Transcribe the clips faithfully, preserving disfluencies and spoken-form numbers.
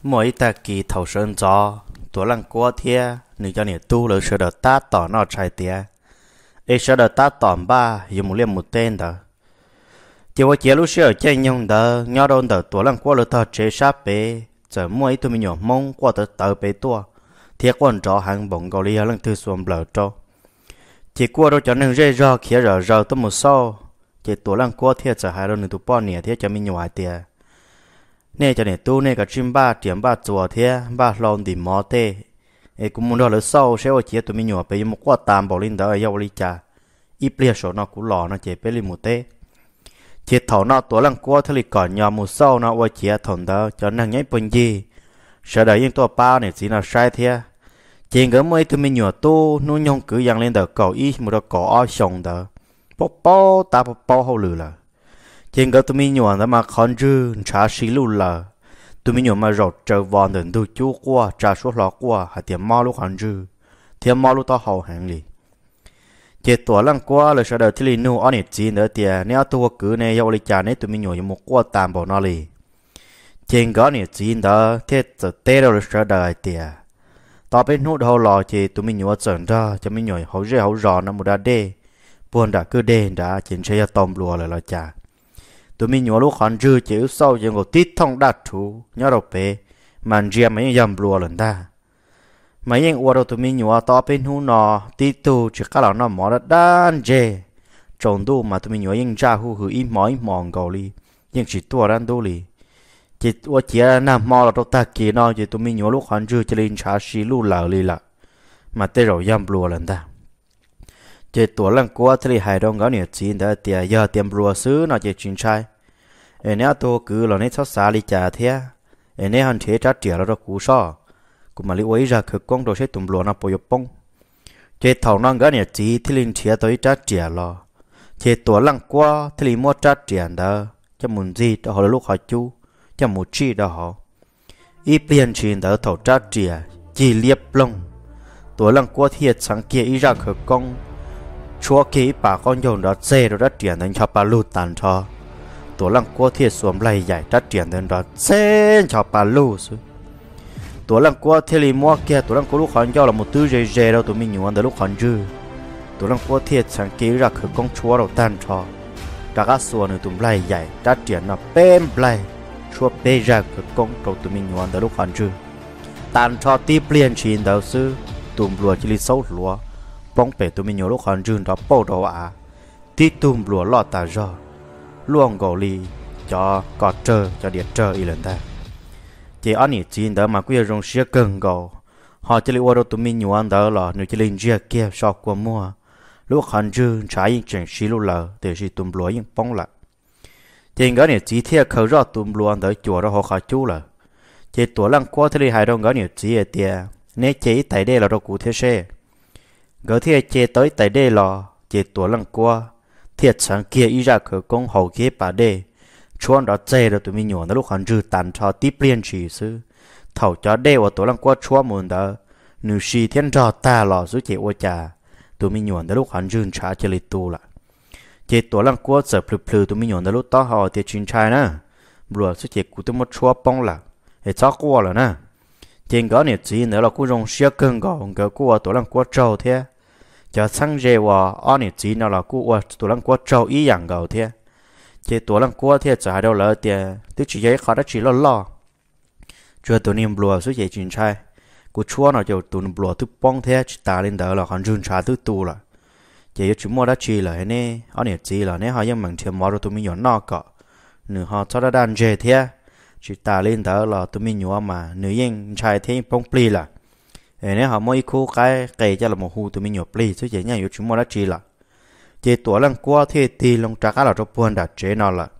mỗi ta kỳ thầu sơn gió tuổi lăng qua thia nữ cho nè tu lỡ sợ đợt ta tỏ nó trái tia ê sợ đợt ta tỏm ba dùng một liềm một tên đó chỉ có chế lúc sợ chơi nhung đó nhau đồn đó tuổi lăng qua lỡ thọ chế sáp bể giờ mỗi tụi mình nhỏ mong qua tới tới bể tua thiệt quan trò hàng bổng gò li lăng thư xuồng lỡ trâu chỉ qua đâu cho nên rơi ra kia rồi rồi tôi một sau chỉ tuổi lăng qua thiệt giờ hai đôi nữ tụ bao nhiêu thiệt cho mình nhỏ tia nè cho nên tu nè cả chim ba tiệm ba chùa thế ba lon đi mò tê ê cũng muốn đó là sau sẽ ở chia tụi mình nhỏ bây một quả tam bảo linh đó ở yêu lý cha ít bia số nó cũng lò nó chỉ bé li một tê chỉ thầu nó tuổi lăng qua thế li còn nhỏ một sau nó ở chia thằng đó cho nên nhảy bún gì sợ đời nhữngตัวbao này chỉ là sai thế chỉ cái mấy tụi mình nhỏ tu nuôi nhung cứ dang lên đó cầu ít một đó cỏ ở sông đó bó bó ta bó bó hậu lử là trên cái tụi mình nhỏ đó mà con dư trả xí luôn là tụi mình nhỏ mà rọt trở vòn đến tụi chú qua trả số lọ qua hay tiền máu lúc con dư tiền máu lúc tao hậu hàng đi chế tuổi lăng qua là sau đó thì nu anh ấy chỉ nữa tiền nếu tôi cứ này yêu lịch trả này tụi mình nhỏ một qua tạm bảo nó đi trên cái này chỉ đó thế giờ tết rồi sau đó tiền tao bên nút hậu lò chế tụi mình nhỏ chọn ra cho mình nhỏ hậu rẻ hậu rò nó một đá đê buồn đã cứ đê đã chính sẽ tôm lùa lại là trả tụi mình nhỏ lúc còn chưa chịu sau những cái tít thông đạt thú nhớ đâu bé mà riêng mấy dầm lùa lần ta mấy anh qua đâu tụi mình nhỏ to bên hu nọ tít tu chỉ cả là nó mỏ đã đan dê trồng tu mà tụi mình nhỏ anh ra hu hư im mỏi mòn cầu li nhưng chỉ tua đan tu li chỉ qua chỉ là nằm mò là đâu ta kia nó chỉ tụi mình nhỏ lúc còn chưa cho lên trả xí lu lờ li là mà tê rồi dầm lùa lần ta chỉ tuổi lần qua thì hai đồng cái này chỉ đã tiền giờ tiền lùa xứ nó chỉ chuyện sai em nếu tôi cứ là nét xóa xa đi trả thế em nếu hắn thế trả tiền là đó cú so cũng mà lý quấy ra cực công đồ sẽ tụm lúa nó bồi bông chế thầu năng cái này chỉ thì linh thiệt tới trả tiền lo chế tuổi lăng qua thì linh mua trả tiền đó cho muốn gì đó họ lúc họ chú cho muốn chi đó họ ít tiền chuyện đó thầu trả tiền chỉ liệp lông tuổi lăng qua thiệt sáng kia ý ra cực công chúa kỹ bà con dồn đó dê rồi đất tiền đến cho bà lù tàn cho tuổi lăng qua thiệt xuống lầy dạy đất tiền đến đó dê cho bà lù xuống tuổi lăng qua thiệt li mua kia tuổi lăng qua lúc còn cho là một thứ dê dê đâu tụi mình nhủ ăn lúc còn dư tuổi lăng qua thiệt sáng kỹ ra khởi công chúa đầu tàn cho đã các xuồng nữa tụi lầy dạy đất tiền nó bêm lầy chúa bê ra khởi công đầu tụi mình nhủ ăn lúc còn dư tàn cho tiếp liền chín đầu sư tụm lùa chỉ li xấu lùa bóng bể tụi mình nhớ lúc còn dừng đó bao đầu à tí tùm lúa lọt ta ra luôn gò li cho cọt trơ cho điện trơ y lần ta chỉ anh ấy chỉ đó mà quy rong xia cần gò họ chỉ lấy ô tụi mình nhớ anh đó là nếu chỉ lên chia kia so qua mua lúc còn dừng trái những chuyện xí lúc lờ để xí tùm lúa những bóng lại chỉ cái này chỉ theo khởi ra tùm lúa đó chùa đó họ khai chú là chỉ tuổi lăng qua thì hai đồng cái này chỉ là tiền nếu chỉ tại đây là đâu cụ thể xe gỡ thiệt chế tới tại đây là chế tuổi lăng qua thiệt sáng kia ý ra khởi công hậu kia bà đây chuan đó chế rồi tụi mình nhổ nó lúc hắn dư tàn cho tiếp liên chỉ sư thầu cho đây và tuổi lăng qua chuan muốn đó nữ sĩ thiên trò ta lò số chế ô trà tụi mình nhổ nó lúc hắn dư trả cho lịch tu là chế tuổi lăng qua giờ phừ phừ tụi mình nhổ nó lúc to họ thì chuyên trai nè rồi số chế của tụi một chuan bông là để cho qua là nè trên cái này chỉ nữa là cô rong xia cưng gọn cái cô tuổi lăng qua trâu thế cho sang dễ và anh ấy chỉ nó là cô tuổi lăng qua trâu ý dạng gạo thế chỉ tuổi lăng qua thế trả đâu là tiền tức chỉ giấy khó đã chỉ lo lo cho tụi niệm lúa số giấy chuyện sai cô chúa nó cho tụi lúa thứ bông thế chỉ ta lên đó là còn run trả thứ tu là chỉ chúng mua đã chỉ là nè anh ấy chỉ là nè họยังmang tiền mua rồi tụi mình nhỏ nọ cả nửa họ cho đã đàn dễ thế chỉ ta lên đó là tụi mình nhỏ mà nửaยังtrai thế bông pli là nếu họ mỗi khu cái cây cho là một khu tụi mình nhổ pli chứ chỉ nhau chúng mua đã chỉ là chỉ tuổi lăng qua thì thì lông trà cá là cho buồn đã chế nó là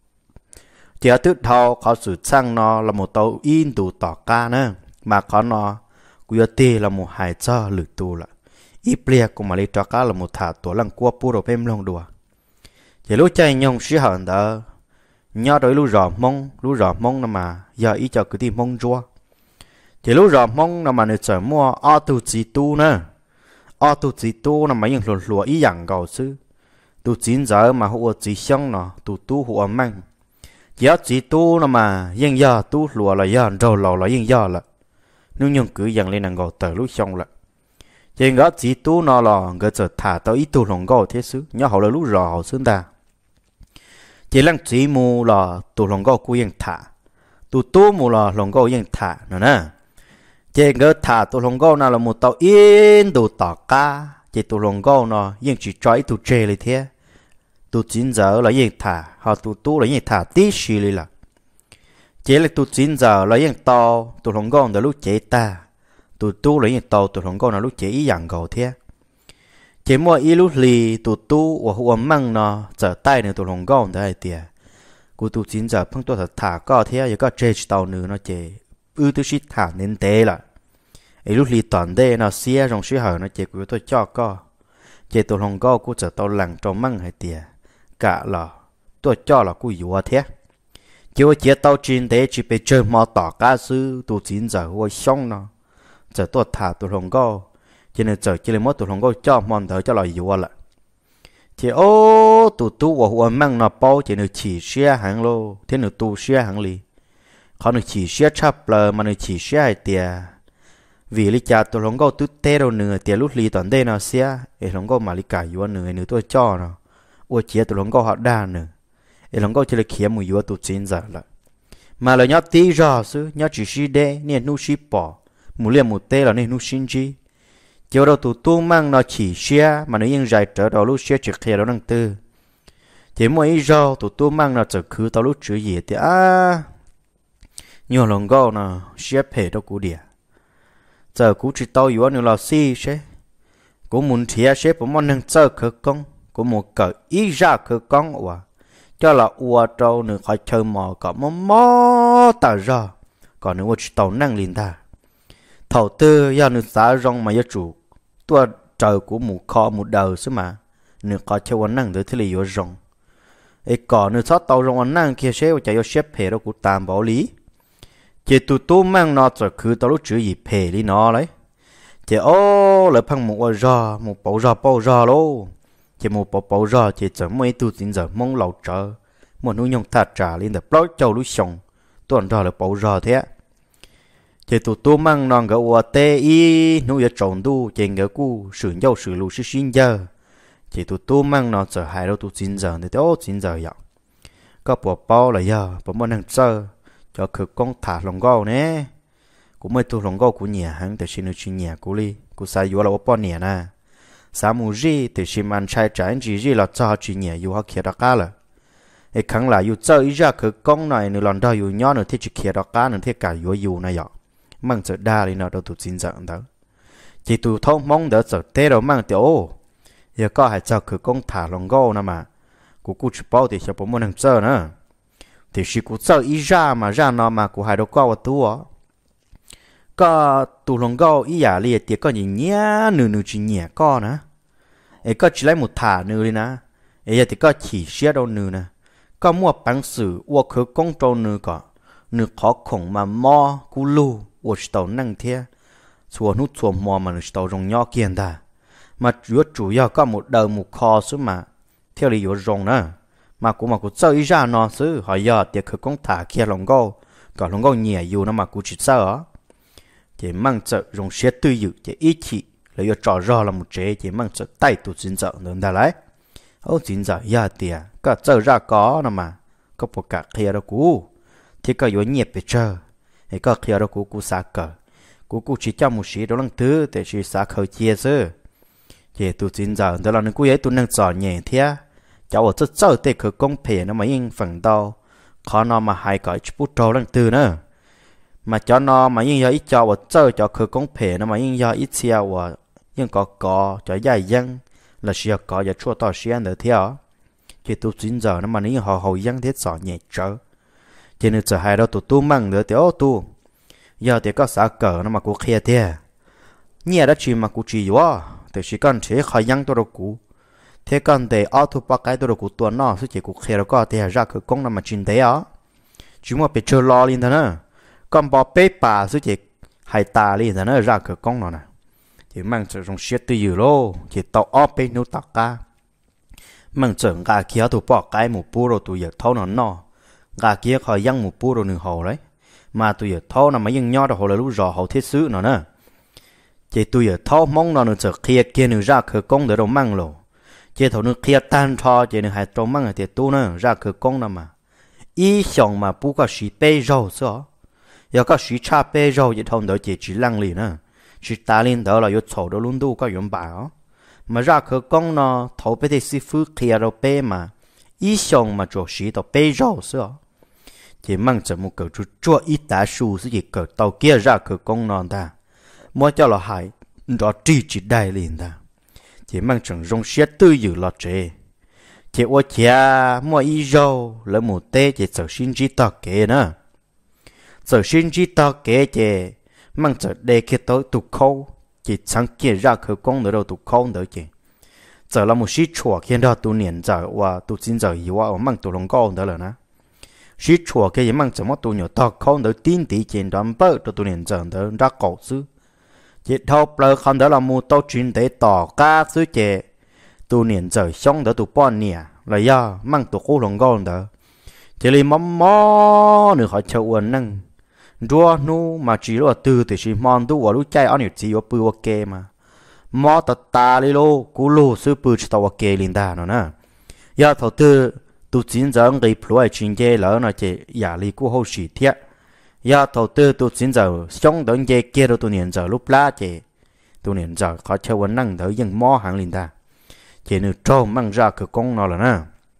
chỉ ở trước thầu họ sử sang nó là một tàu in đủ tỏ ca nữa mà có nó quy tì là một hải cho lử tu là ít plia cũng mà lấy trà cá là một thả tuổi lăng qua pu đồ bem lông đùa chỉ lúc chơi nhung sĩ hận đó nhớ tới lúc rõ mông lúc rõ mông mà giờ ý cho cứ tìm mông chua chỉ lúc rõ mong là mà người chở mua ô tô chỉ tu nè ô tô chỉ tu là mấy những lúa lúa ý dạng gạo sư tu chín giờ mà họ chỉ xong nó tu tu họ mang giờ chỉ tu nó mà yên giờ tu lùa là giờ rồi lò là yên giờ là nếu nhung cứ dần lên nàng gò tờ lúc xong là chỉ ngỡ chỉ tu nó là ngỡ giờ thả tới ít tu lòng gò thế xứ nhớ họ là lúc rò họ xứng ta chỉ lăng chỉ mù là tu lòng gò cú yên thả tu tu mù là lòng gò yên thả nữa nè chỉ ngỡ thả tu lòng gò nào là một tàu yên tu tỏ ca chỉ tu lòng gò nó yên chỉ trói tu chêเลยthế tu chín giờ là yên thả họ tu tu là yên thả tí xìเลยlà chỉ là tu chín giờ là yên tàu tu lòng gò là lúc chế ta tu tu là yên tàu tu lòng gò là lúc chế ý dạng gò thế chỉ mua ý lúc lì tu tu và hoa măng nó trở tay nữa tu lòng gò đấy tiệt cú tu chín giờ phong tu thật thả có thế giờ có chế tàu nữa nó chế ư tu shit thả nên té là ấy lúc lì toàn đây nó xia trong suy hở nó chế cú tôi cho có chế tu lòng gò cú trở tàu lằng trong măng hay tiệt cả là tôi cho là cú yếu thế chỉ chế tàu chín thế chỉ bị chơi mò tỏ cá sư tu chín giờ hoa xong nó giờ tôi thả tu lòng gò cho nên giờ chỉ là mỗi tu lòng gò cho mòn thở cho là yếu là thì ô tu tu và hoa măng nó bao chỉ được chỉ xe hàng lô thế được tu xe hàng lì họ được chỉ xe chắp là mà được chỉ xe hay tiệt vì lý cha tu lòng gò tu tê đâu nữa tiệt lúc lì toàn đây nó xe ấy lòng gò mà lý cả yếu nữa nữa tôi cho nó ô chia tu lòng gò họ đa nữa ấy lòng gò chỉ là kia mùi yếu tu chín giờ là mà là nhớ tí rõ sư nhớ chỉ xí đê nên nu xí bỏ mù liền mù tê là nên nu xin chi chiều đầu tụ tu mang nó chỉ xe mà nó yên dài trở đầu lúc xe trực kia đó năng tư chỉ mỗi ý rõ tụ tu mang nó trở cứ tao lúc chữ gì thì à nhiều lòng gò nó xe phê đâu cú địa giờ cú chỉ tao yếu nữa là xí xe cú muốn thiệt xe của món năng chơi khởi công cú một cỡ ý ra khởi công và cho là ua trâu nữa khỏi chơi mò có mò mò ta ra còn nữa chỉ tàu năng liền ta thầu tư do nữa xả rong mà do chủ tua trời của một kho một đầu xứ mà nữa có chơi quan năng tới thế là do rong ấy còn nữa sót tàu rong quan năng kia xe chạy do xếp phe đó của tam bảo lý chỉ tụi tôi mang nó rồi cứ tao lúc chữ gì phe đi nó đấy chỉ ô lại phăng một ra một bảo ra bảo ra luôn chỉ một bảo bảo ra chỉ chấm mấy tu tin giờ mong lẩu trở một nuôi nhung thà trả lên được bao châu lúc sống tuần ra là bảo ra thế chỉ tụi tôi mang non cái uo tê y nuôi ở trồng tu chỉ cái cu sử dụng sử lù sử sinh giờ chỉ tụi tôi mang nó trở hai đâu tụi chín giờ thì đó chín giờ vậy có bảo bảo là giờ bảo món ăn chơi cho khử con thả lòng gạo nè cũng mấy tụi lòng gạo của nhà hắn từ xin được chuyện nhà của li của sai vô là bảo bao nhà nè sao mù gì từ xin ăn trái trái gì gì là cho chuyện nhà vô họ kia đó cả là ấy khẳng là vô chơi ra khử con này nữa lần đó vô nhỏ nữa thì chỉ kia đó cả nữa thì cả vô vô này vậy mang giờ đa đi nó đâu tụi chín giờ đó chỉ tụi thông mong đỡ giờ tê đâu mang tiểu giờ có hay cho khử con thả lòng gạo nè mà của cô chỉ bảo thì sẽ bảo món ăn chơi nữa thì chỉ cũng chơi ý ra mà ra nó mà cũng hay đâu có vào túa có tụ lòng gạo ý giả liệt thì có những nhá nửa nửa chỉ nhẹ có nè ấy có chỉ lấy một thả nửa đi nè ấy thì có chỉ xe đâu nửa nè có mua bánh sử uo khứ công trâu nửa có nửa khó khổng mà mò cú lu uo chỉ tàu năng thế xua nút xua mò mà nửa tàu rong nhỏ kiên ta mà chủ chủ yếu có một đầu một kho số mà theo lý do rong nè mà cũng mà cũng chơi ra nó xứ họ giờ thì khứ công thả kia lòng gạo có lòng gạo nhẹ dù nó mà cũng chỉ sợ chỉ mang trợ dùng xe tư dự chỉ ý chí là yêu trò rõ là một chế chỉ mang trợ tay tụt xin trợ nữa đã lấy ô xin trợ ya tiền có trợ ra có nè mà có một cả kia đó cũ thì có yếu nhịp về chờ thì có kia đó cũ cũ xa cờ cũ cũ chỉ cho một sĩ đó lăng thứ để chỉ xa khởi chia sơ chỉ tụt xin trợ đó là những cú ấy tụt năng giỏi nhẹ thế cháu ở rất sợ để khởi công phê nó mà yên phần đau khó nó mà hai cái chút trâu lăng thứ nữa mà cho nó mà yên giờ ít cho và chơi cho khởi công phê nó mà yên giờ ít xe và yên có có cho dài dân là xe có và chua to xe nữa theo chỉ tụt chín giờ nó mà yên họ hậu dân thế sợ nhẹ trở cho nên giờ hai đó tụt tu măng nữa thì ô tu giờ thì có xã cờ nó mà cũng kia thế nhẹ đó chỉ mà cũng chỉ quá thì chỉ cần chế khai dân tôi đâu cũ thế còn để auto park cái tôi đâu cũ tuần nó sẽ chỉ cũng kia đó có thì ra khởi công nó mà chín thế á chúng mà bị chơi lo lên thế nữa còn bỏ bê bà số chỉ hai ta đi thì nó ra cửa công nó nè thì mang sử dụng xe từ từ lô chỉ tàu ốp bên nút tàu ca mang chở cả kia tụ bỏ cái một bù rồi tụ giờ thâu nó nó gà kia khỏi dân một bù rồi nửa hồ đấy mà tôi giờ thâu nằm mà dân nho đó hồ là lúc rõ hậu thiết sứ nó nè chỉ tôi giờ thâu mong nó nửa giờ kia kia nửa ra khởi công để đồ mang lộ chỉ thầu nửa kia tan cho chỉ nửa hai trâu mang thì tu nè ra khởi công nè mà ý xong mà bù có sĩ bê rau sao giờ có sĩ cha bê rau vậy thầu đỡ chỉ chỉ lăng lì nè chỉ ta lên đỡ là yo chầu đó luôn đủ có yếm bảo mà ra khởi công nó thầu bê thì sư phụ kia đâu bê mà ý xong mà chỗ sĩ tao bê rau sao chỉ mang cho một cậu chú chua ít đá su sẽ chỉ cậu tàu kia ra khởi công nó ta mua cho là hại đó chỉ chỉ đại liền ta chỉ mang chẳng rong xe tư dự lọt chế chỉ ô chia mua ít rau lấy một tê chỉ sợ xin chỉ tao kế nữa sợ xin chỉ tao kế chỉ mang chờ để khi tới tụ khâu chỉ sáng kia ra khởi công nữa đâu tụ khâu nữa chỉ giờ là một sĩ chùa khi đó tụ niệm giờ và tụ xin giờ yêu và mang tụ lòng cao nữa là nè sĩ chùa kia mang chờ mất tụ nhiều tao khâu nữa tin tỷ trên đó bớt tụ niệm giờ nữa ra cổ xứ chỉ thâu bờ không đó là một tàu chuyên để tỏ cá xứ chỉ tụ niệm giờ xong đó tụ bọn nè là do mang tụ khô lòng cao nữa chỉ là mắm mó nữa họ chờ uốn năng rùa nu mà chỉ là từ từ chỉ mòn tu vào lúc chạy anh chỉ có bự ok mà mò tạt ta đi lô cú lô sư bự chỉ tao ok liền ta nó nè giờ thầu tư tu chính giờ người ploi chuyên gia lỡ nó chỉ giả lý cú hậu sĩ thiệt giờ thầu tư tu chính giờ xong đón gia kia đâu tu niệm giờ lúc lá chỉ tu niệm giờ khó chơi vấn năng đỡ dân mò hàng liền ta chỉ nửa trâu mang ra cửa công nó là nè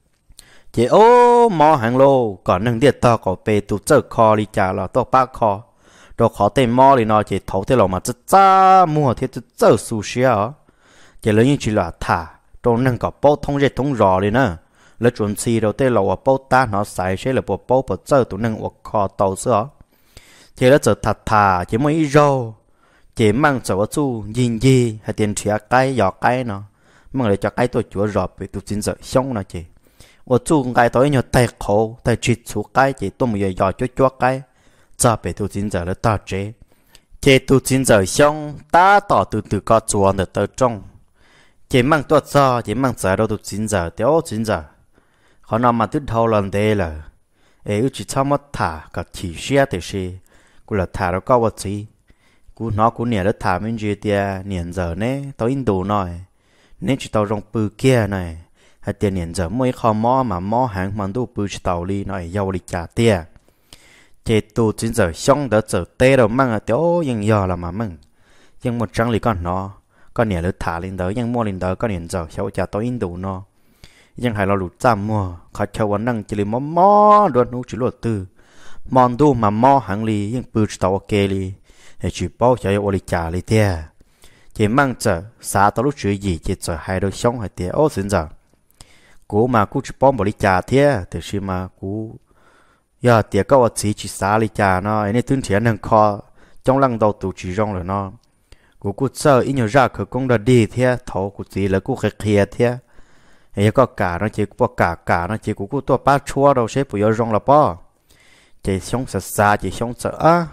chỉ ô mò hàng lô còn năng điện to có bề tụ chơi kho đi trả là to ba kho đồ khó tên mò thì nó chỉ thấu thế là mà rất cha mua thế tự chơi sushi á chỉ lấy những chỉ là thả đồ năng có bao thông dệt thông rõ đi nè lấy chuẩn xì đầu tiên là ở bao ta nó xài sẽ là bộ bao bộ chơi tụ năng ở kho tàu sữa chỉ là giờ thả thả chỉ mới ít rau chỉ mang chỗ chú nhìn gì hay tiền chia cái giọt cái nó mang lại cho cái tôi chúa rọp về tụ chính giờ xong nó chỉ我做该到要带口带去出该只都没有要就抓该，这被都真在了打折，这都真在想打到都都个做的得中，这忙多做，这忙在了都真在掉真在，可能嘛都讨论得了，哎，有只差么塔个提些的是，古了塔了高我子，古那古年了塔们觉得年giờ呢，到印度呢，你只到用布kia呢。hay tiền nhận giờ mới khó mò mà mò hàng mà đủ bự tàu li nói giàu đi trả tiền chế tu chính giờ xong đỡ giờ tê đâu mang ở chỗยังgiờ là mà mừng nhưng một trang lý con nó con nhẹ lỡ thả lên đỡ nhưng mua lên đỡ con nhận giờ cháu trả tối in đủ nó nhưng hay là lụt giảm mua khó cháu vẫn năng chỉ là mò mò đôi nụ chỉ lụt từ mòn đủ mà mò hàng li nhưng bự tàu ok li hay chỉ bao cháu giàu đi trả li tiền chế mang giờ xa tao lúc chuyện gì chế giờ hai đôi xong hay tiền ô xin giờ cú mà cú chỉ bom bỏ đi trả thế thì khi mà cú giờ tiệt có chỉ chỉ xả đi trả nó anh ấy tuyên thiện năng kho trong lăng đầu tụ chỉ rong rồi nó cú cú sợ ít nhiều ra khởi công đã đi thế thầu cú chỉ là cú khề khề thế ấy có cả nó chỉ có cả cả nó chỉ cú cú tua ba chua đâu sẽ bây giờ rong là bao chỉ sống sợ xa chỉ sống sợ á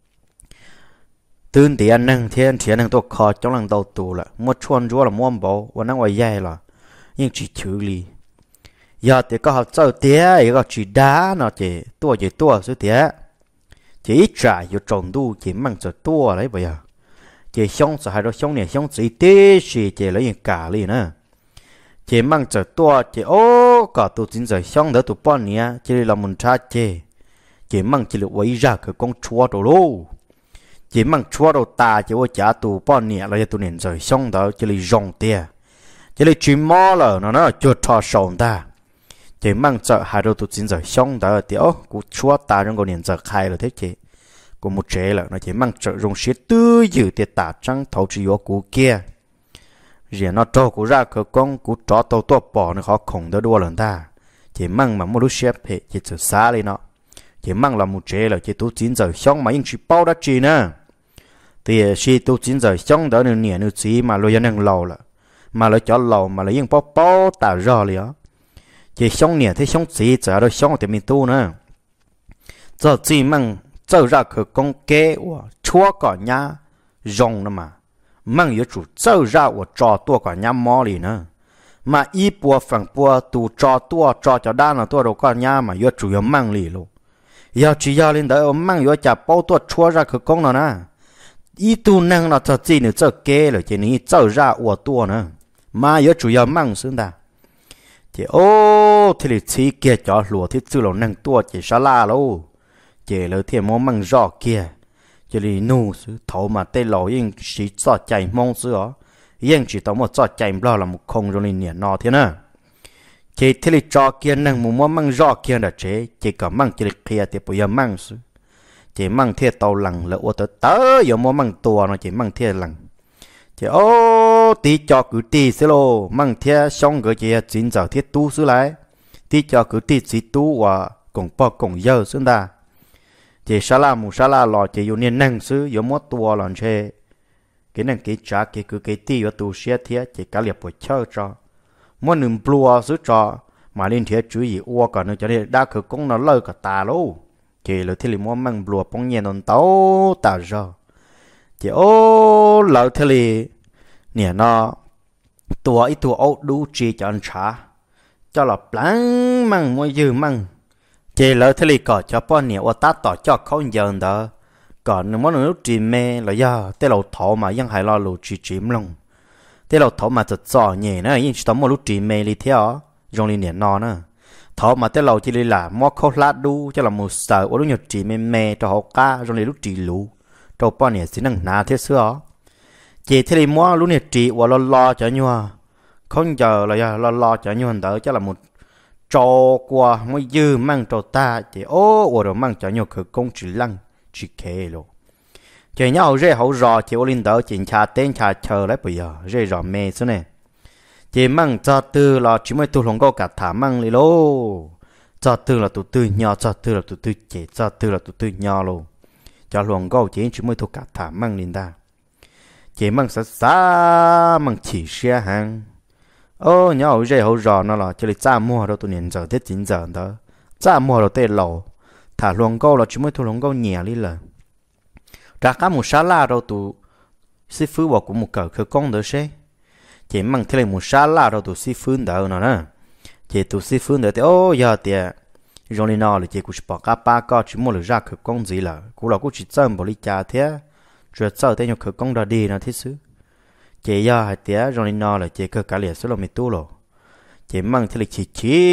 tuyên thiện năng thiện thiện năng tua kho trong lăng đầu tụ là mua chuan chúa là mua bộ và năng ngoài dây là nhưng chỉ xử lý giờ thì có học chơi té có chỉ đá nó chỉ tua chỉ tua số té chỉ ít trả有重度chỉ mang cho tua đấy bây giờ chỉ xong sợ hai đứa xong này xong chỉ té chỉ chỉ lấy những cả liền nữa chỉ mang cho tua chỉ ô cả tụ chính giờ xong đỡ tụ bọn nhé chỉ là một cha chỉ chỉ mang chỉ là quay ra cái con chua đồ lô chỉ mang chua đồ ta chỉ có trả tụ bọn nhé là tụ nên giờ xong đỡ chỉ là rong té chỉ là chim mò là nó nó chưa thọ sòng ta chỉ mang sợ hai đôi tụt chính giờ xong đó thì ó cú chúa ta trong cái niệm giờ khai là thế chị cú một chế là nó chỉ mang sợ dùng xí tư dự thì ta trăng thấu chỉ có cú kia rồi nó cho cú ra cái con cú chó tàu tua bỏ nó khó khổng đó đua lần ta chỉ mang mà một lúc xếp hệ chỉ từ xa lên nó chỉ mang là một chế là chỉ tụt chính giờ xong mà những chỉ bao đã chi nữa thì khi tụt chính giờ xong đó nửa nửa nửa chỉ mà lôi ra năng lầu là mà lấy cho lầu mà lấy những bao bao tạo ra liền chỉ xong nè thế xong chỉ giờ đó xong thì mình tu nữa giờ chỉ mang giờ ra khởi công kế và chúa cả nhà rong nữa mà mang yếu chủ giờ ra và trò tua cả nhà mò liền nữa mà y bùa phẳng bùa tù cho tua cho cho đa là tua đâu có nhà mà yo chủ yếu mang lì luôn yo chỉ yo lên đó mang yo chả bao tua chua ra cái công nào nè y tu năng là cho gì nữa cho kê rồi chỉ ní cho ra ua tua nữa mà yo chủ yếu mang xứng ta chỉ ô thì chỉ kia cho lúa thì chưa lâu năng tua chỉ sa la luôn chỉ lỡ thì món mang rõ kia chỉ lì nu sự thầu mà tê lò yên chỉ cho chạy mong sự ó yên chỉ tao một cho chạy lo là một không rồi liền nhẹ nọ thế nè chỉ thì lì cho kia năng một món mang rõ kia là chế chỉ có mang chỉ lì kia thì bây giờ mang sự chỉ mang thiệt tàu lằng là ô tớ tớ giờ món mang tua nó chỉ mang thiệt lằng chỉ ô tí cho cứ tí xí lô mang thiệt xong cái chỉ chính giờ thiết tu xứ lại tí cho cứ tí chỉ tu và cùng bao cùng giờ xứ ta chỉ sa la mu sa la lò chỉ อยู่ nên năng xứ อยู่ mót tua lòn chê cái năng cái trả cái cứ cái tí อยู่ tu xía thiệt chỉ cả liệp buổi chơi cho mót nương plua xứ cho mà lên thiệt chú ý ua cả nữa cho nên đã khử công nó lơ cả tà lô chỉ là thì mót mang plua bông nhẹ non tấu tà rồi chỉ ô lỡ thì nè nó tua ít tua ấu đủ chi cho anh trả cho là pláng mang mua dư mang chỉ lỡ thế có cho bao nhiêu ở tát tỏ cho không giờ đó còn nếu muốn lúc chỉ mê là do thế lầu thọ mà vẫn hay lo lù chỉ chìm lòng thế lầu thọ mà thật giỏi nhẹ nữa nhưng chỉ tóm một lúc chỉ mê đi theo dùng đi nè nó nữa thọ mà thế lầu chỉ đi là mua khâu lát đu cho là một sợ ở lúc nhật chỉ mê mê cho họ ca dùng đi lúc chỉ lù cho bao nhiêu xin năng ná thế xưa chỉ thế mua lúc nhật chỉ và lo lo cho nhau không giờ là do lo lo cho nhau đỡ cho là một cho qua mới dư mang cho ta thì ô ở đó mang cho nhau khởi công chỉ lăng chỉ kề luôn chỉ nhau rễ hậu rò chỉ ô linh đỡ chỉ cha tên cha chờ lấy bây giờ rễ rò mê thế này chỉ mang cho tư là chỉ mới tu lòng câu cả thả mang đi lô cho tư là tụ tư nhỏ cho tư là tụ tư chỉ cho tư là tụ tư nhỏ luôn cho lòng câu chỉ chỉ mới tu cả thả mang lên ta chỉ mang sát xa mang chỉ xe hàng ô nhau rễ hậu rò nó là chỉ là cha mua đâu tụi niên giờ thế chính giờ đó cha mua đâu tê lầu thả lòng câu là chỉ mới thu lòng câu nhẹ đi là ra cả một sa la đâu tụ sư phụ bảo cũng một cỡ khởi công đó xe chỉ mang theo một sa la đâu tụ sư phụ đó nó nè chỉ tụ sư phụ đó thì ô giờ thì rồi đi nào là chỉ cũng bỏ cả ba cái chỉ mua được ra khởi công gì là cũng là cũng chỉ chân bỏ đi trả thế rồi sau thế nhau khởi công đã đi nó thế xứ chỉ giờ hai tiếng rồi đi nào là chỉ cơ cả liệt số là mấy tu rồi chỉ mang theo chỉ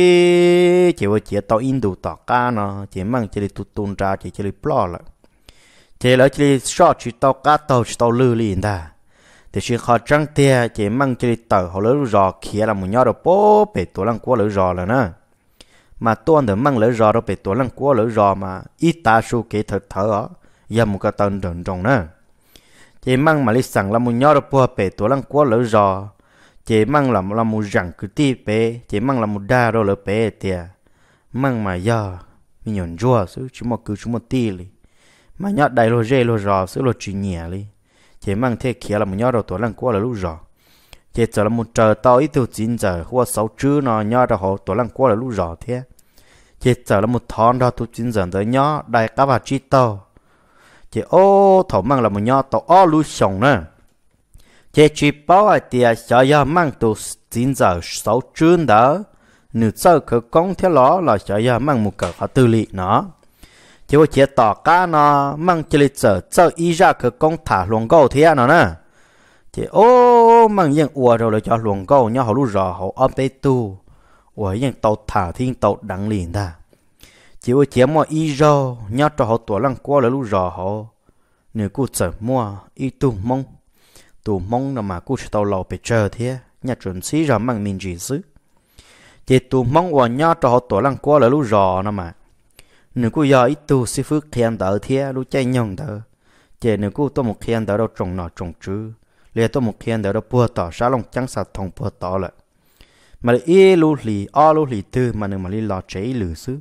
chỉ chỉ với chỉ tao in đủ tao cá nó chỉ mang chỉ tu tuôn ra chỉ chỉ plo lại chỉ là chỉ short chỉ tao cá tao chỉ tao lư liền ta thì chỉ khó trăng tia chỉ mang chỉ tao họ lỡ rò kia là một nhau rồi bố bị tổ lăng quá lỡ rò là nè mà tuôn được mang lỡ rò rồi bị tổ lăng quá lỡ rò mà ít ta số kỹ thật thở ở giờ một cái tao tròn tròn nè chỉ mang mà lấy sẵn là một nhau rồi bố bị tổ lăng quá lỡ rò chỉ mang là là một răng cứ ti bé chỉ mang là một đa rồi là bé tiệt mang mà giờ mình nhon rùa xứ chỉ một cứ chỉ một ti li mà nhát đầy rồi dễ rồi rò xứ rồi chỉ nhẹ li chỉ mang thế kia là một nhát rồi tuổi lăng qua là lúc rò chỉ giờ là một trời to ít từ chín giờ hoặc sáu trưa nó nhát rồi họ tuổi lăng qua là lúc rò thế chỉ giờ là một thon đó từ chín giờ tới nhát đầy cá và chi to chỉ ô thầu mang là một nhát to ô lúc sống nè chỉ chỉ bảo ai tiệt sợ giờ mang từ chín giờ sáu trưa đó nếu sau khởi công theo đó là sợ giờ mang một cỡ tư lị nó chỉ có chỉ tỏ cá nó mang chỉ lịch sử sau ý ra khởi công thả luồng câu thế nó nè chỉ ô mang những ua rồi là cho luồng câu nhau họ lúc rõ họ ấp bê tu ua những tàu thả thiên tàu đắng liền ta chỉ có chỉ mua ý rồi nhau cho họ tuổi lăng qua là lúc rõ họ nếu cô sợ mua ý tu mong tu mong là mà cô sẽ tàu lò bị chờ thế nhà chuẩn sĩ ra mang mình chỉ xứ chỉ tu mong vào nhau cho họ tuổi lăng qua là lúc rõ nó mà nếu cô giờ ít tu sĩ phước khen đỡ thế lúc chạy nhông đỡ chỉ nếu cô tôi một khen đỡ đâu trồng nọ trồng chứ lẽ tôi một khen đỡ đâu bùa tỏ sao lòng trắng sạch thòng bùa tỏ lại mà lại y lu lì o lu lì tư mà nếu mà đi lò cháy lử xứ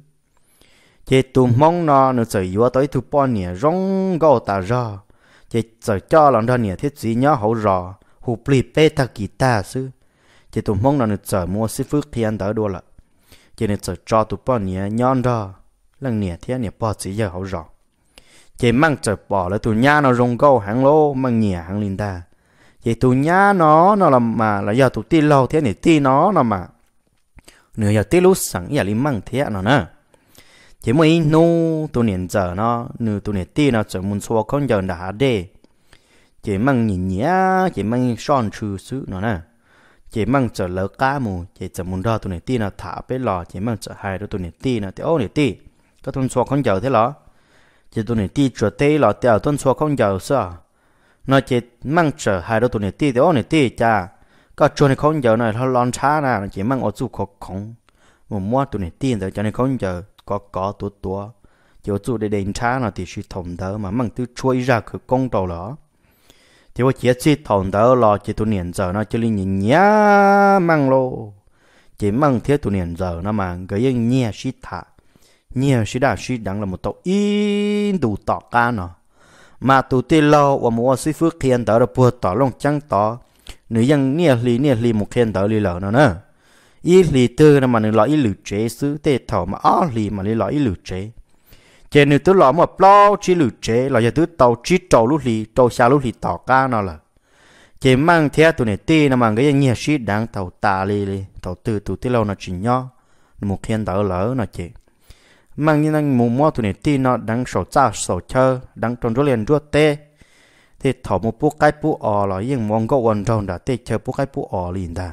chỉ tu mong nó nếu trời vừa tới tu bao nhiêu rong gạo ta ra chỉ trời cho lòng đó nhiều thiết gì nhớ hậu rò hụp lì bê ta kỳ ta xứ chỉ tu mong nó nếu trời mua sĩ phước khen đỡ đua lại chỉ nếu trời cho tu bao nhiêu nhon đó lần nè thế nè bỏ chỉ giờ hậu rõ chỉ mang chở bỏ là tụi nhà nó rong câu hàng lô mang nhẹ hàng linh ta chị tụ nhá nó nó là mà là giờ tụ ti lâu thế này ti nó nó mà nửa giờ ti lúc sẵn giờ linh măng thế nó nè chỉ mới nu tụ niệm giờ nó nửa tụ niệm ti nó chỉ muốn xóa con giờ đã đê chỉ măng nhìn nhá chỉ măng son chư sứ nó nè chỉ măng chờ lỡ cá mù chỉ chờ muốn ra tụ niệm ti nó thả bé lò chỉ măng chờ hai đứa tụ niệm ti nó thì ô niệm ti có tuần xóa con giờ thế lọ chỉ tụ niệm ti chờ tê lọ theo tuần xóa con giờ sao nó chỉ mang chờ hai đứa tụi này ti thì ô này ti cha có cho này không giờ này nó lon chá nè chỉ mang ở chỗ khó không một mua tụi này ti rồi cho này không giờ có có tua tua chỉ ở chỗ để đền chá nó thì chỉ thòng đỡ mà mang từ chui raคือcông đầu đó thìว่าchỉ chỉ thòng đỡ lo chỉ tụi niệm giờ nó chỉ linh nhá mang lô chỉ mang thiết tụi niệm giờ nó mà cái gì nhẹ xí thả nhẹ xí đà xí đắng là một tàu in đủ tỏ ca nó mà tụ tê lâu và mua sĩ phước khen đỡ được bùa tỏ lông trắng tỏ nữ dân nia lì nia lì một khen đỡ lì lợ nó nè ý lì tư là mà nữ loại ý lử chế xứ tê thảo mà ó lì mà lì loại ý lử chế chế nữ tứ lọ một bao chỉ lử chế là giờ tứ tàu chỉ trâu lúc lì trâu xa lúc lì tỏ ca nó là chế mang theo tụ này tê là mà cái nia sĩ đáng tàu tà lì lì tàu tư tụ tê lâu nó chỉ nhỏ một khen đỡ lỡ nó chế mang như năng mù mua tụi này ti nó đang sầu cha sầu chơi đang tròn rối liền rối tê thì thọ một bút cái bút ỏ là những mong có quan trọng đã tê chơi bút cái bút ỏ liền ta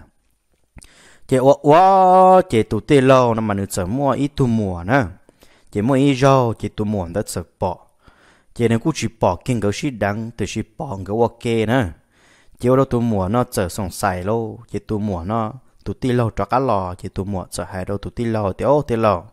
chị ô ô chị tụi tê lâu nó mà nữ sợ mua ít tụi mùa nè chị mua ít rau chị tụi mùa đã sợ bỏ chị này cũng chỉ bỏ kinh cái gì đáng từ chỉ bỏ cái ok nè chị ô đâu tụi mùa nó sợ sòng xài lâu chị tụi mùa nó tụi tê lâu cho cá lò chị tụi mùa sợ hai đâu tụi tê lâu thì ô tê lâu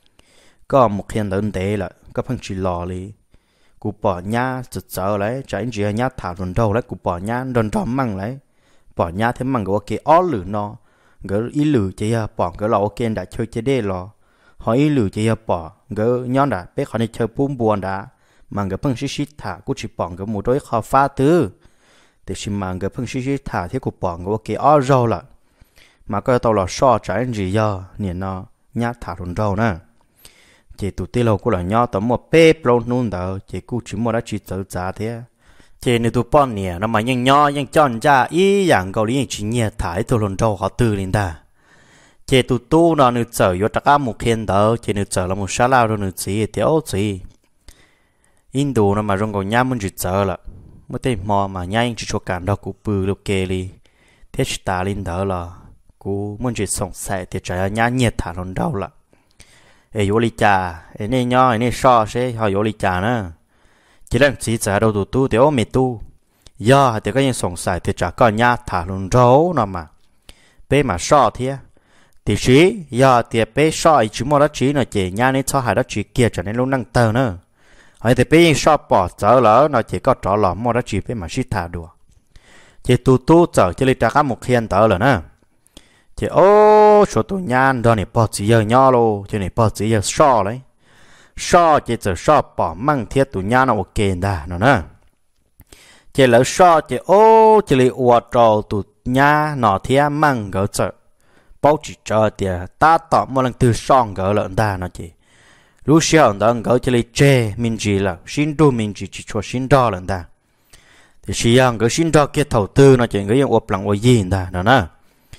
có một hiện đơn tế là có phần chỉ lò li cụ bỏ nhá chật chở lấy trái chỉ nhá thả run đầu lấy cụ bỏ nhá run róm măng lấy bỏ nhá thế măng cái ok ó lử nó cái ý lử chỉ bỏ cái lò ok đã chơi chơi đê lò hỏi ý lử chỉ bỏ cái nhón đã biết họ đi chơi bún buồn đã măng cái phần xí xí thả cụ chỉ bỏ cái một đôi kho pha tư thì chỉ măng cái phần xí xí thả thế cụ bỏ cái ok ó rau là mà cái tàu lò so trái chỉ giờ nhìn nó nhá thả run đầu nè chị tụi tê lâu cũng là nhỏ tầm một bếp lâu nôn đó chị cũng chỉ mua đã chỉ tự giá thế chị nếu tụi bọn nè nó mà nhanh nhỏ nhanh chọn ra ý dạng cầu lý chỉ nhẹ thải tụi lần đầu họ từ lên ta chị tụi tu nó nếu chờ vô tất một khen đó chị nếu chờ là một sáu lao rồi nếu chỉ thì ấu gì Indo nó mà rong cầu nhá muốn chỉ chờ là mới thấy mò mà nhanh chỉ cho cảm đó cũng bự lúc kê li thế chỉ ta lên đó là cũng muốn chỉ sống sạch thì trời nhá nhẹ thả lần đầu là ê vô lý trà ê nè nhỏ ê nè so sẽ họ vô lý trà nữa chỉ là chỉ trả đầu tụ tu thì ô mệt tu do thì có những sống sài thì chả có nhá thả luôn rấu nào mà bé mà so thế thì chỉ do thì bé so chỉ mua đó chỉ là chỉ nhá nên cho hai đó chỉ kia cho nên luôn năng tờ nữa hỏi thì bé so bỏ trở lỡ nó chỉ có trọ lọ mua đó chỉ bé mà chỉ thả đùa chỉ tu tu trở chỉ lấy trả cả một khiên tờ rồi nữa thì ô số tụ nhan đó này bỏ chỉ giờ nhỏ luôn cho này bỏ chỉ giờ so đấy so chỉ giờ so bỏ mang thiết tụ nhan nó ok đã nó nè chỉ lỡ so chỉ ô chỉ lấy uo trâu tụ nhan nó thiết mang gỡ giờ bao chỉ cho thì ta tỏ một lần từ son gỡ lợn ta nó chỉ lúc sau đó gỡ chỉ lấy chê mình chỉ là xin đu mình chỉ chỉ cho xin đo lợn ta thì chỉ ăn gỡ xin đo kia đầu tư nó chỉ gỡ yang ốp lằng ốp gì ta nó nè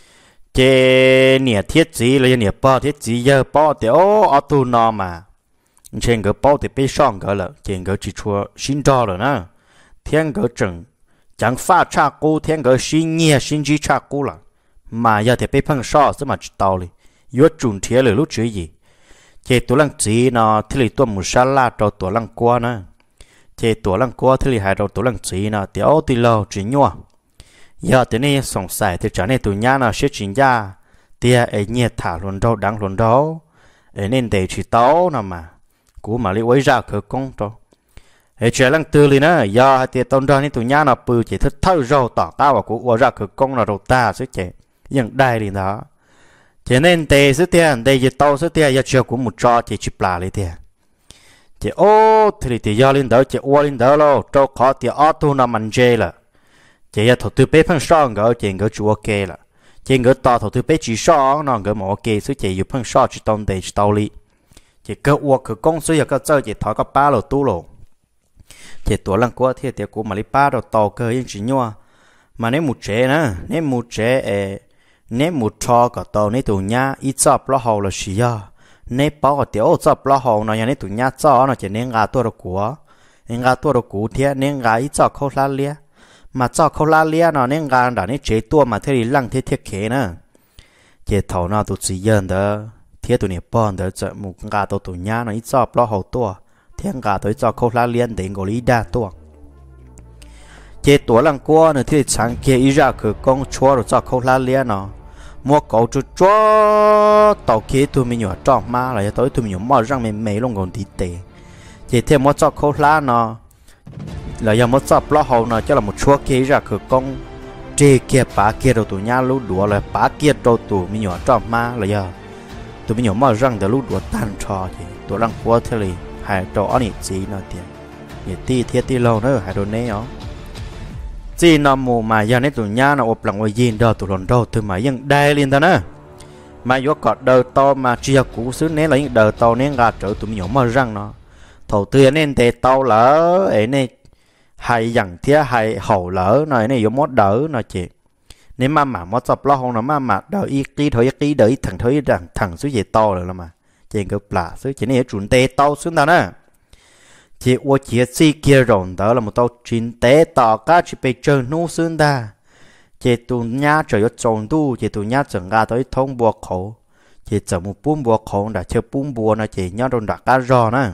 chế nè thiết gì là nè bao thiết gì giờ bao thì ô ở tu nó mà trên cái bao thì bị song cái là trên cái chỉ cho xin cho rồi nè thiên cái chừng chẳng pha cha cô thiên cái xin nhẹ xin chỉ cha cô là mà giờ thì bị phăng so sẽ mà chỉ tao đi yếu chuẩn thiệt là lúc chơi gì chế tổ lăng gì nó thì lấy tổ một sa la cho tổ lăng qua nè chế tổ lăng qua thì lấy hai đầu tổ lăng gì nó thì ô thì lâu chỉ nhua giờ tới nay sống sài thì trở nên tụi nhá nó sẽ chuyển ra tia ấy nhiệt thả luôn đâu đáng luôn đâu ấy nên để chỉ táo nào mà cú mà lấy quấy ra khởi công cho ấy chuyện lăng tư liền á giờ tia tôn ra nên tụi nhá nó bự chỉ thích thâu rau tỏ tao và cú quấy ra khởi công là đầu ta sẽ chạy những đai liền đó cho nên để sẽ tiền để chỉ tao sẽ tiền giờ chiều cũng một trò thì chụp lại liền tiền chỉ ô thì thì giờ lên đó chỉ ô lên đó lo cho khó thì auto nó mạnh dễ là chỉ là thầu tư bé phân so ngỡ chỉ ngỡ chủ ok là chỉ ngỡ to thầu tư bé chỉ so nó ngỡ mà ok số chỉ dùng phân so chỉ tông để chỉ tao li chỉ cơ uo cơ công số giờ cơ chơi chỉ thọ có ba lô tu lô chỉ tuổi lăng qua thì tiệc của mà li ba đồ tàu cơ yên chỉ nhua mà nếu một trẻ nữa nếu một trẻ nếu một trò cả tàu nếu tụi nhá ít chọc lo hậu là gì à nếu bảo cái tiểu chọc lo hậu nó nhà nếu tụi nhá cho nó chỉ nên gà tua được của nên gà tua được của thế nên gà ít chọc khâu lá lia mà chọc khâu lá lia nó nên gà đã nên chế tua mà thế thì lăng thế thiết kế nữa chế thầu nó tụi chỉ dân đó thế tụi này bọn đó chợ một gà tụi tụi nhá nó ít chọc lo hậu tua thế gà tụi chọc khâu lá lia đến gọi lý đa tua chế tuổi lăng qua nữa thì sáng kia ý ra cửa công chúa rồi chọc khâu lá lia nó mua cậu chú cho tàu kia tụi mình nhỏ tròn ma là tối tụi mình nhỏ mò răng mình mấy luôn còn tí tệ chỉ thêm một chọc khâu lá nó là giờ một chọc lo hậu nó cho là một chúa kia ra cửa công chê kia bá kia đầu tụi nhá lú đùa là bá kia đầu tụi mình nhỏ tròn ma là giờ tụi mình nhỏ mò răng để lú đùa tan trò thì tụi lăng qua thế này hai trò anh ấy gì nó tiền để ti thiết ti lâu nữa hai đồ này ó chỉ nằm mù mà giờ này tụi nhá nó ốp lằng ngoài gì đó tụi lần đầu từ màยังได้liền ta nữa mà vô cọt đầu to mà chia cũ xứ này là những đầu to nên gà trở tụi mình nhỏ mò răng nó thầu tiền nên để tao lỡ ấy này hay dặn thía hay hậu lỡ này này giống mót đỡ nó chị nếu mà mà mót sập lo không nó mà mà đỡ y kí thôi kí đỡ thằng thôi rằng thằng số gì to rồi là mà chị cái plà số chị này chuẩn tê tao xuống ta nữa chị ô chị si kia rộn đó là một tao chín tế tỏ cá chị bị chơi nô xuống ta chị tụ nhá trời có tròn tu chị tụ nhá chẳng ra tới thông buộc khổ chị chẳng một bún buộc khổ đã chơi bún bùa nó chị nhá đồn đặt cá rò nữa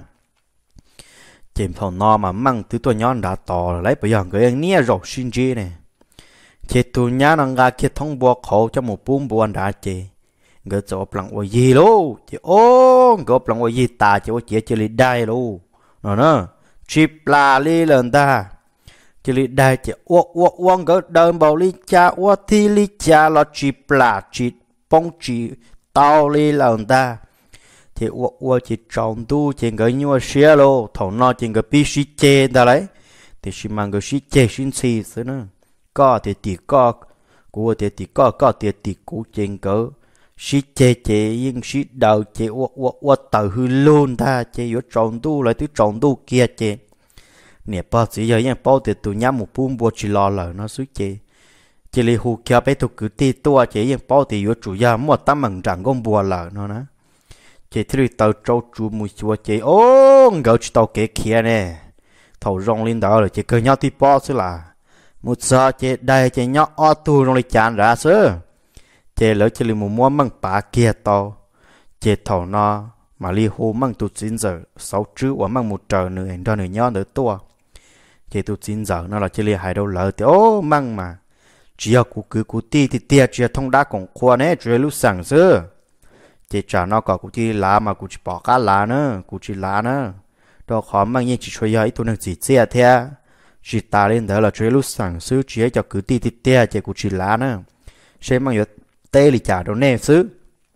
chị thằng nó mà mang từ tôi nhá đã tỏ lấy bây giờ người anh nia rổ xin chi này chị tụ nhá nó ra kia thông buộc khổ cho một bún bùa đã chị người chỗ bằng ôi gì luôn chị ô người bằng ôi gì ta chị ô chị chị đi đây luôn nó nữa chip là li lần ta chỉ li đại chỉ uo uo uong cái đơn bảo li cha uo thi li cha là chip là chỉ bông chỉ tao li lần ta chỉ uo uo chỉ trồng tu chỉ cái nhua xía lô thầu nó chỉ cái pi xí chê ta lấy thì xí mang cái xí chê xí xí xí nữa có thì thì có của thì thì có có thì thì của trên cái xí chê chê nhưng xí đầu chê uo uo uo tờ hư luôn ta chê yếu trồng tu lại thứ trồng tu kia chê nè bao giờ giờ nhá bao thì tụi nhá một bún bò chỉ lo lợ nó suy chê chê li hù kia bé tụi cứ ti tua chê nhưng bao thì yếu chủ gia mua tấm bằng trắng con bò lợ nó nè chê thứ tàu trâu chú mùi chua chê ô ngỡ chỉ tàu kế kia nè thầu rong lên đó rồi chê cơ nhau thì bao xứ là một giờ chê đây chê nhau ô tu rong lên chán ra xứ chế lỡ chế li một mua măng bá kia to chế thầu nó mà li hồ măng tụt chín giờ sáu chữ và măng một trời nữa anh cho nữa nhon nữa tua chế tụt chín giờ nó là chế li hai đâu lỡ thì ô măng mà chỉ có cụ cứ cụ ti thì tia chỉ thông đá còn khoa nè chế lúc sáng xưa chế trả nó có cụ chỉ lá mà cụ chỉ bỏ cá lá nữa cụ chỉ lá nữa đó khó măng như chỉ chơi ấy tụi nó chỉ chia theo chỉ ta lên đó là chế lúc sáng xưa chỉ cho cứ ti thì tia chế cụ chỉ lá nữa xem măng tê li trả đồ nè xứ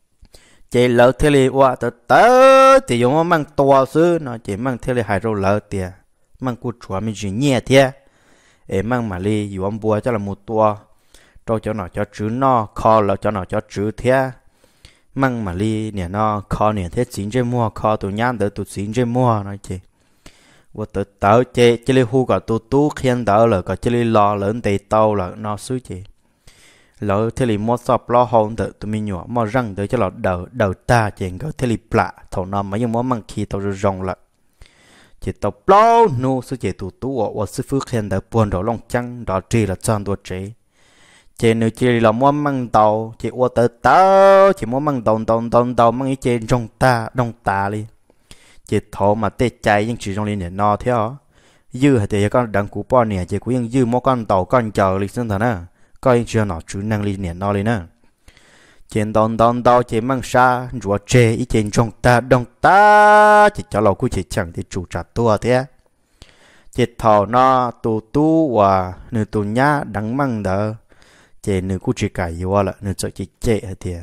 chị lỡ thế li qua tới tới thì dùng mang to xứ nó chỉ mang thế li hai rô lỡ tiệt mang cua chua mình chỉ nhẹ thiệt em mang mà li dùng bùa cho là một tua cho cho nó cho chữ nó kho là cho nó cho chữ thiệt mang mà li nè nó kho nè thế chín trên mua kho tụi nhang đỡ tụi chín trên mua nói chị qua tới tới chị chị li hu cả tụi tú khen đỡ là cả chị li lo lớn tây tàu là nó xứ chị lỡ thế li mót sập lo hồn tự tụi mình nhỏ mót răng tới cho lọ đầu đầu ta chèn có thế li plạ thầu nằm mấy mót măng khi tàu rong lại chỉ tàu plo nu sư chỉ tụ tụ ở sư phước khen đã buồn đầu lòng trăng đó chỉ là chọn đồ chế chỉ nếu chỉ là mót măng tàu chỉ qua tới tàu chỉ mót măng tàu tàu tàu tàu măng trên trong ta đông ta đi chỉ thầu mà tê chạy nhưng chỉ trong liên để no thế hả dư thì con đằng cú po nè chỉ cú nhưng dư mót con tàu con chờ lịch sinh thần à coi chưa nó chú năng li nè nó lên nè trên đòn đòn đòn trên mang xa rùa chê ý trên trong ta đông ta chỉ cho lầu cũng chỉ chẳng thì chủ trả tua thế chỉ thầu nó tù tu và nửa tù nhá đắng măng đỡ chỉ nửa cũng chỉ cài vô là nửa cho chỉ chê hết thì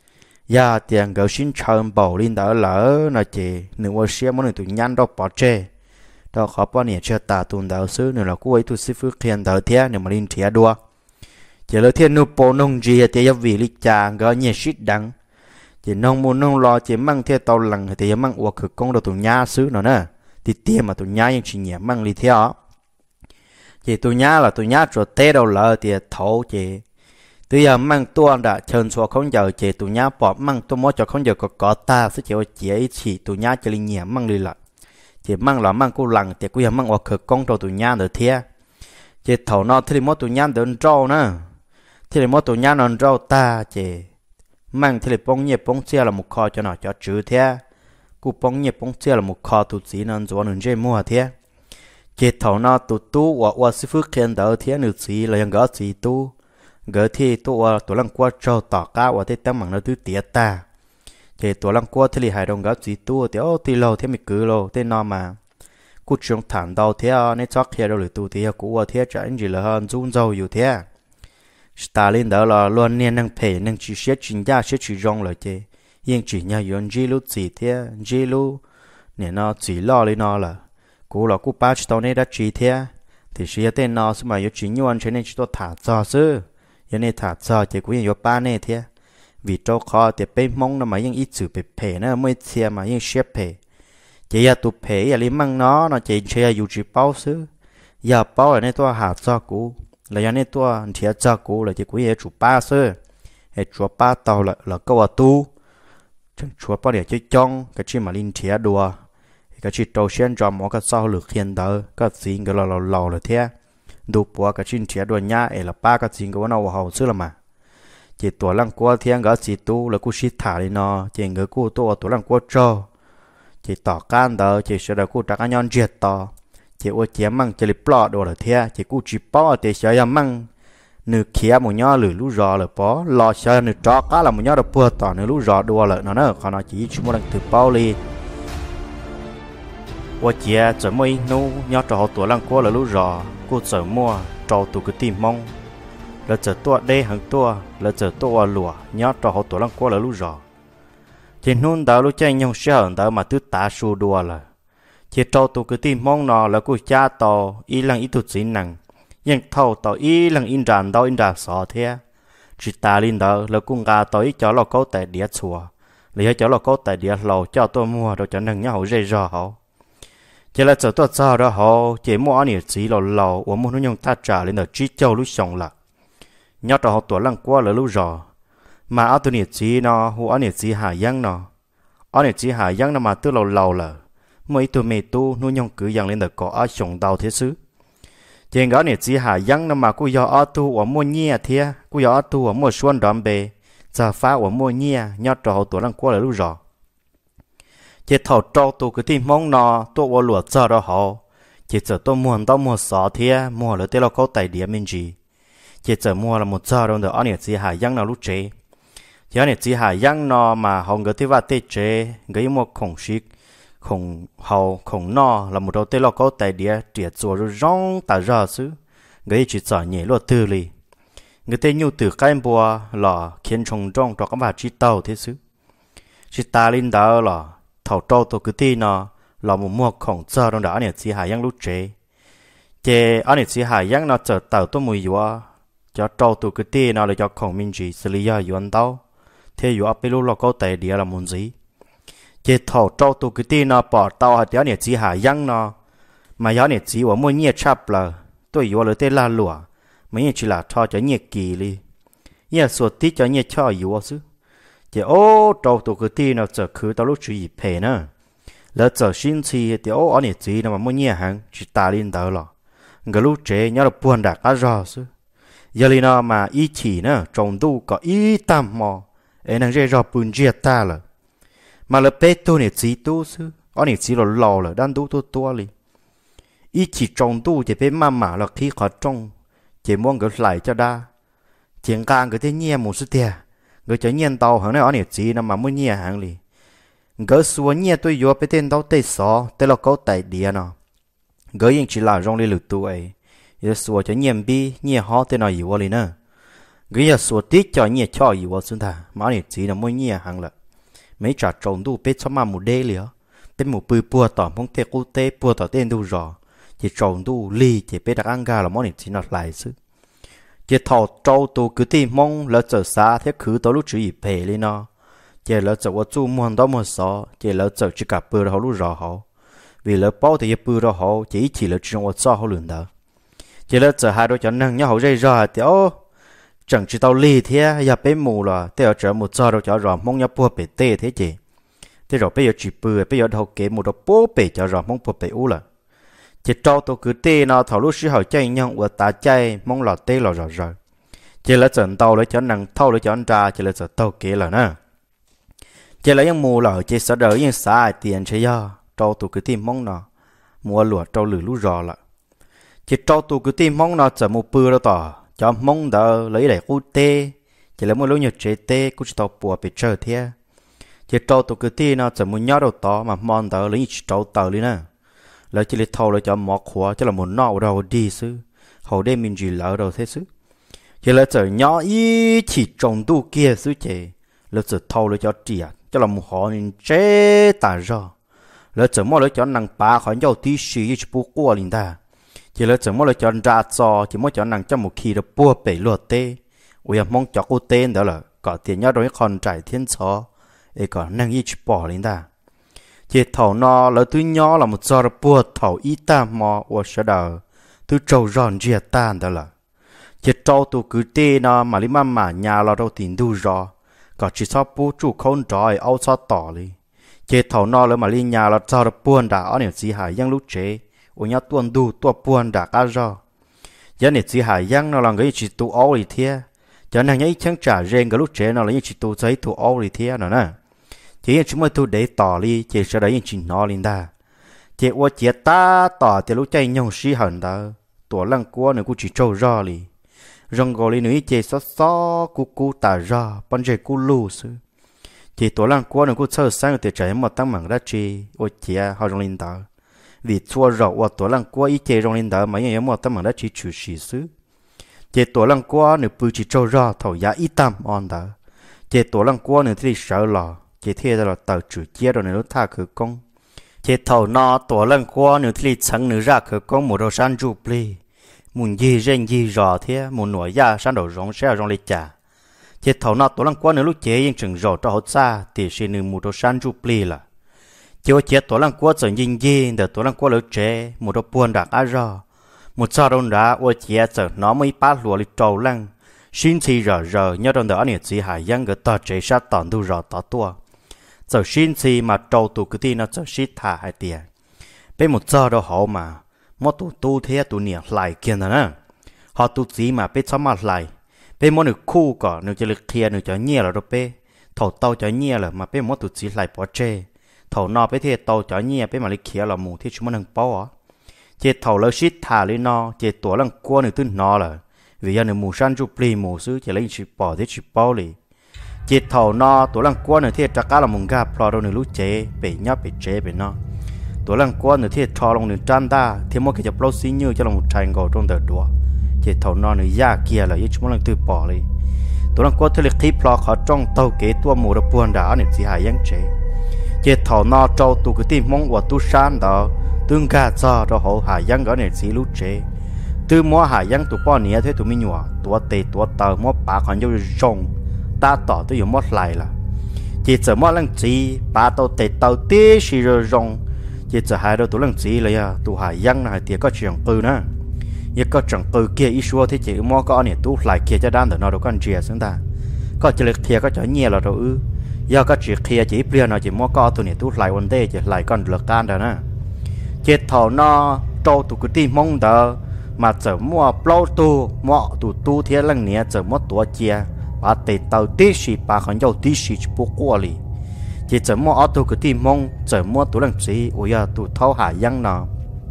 ya tiền gấu xin chờn bầu lên đỡ lỡ nó chỉ nửa qua xe món nửa tù nhăn đó bỏ chê đó khó bao nhiêu chưa ta tù đỡ xứ nửa là cũng ấy tù sư phước khen đỡ thế nửa mà lên thía đua chỉ là thiên nụ bộ nông gì thì vì lịch trà gỡ nhẹ shit đắng chỉ nông muốn nông lo chỉ mang theo tàu lằng thì mang uổng khử công đầu tụi nhá xứ nó nè thì tiền mà tụi nhá nhưng chỉ nhẹ mang đi theo chỉ tụi nhá là tụi nhá cho tê đâu lỡ thì thấu chỉ từ giờ mang tua đã chân xua không giờ chỉ tụi nhá bỏ mang tôi mới cho không giờ có có ta sẽ chịu chỉ chỉ tụi nhá cho linh nhẹ mang đi lại chỉ mang là mang cô lằng thì cũng mang vào khởi công cho tụi nhá được thế chỉ thầu nó thì mỗi tụi nhá đến trâu nữa thì mỗi tụi nhá nó trâu ta chỉ mang thì bông nhẹ bông xe là một kho cho nó cho chữ thế cú bông nhẹ bông xe là một kho tụi gì nó cho nó dễ mua thế chỉ thầu nó tụi tu và và sư phước khen đỡ thế nữ gì là yang gỡ gì tu gỡ thì tụi tụi lăng qua trâu tỏ cá và thế tăng bằng nó thứ tiệt ta chỉ tụi lăng qua thì hai đồng gỡ gì tu thì ô thì lâu thế mình cứ lâu thế nó mà cú trông thản đầu thế nên chắc kia đâu được tu thì cú và thế chẳng gì là hơn run dâuอยู่thế Stalin đó là luôn nên năng phê năng chỉ xét chính gia xét chỉ rong lại chứ nhưng chỉ nhà yon chỉ lúc gì thế chỉ lúc nên nó chỉ lo lên nó là cú là cú ba tao này đã chỉ thế thì sẽ tên nó mà có chỉ nhuận cho nên chỉ tôi thả cho chứ cho nên thả cho thì cũng có ba này thế vì cho khó thì bên mong nó mà những ít sự bị phê nó mới xe mà những xếp phê chỉ là tụ phê là liên mang nó nó chỉ chơi dù chỉ bao chứ giờ bao là nên tôi hạ cho cú là do nên tôi thiệt cho cú là chỉ quý hệ chủ ba sơ hệ chủ ba tàu là là câu à tu chẳng chủ ba để chơi trong cái chuyện mà linh thiệt đùa cái chuyện đầu tiên cho mỗi cái sau lược hiện đời cái gì cái là lò lò là thế đủ bùa cái chuyện thiệt đùa nhá là ba cái gì cái nào hậu xưa là mà chỉ tuổi lăng qua thiên cái gì tu là cú xịt thả đi nó chỉ người cú tu tuổi lăng qua cho chỉ tỏ can đời chỉ sẽ được cú trả cái nhon diệt tỏ chỉ ô chế măng chỉ lì plọ đồ là thế chỉ cú chỉ bỏ để xóa yam măng nửa kia một nhớ lử lú rò là bỏ lò xóa nửa chó cá là một nhớ được bừa tỏ nửa lú rò đua là nó nữa còn nó chỉ chỉ một lần từ bao li ô chế chỉ mới nô nhớ trò họ tuổi lăng qua là lú rò cú chỉ mua trò tụ cái tìm mong là chỉ tua đê hàng tua là chỉ tua lùa nhớ trò họ tuổi lăng qua là lú rò chỉ nôn đào lú chơi nhau sợ đào mà tứ tá su đua là chỉ trâu tụ cái tim mong nó là cô cha tàu y lăng ít tụt dính nặng nhưng thâu tàu y lăng in ràn đau in ràn sọ thế chỉ ta linh đó là cung gà tàu y cho lò câu tại địa chùa lấy cho lò câu tại địa lầu cho tôi mua rồi cho nâng nhau dây rò họ chỉ là cho tôi cho đó họ chỉ mua anh chỉ lầu lầu và mua nó nhung ta trả lên được chỉ châu lúc xong là nhớ cho họ tuổi lăng qua là lúc rò mà ở tôi chỉ nó hoặc anh chỉ hải giang nó anh chỉ hải giang nó mà tôi lầu lầu là mấy tụi mày tu nuôi nhung cứ dần lên được có ở sòng đầu thế xứ chuyện đó này chỉ hà dân nó mà cô giờ ở tu ở mua nhia thế cô giờ ở tu ở mua xuân đòn bề giờ phá ở mua nhia nhớ trò tuổi lăng qua là lúc rồi chỉ thầu trâu tu cái tim mong nó tu ở lúa giờ đó họ chỉ giờ tôi mua tao mua sọ thế mua là tê lo có tài địa mình gì chỉ giờ mua là một giờ đâu được ở này chỉ hà dân nó lúc chế chỉ ở này chỉ hà dân nó mà họ người tí va tê chế người mua khổng xích khổng hậu khổng no là một đầu tên lo có tài địa triệt rồi rồi rong ta ra xứ người chỉ giỏi nhảy lo tư li người tên nhu từ cái bùa là khiến trồng trong cho các bà chỉ tàu thế xứ chỉ ta linh đó là thầu trâu tổ cứ tin nó là một mua khổng giờ trong đó anh chỉ hải yang lúc chế chế anh chỉ hải yang nó trở tàu tôi mùi dùa cho trâu tổ cứ tin nó là cho khổng minh chỉ xử lý do yuan tao thế dùa bây lúc lo có tài địa là muốn gì chỉ thầu trâu tụ cái tin nó bỏ tàu hạt giáo này chỉ hải yang nó mà giáo này chỉ ở mua nhẹ chắp là tôi yếu là tên là lụa mấy chỉ là cho cho nhẹ kỳ đi nhẹ suốt tí cho nhẹ cho yếu chứ chỉ ô trâu tụ cái tin nó giờ cứ tao lúc chú ý phê nữa lỡ giờ xin chi thì ô ở này chỉ nó mà mua nhẹ hàng chỉ ta lên đó là người lúc trẻ nhớ là buồn đã cá rò chứ giờ li nó mà ý chỉ nữa trồng tu có ý tam mò ấy năng dễ rò buồn giết ta là mà là bé tôi này chỉ tu sư, anh này chỉ là lò là đang tu tu tu đi, ý chỉ trồng tu chỉ bé mà mà là khi khó trồng, chỉ muốn cái lại cho đa, chuyện càng cái thế nhẹ một số tiền, cái cho nhẹ tàu hàng này anh này chỉ là mà muốn nhẹ hàng đi, cái số nhẹ tôi vô bé tên tàu tây sọ, tây là có tài địa nó, cái những chỉ là trong đi lượt tu ấy, cái số cho nhẹ bi nhẹ họ tên nào yếu đi nữa, cái số tít cho nhẹ cho yếu xuống thà, mà anh này chỉ là muốn nhẹ hàng là mấy trò trồng tu biết cho mà một đê liền, biết một bự bùa tỏ phong tê cô tê bùa tỏ tên tu rõ, chỉ trồng tu ly chỉ biết đặt ăn gà là món này chỉ nọt lại chứ, chỉ thọ trâu tu cứ tìm mong lỡ trở xa thế cứ tới lúc chú ý về lên nó, chỉ lỡ trở qua chu muôn đó một số, chỉ lỡ trở chỉ cả bự họ lúc rõ họ, vì lỡ bao thì bự đó họ chỉ chỉ lỡ trong qua sao họ lường đó, chỉ là giờ hai đứa cho năng nhau hậu dây rồi thì ô chẳng chỉ tao lì thế giờ bé mù là thế ở chợ một giờ đâu cho rồi mong nhau bùa bể tê thế chị thế rồi bây giờ chỉ bừa bây giờ đầu kế một đầu bố bể cho rồi mong bùa bể u là chỉ trâu tôi cứ tê nó thầu lúc xí hỏi chạy nhau ở ta chạy mong lọt tê là rồi rồi chỉ là trận tàu lấy cho năng thâu lấy cho anh ra chỉ là giờ tàu kế là nè chỉ là những mù là chỉ sợ đỡ những sai tiền chơi do trâu tôi cứ tìm mong nó mua lụa trâu lử lú rò là chỉ trâu tôi cứ tìm mong nó giờ một bữa đó tỏ cho mong đỡ lấy để cú tê chỉ là mua lúa nhật chế tê cú tàu bùa bị chơi thế chỉ trâu tôi cứ tìm nó giờ muốn nhớ đâu tỏ mà mong đỡ lấy trâu tàu đi nè lấy chỉ lấy thâu lấy cho mỏ khóa cho là một nọ đâu đi xứ hầu đêm mình chỉ lỡ đâu thế xứ chỉ là giờ nhỏ ý chỉ trồng tu kia xứ chế lấy giờ thâu lấy cho triệt cho là một họ nên chế tả ra lấy giờ mua lấy cho năng bá khỏi nhau tí xí chỉ bố qua liền ta chỉ lấy giờ mua lấy cho ra cho chỉ mua cho năng cho một khi được bua bể luật tê ui mong cho cô tên đó là có tiền nhớ đối con trải thiên chó để có năng ý chỉ bỏ liền ta chỉ thầu nó lấy thứ nhỏ là một giờ được bua thầu ít ta mò ở sẽ đờ thứ trâu ròn chia tan đó là chỉ trâu tụ cứ tê nó mà đi mà mà nhà là đâu tiền đủ rõ có chỉ sao bố chủ không trói áo sao tỏ đi chế thầu nó lấy mà đi nhà là sao được buồn đã ở những gì hải giang lúc chế ở nhà tuần đủ tua buồn đã cá do giờ những gì hải giang nó là cái chỉ tụ áo đi thế cho nên những chẳng trả riêng cái lúc chế nó là những chỉ tụ giấy tụ áo đi thế nữa nè chỉ chúng mới tụ để tỏ đi chế sẽ đấy những chỉ nó lên ta chế ở chế ta tỏ thì lúc chạy nhau xí hận đó tuổi lăng qua nữa cũng chỉ trâu ra đi rong gọi lên núi chế xóa xóa cú cú tả ra bọn chế cú lù sư chỉ tổ lăng qua nó cú sơ sáng để chạy một tăng mảng ra chi ôi chia họ rong lên tờ vì chua rau và tổ lăng qua ít chế rong lên tờ mấy người một tăng mảng ra chi chủ sĩ sư chỉ tổ lăng qua nó bự chỉ trâu ra thầu giá ít tam on tờ chỉ tổ lăng qua nó thì sợ lò chỉ thế là tờ chủ chia rồi nó tha khử công chỉ thầu nó tổ lăng qua nó thì chẳng nữa ra khử công một đồ san chụp đi muốn gì rèn gì rõ thế muốn nổi da sang đầu rong xe rong lịch trả chỉ thầu nó tổ lăng qua nữa lúc chế nhưng chừng rõ cho hốt xa thì xin nương một đồ san chụp đi là chỉ có chế tổ lăng qua giờ nhìn gì để tổ lăng qua lỡ chế một đồ buồn đặc á rõ một sao đông đã ở chế giờ nó mới bắt lúa lịch trâu lăng xin thì rõ rõ nhớ đông đó này chỉ hải dân cái tờ chế sát toàn đủ rõ tỏ tua giờ xin thì mà trâu tụ cái tin nó giờ xít thả hai tiền bên một sao đâu hậu mà mỗi tụ tu thế tụ nhẹ lại kia nè họ tụ gì mà biết sao mà lại bên mỗi nửa khu cả nửa chỉ lực kia nửa cho nhẹ là đâu bên thầu tàu cho nhẹ là mà bên mỗi tụ gì lại bỏ chê thầu nọ bên thế tàu cho nhẹ bên mà lực kia là mù thế chúng mình bao á chỉ thầu lỡ shit thả lên nọ chỉ tổ lăng qua nửa tư nọ là vì giờ nửa mù san chụp li mù xứ chỉ lấy chỉ bỏ thế chỉ bao li chỉ thầu nọ tổ lăng qua nửa thế chắc cả là mùng gà pro đâu nửa lú chế bị nhấp bị chế bị nọตัวลังก้อนเนี่ยที่ทอลงหนึ่งจันตาที่มันก็จะปลดสิ่งยืดจะลงใช้งอตรงเดือดดัวที่ทอนอนเนี่ยยากเกียร์เลยยิ่งชั่วโมงลังตื่นปอเลยตัวลังก้อนที่เล็กที่พลอเขาจ้องเต้าเก๋ตัวหมูระปวนด่าเนี่ยสีหายยังเจที่ทอนอเจ้าตัวก็ที่มองว่าตู้ชานดอตึงกาจ้าเราหหายยังก็เนี่ยสีรู้เจตื้อมัวหายยังตัวป้อนเนี่ยที่ตัวไม่หนัวตัวเตะตัวเต่ามัวปากขันยาวจงตาต่อตัวอยู่มัวไหลล่ะที่จะมัวลังจีปาตัวเตะเต่าตีสีจงchỉ giờ hai đứa tụi lần gì là ya tụi hải dân này thì có trường cư nữa, nhưng có trường cư kia ít xua thì chỉ mua có này tụi lại kia cho đan để nó đâu con chia xuống ta, có chỉ lực kia có cho nhẹ là đâu ư, do có chỉ kia chỉ bia nó chỉ mua có tụi này tụi lại vấn đề chỉ lại con lực tan đó nè, chỉ thầu nó trâu tụi cái tim mong đó mà giờ mua plau tu mua tụi tu thì lần này giờ mua tuổi chia, và để tàu tí xì bà còn giàu tí xì chỉ buộc qua đi chỉ giờ mua ở tụ cái tim mong giờ mua tụ lần gì ôi ya tụ thâu hạ dân nào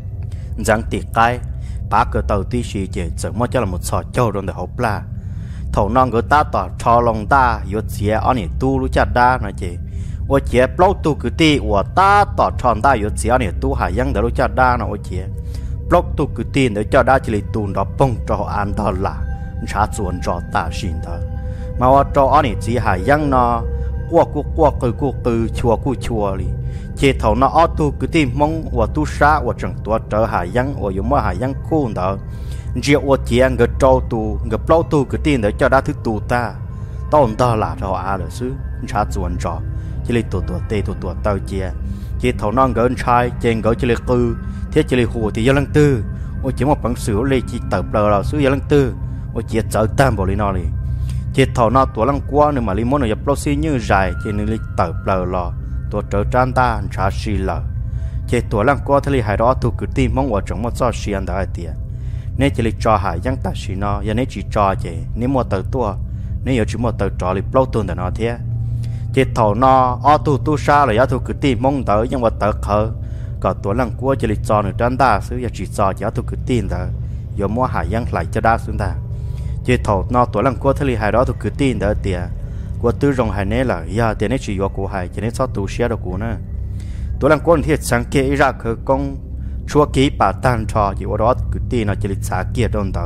rằng tiệt cái bà cái tàu tí xì chỉ giờ mua cho là một sọ châu rồi để hộp la thầu non người ta tỏ cho lòng ta yếu chia ở này tu lu chặt đa nói chị ôi chia plau tụ cái ti ôi ta tỏ tròn ta yếu chia ở này tu hạ dân để lu chặt đa nó ôi chia plau tụ cái ti để cho đa chỉ là tụ đó bông cho họ ăn đó là trả chuẩn cho ta xin đó mà ở cho ở này chỉ hạ dân nó qua qua qua cười qua cười chua qua chua đi chế thầu nó ở tu cái tim mong và tu sa và chẳng tu trở hải dân và dùng mà hải dân khu đó chỉ ở chế người trâu tu người plau tu cái tim để cho đã thức tu ta tao ta là cho à là xứ trả chuẩn cho chỉ lấy tu tu tê tu tu tao chế chế thầu nó người trai chế người chỉ lấy cư thế chỉ lấy hồ thì do lăng tư 我只么本事我嚟只特不了，所以人tư我只走单不哩那里，只头那多人过呢嘛，你么呢也不是như dài，只你嚟特不了，多走站大查是了，只多人过他哩还多图个地蒙我怎么做实验的点，你只嚟抓下ยัง但是呢，也你只抓只，你么得多，你有只么得抓哩不多的那天，只头那阿图图沙了，也图个地蒙得，因为得可。có tuổi lăng cua chỉ cho người trăn đa xứ giờ chỉ cho giáo tụ cứ tin đó giờ mua hải dân lại cho đa xuống ta chỉ thầu nó tuổi lăng cua thế hải đó tụ cứ tin đó tiền của tư rong hải nè là giờ tiền này chỉ vào của hải chỉ nên sao tụ xe được của nó tuổi lăng cua thì sáng kia ra khởi công chúa ký bà tan cho chỉ vào đó cứ tin nó chỉ lịch xả kia đông đó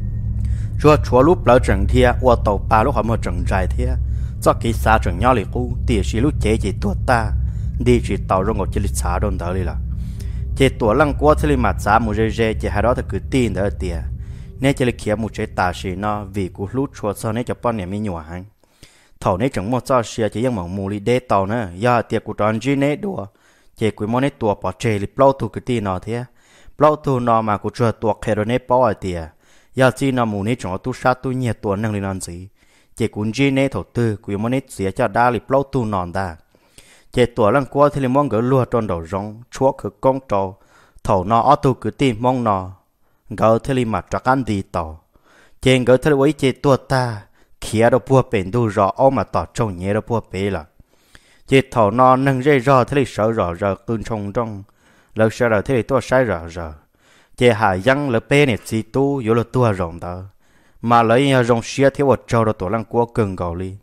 chúa chúa lúc lỡ trận thia qua tàu bà lúc họ mở trận dài thia cho ký xa trận nhau liền cũ tiền chỉ lúc chế chỉ tuột ta đi chỉ tàu rong chỉ lịch xả đông đó đi là chỉ tuổi lăng qua thì mà giá một rơi rơi chỉ hai đó thì cứ tin đó tiền nên chỉ lịch kia một chế tà sĩ nó vì cú lút chuột sau này cho bọn này mới nhỏ hàng thầu này chẳng một cho xe chỉ ยัง mỏng mù li đê tàu nữa giờ tiền của tròn chi này đùa chỉ quý món này tua bỏ chế li plau tu cứ tin nó thế plau tu nó mà của chuột tua khe rồi này bao ở tiền giờ chỉ nó mù này chẳng tu sát tu nhiệt tua năng li non gì chỉ cuốn chi này thầu tư quý món này xía cho đa li plau tu non ta chỉ tuổi lăng qua thì mong gỡ lúa tròn đầu rong chúa cứ công trâu thầu nó ở tu cứ tìm mong nó gỡ thì mặt trắc ăn đi tàu chỉ gỡ thì với chỉ tuổi ta kia đâu bùa bền đủ rõ ông mà tỏ trâu nhẹ đâu bùa bể là chỉ thầu nó nâng dây rõ thì sợ rõ rõ cơn trong trong lỡ sợ rồi thì tôi sai rõ rõ chỉ hải dân lỡ bể này chỉ tu yếu là tua rộng đó mà lấy rong xia thiếu một trâu đó tuổi lăng qua cần gạo đi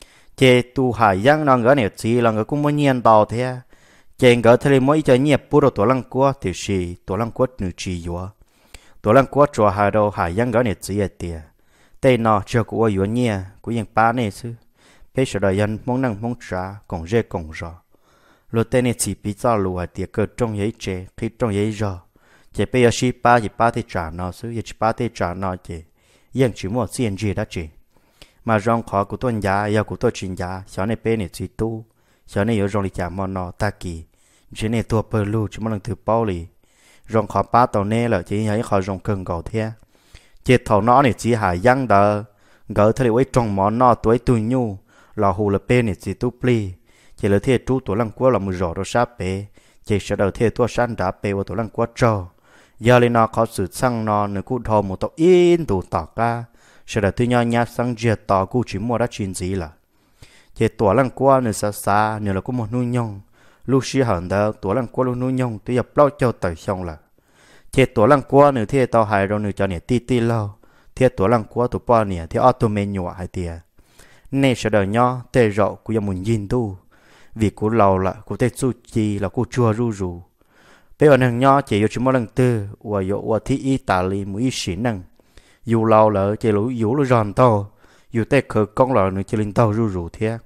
chế tu hải giang nó ngỡ này chỉ là ngỡ cũng muốn nhiên tàu thế chế ngỡ thế mỗi cho nhiệt bút đầu tổ lăng qua thì gì tổ lăng qua nữ chỉ yếu tổ lăng qua cho hải đầu hải giang ngỡ này chỉ là tiền tây nó chưa của yếu nhia của những ba này chứ bây giờ đời dân mong năng mong trả còn dễ còn rõ lúc tây này chỉ bị cho lùa tiền cơ trong giấy chế khi trong giấy rõ chế bây giờ chỉ ba chỉ ba thì trả nó chứ chỉ ba thì trả nó chế dân chỉ một tiền gì đó chế mà rong khó của tôi nhà yêu của tôi chuyên gia sau này bên này chỉ tu sau này ở rong lịch trả món nọ ta kỳ chỉ này tua bơ lu chỉ món lần thứ bao lì rong khó ba tàu nè là chỉ nhảy khó rong cần gạo thế chết thầu nó này chỉ hải giang đờ gỡ thời ấy trong món nọ tuổi tuổi nhu là hồ là bên này chỉ tu pli chỉ là thế tu tuổi lăng qua là một giỏ đó sáp bể chỉ sẽ đầu thế tua san đá bể và tuổi lăng qua trâu giờ lên nó có sự xăng nó nửa cú thò một tàu in tụ tạc ra sẽ là thứ nhau nhá sang diệt tỏ cú chỉ mua đã chuyện gì là chỉ tuổi lăng qua nửa xa xa nửa là có một nuôi nhông lúc xí hẳn đó tuổi lăng qua lúc nuôi nhông tôi dập lâu cho tới xong là chỉ tuổi lăng qua nửa thế tao hài rồi nửa cho nửa ti ti lâu thế tuổi lăng qua tụi bao nửa thế auto menu hai tia nên sẽ đời nhau tê rộ của nhà mình nhìn tu vì của lâu là của tê su chi là của chua ru ru bây giờ nàng nhau chỉ có chỉ một lần tư và có và thi y tả lý mũi xí năng dù lâu là chỉ lũ dù lũ giòn tao dù tê khờ con là nữa chỉ linh tao ru ru thế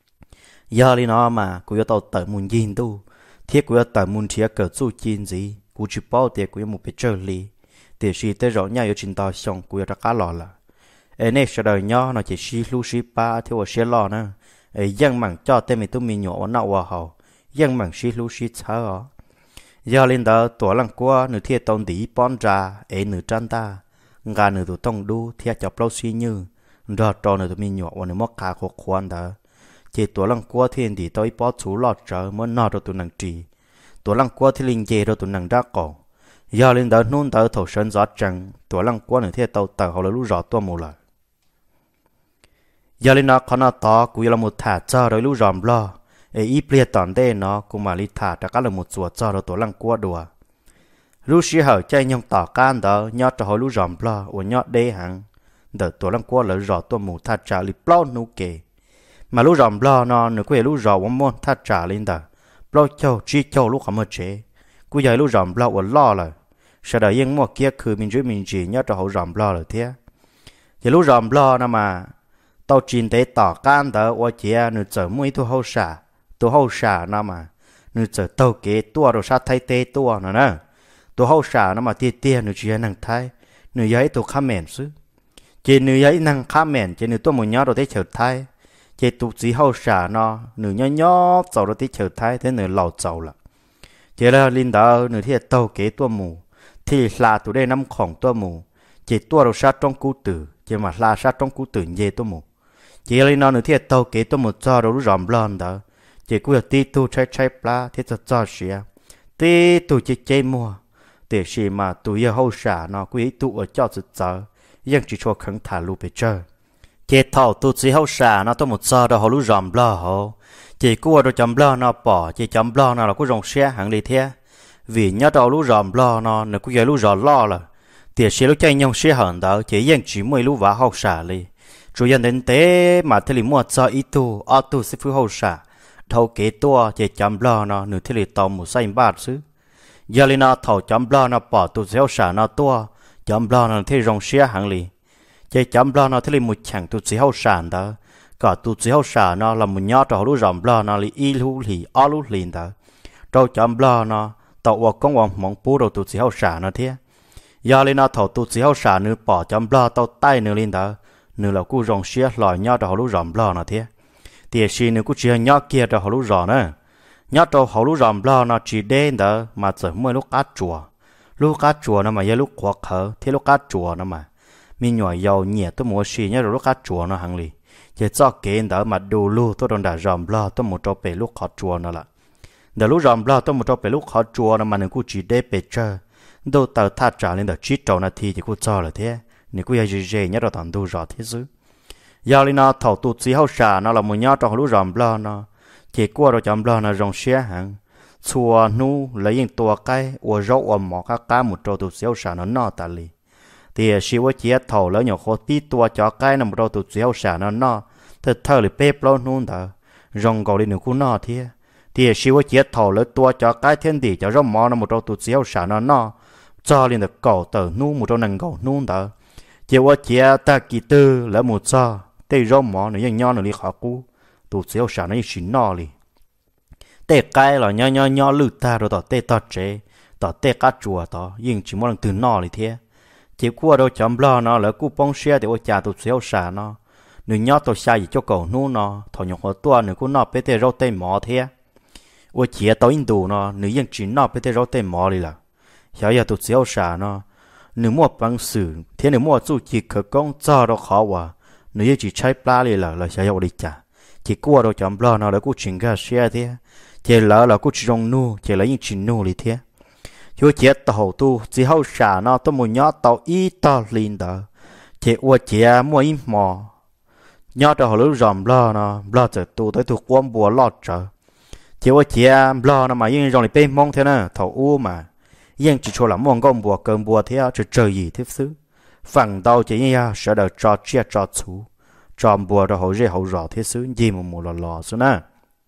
giờ li nó mà của tao tự muốn nhìn tu thiết của tự muốn chia cờ su chi gì của chỉ bao tiền của một cái chơi li để xí tê rõ nhau ở trên tao xong của ta cá lò là ấy nên sẽ đời nhau nó chỉ xí lũ xí ba theo xí lò nữa ấy dân mảng cho tên mình tu mình nhỏ nó vào hậu dân mảng xí lũ xí chả ở giờ lên đó tuổi lăng qua nửa thiết tông tí bón ra ấy nửa trăn ta ngà nửa tụ tông đu thiết chọc lâu xí như đó cho nửa tụ mình nhỏ và nửa móc cá khổ khoan đó chỉ tuổi lăng qua thiên thì tôi bó chú lọt trở mới nọ rồi tụ năng trì tuổi lăng qua thì linh dê rồi tụ năng đá cổ giờ lên đó nôn đó thổ sơn gió trắng tuổi lăng qua nửa thiết tàu tàu họ là lũ gió tua mù lại giờ lên đó con nó to cũng là một thả cho rồi lũ giòm lo ấy ít bia tòn đê nó cũng mà li thả đã cả là một chuột cho rồi tuổi lăng qua đùa lũ sĩ hở chơi nhông tỏ can đó nhót cho họ lũ giòm lo và nhót đê hàng đợt tuổi lăng qua là giò tua mù thả trả li plau nụ kề mà lũ giòm lo nó nửa quê lũ giò vốn môn thả trả lên đó plau châu chi châu lũ không ở chế cứ giờ lũ giòm lo và lo là sau đó yên mua kiaคือmình dưới mình chỉ nhót cho họ giòm lo rồi thế giờ lũ giòm lo nó mà tao chín tế tỏ can đó và chia nửa giờ mỗi thu hậu xả thu hậu xả nó mà nửa giờ tao kế tua rồi sát thay tế tua nữa nè thu hậu xả nó mà tia tia nửa chia năng thay nửa giấy thu khám mền xứ chỉ nửa giấy năng khám mền chỉ nửa tua một nhớ rồi tế chợt thay chỉ tụ chỉ hậu xả nó nửa nhớ nhớ dầu rồi tế chợt thay thế nửa lầu dầu là chỉ là linh đó nửa thiệt tao kế tua mù thì là tụ đây năm khổng tua mù chỉ tua đầu sát trong cú tử chỉ mà là sát trong cú tử nhẹ tua mù chỉ lấy nó nữa thì tàu kế tua một cho đầu rầm lon đó chỉ cú là ti tu trái trái pla thì cho cho xía ti tu chỉ chơi mua để xí mà tụ yêu hậu xả nó cú ấy tụ ở cho sự giờ nhưng chỉ cho khẩn thả lu bị chơi chỉ thầu tụ chỉ hậu xả nó tua một cho đầu hậu lu rầm lon hậu chỉ cú ở chấm lon nó bỏ chỉ chấm lon nó là cú rong xe hàng đi thế vì nhớ đầu lu rầm lon nó nó cú giờ lu rầm lo là tiệt xe lúc chạy nhông xe hận đó chỉ yên chỉ mới lúc vả học xả li chủ nhân đến tế mà thế li mua cho ít tu ở tu sẽ phù học xả thâu kế tua chỉ chấm lo nó nửa thế li tàu một sai bát xứ giờ li nó thâu chấm lo nó bỏ tu sẽ học xả nó tua chấm lo nó thế rong xe hàng li chỉ chấm lo nó thế li một chẳng tu sẽ học xả đó cả tu sẽ học xả nó là một nhớ đầu lúc rầm lo nó li y lu li ở lu li đó đâu chấm lo nó tàu ở công hoàng mong bố đầu tu sẽ học xả nó thế giờ lên nó thầu tu chỉ hậu xả nửa bỏ chấm lo tao tay nửa lên đó nửa là cú rong xía lòi nhớ đầu lú rầm lo nó thế tiệt xí nửa cú chia nhớ kia đầu lú rò nữa nhớ đầu hậu lú rầm lo nó chỉ đen đó mà giờ mới lúc cá chùa lúc cá chùa nó mà giờ lúc quạt khở thế lúc cá chùa nó mà mi nhỏ giàu nhẹ tôi mua xí nhớ lúc cá chùa nó hàng lì chỉ cho kế đó mà đồ lu tôi đòn đã rầm lo tôi một trâu bể lúc khó chùa nó là để lúc rầm lo tôi một trâu bể lúc khó chùa nó mà nửa cú chỉ đen bể chơi đâu tao thắt trả lên được chít trâu na thì thì cũng cho là thế, nếu cũng dễ dễ nhớ được thằng đâu rõ thế chứ, giờ lên nó thầu tụt xí hậu xả nó là một nhớ trong lúc rầm lo nó, chỉ qua rồi chấm lo nó rong xe hàng, xua nu lấy những tua cái, uo rau uo mỏ các cá một trâu tụt xí hậu xả nó nọ ta li, thì xí qua chia thầu lấy nhỏ khó tí tua cho cái nó một trâu tụt xí hậu xả nó nọ, thật thơ là bếp lo nu đó, rong gạo lên nó cũng nọ thế, thì xí qua chia thầu lấy tua cho cái thiên địa cho rau mỏ nó một trâu tụt xí hậu xả nó nọ cho lên được cầu tờ nu một trong nâng cầu nu đó chỉ qua chia ta kỳ tư là một cho tây rong mỏ nó nhon nó đi khó cú tụt xéo sản nó xin nọ li tây cái là nhon nhon nhon lư ta rồi tờ tây tờ chế tờ tây cá chùa tờ nhưng chỉ muốn từ nọ li thế chỉ qua đâu chấm lo nó là cú bông xe để qua trả tụt xéo sản nó nửa nhon tờ xa gì cho cầu nu nó thằng nhóc họ tua nửa cú nọ bé tây rau tây mỏ thế qua chia tàu印度nó nửa nhưng chỉ nọ bé tây rau tây mỏ li là giờ giờ tụt xéo xả nó nếu mua bằng sử thế nếu mua chú chỉ khởi công cho đó khó quá nếu chỉ trái pla đi là là sẽ yêu đi chả chỉ qua đâu chấm lo nó là cú chỉnh cái xe thế chỉ là là cú trồng nu chỉ là những chỉnh nu đi thế chú chỉ tàu tu chỉ hậu xả nó tôi muốn nhớ tàu ít tàu linh đó chỉ qua chỉ mua ít mò nhớ tàu lúc rầm lo nó lo giờ tu tới tu quan bùa lo chờ chỉ qua chỉ lo nó mà những rong đi bên mong thế nè thầu u mà nhưng chỉ cho là mong con bùa cơm bùa theo chỉ trời gì thế xứ phẳng đầu chỉ như sợ đời cho chia cho chú cho bùa đó hậu dễ hậu rõ thế xứ gì mà một lò lò xứ nè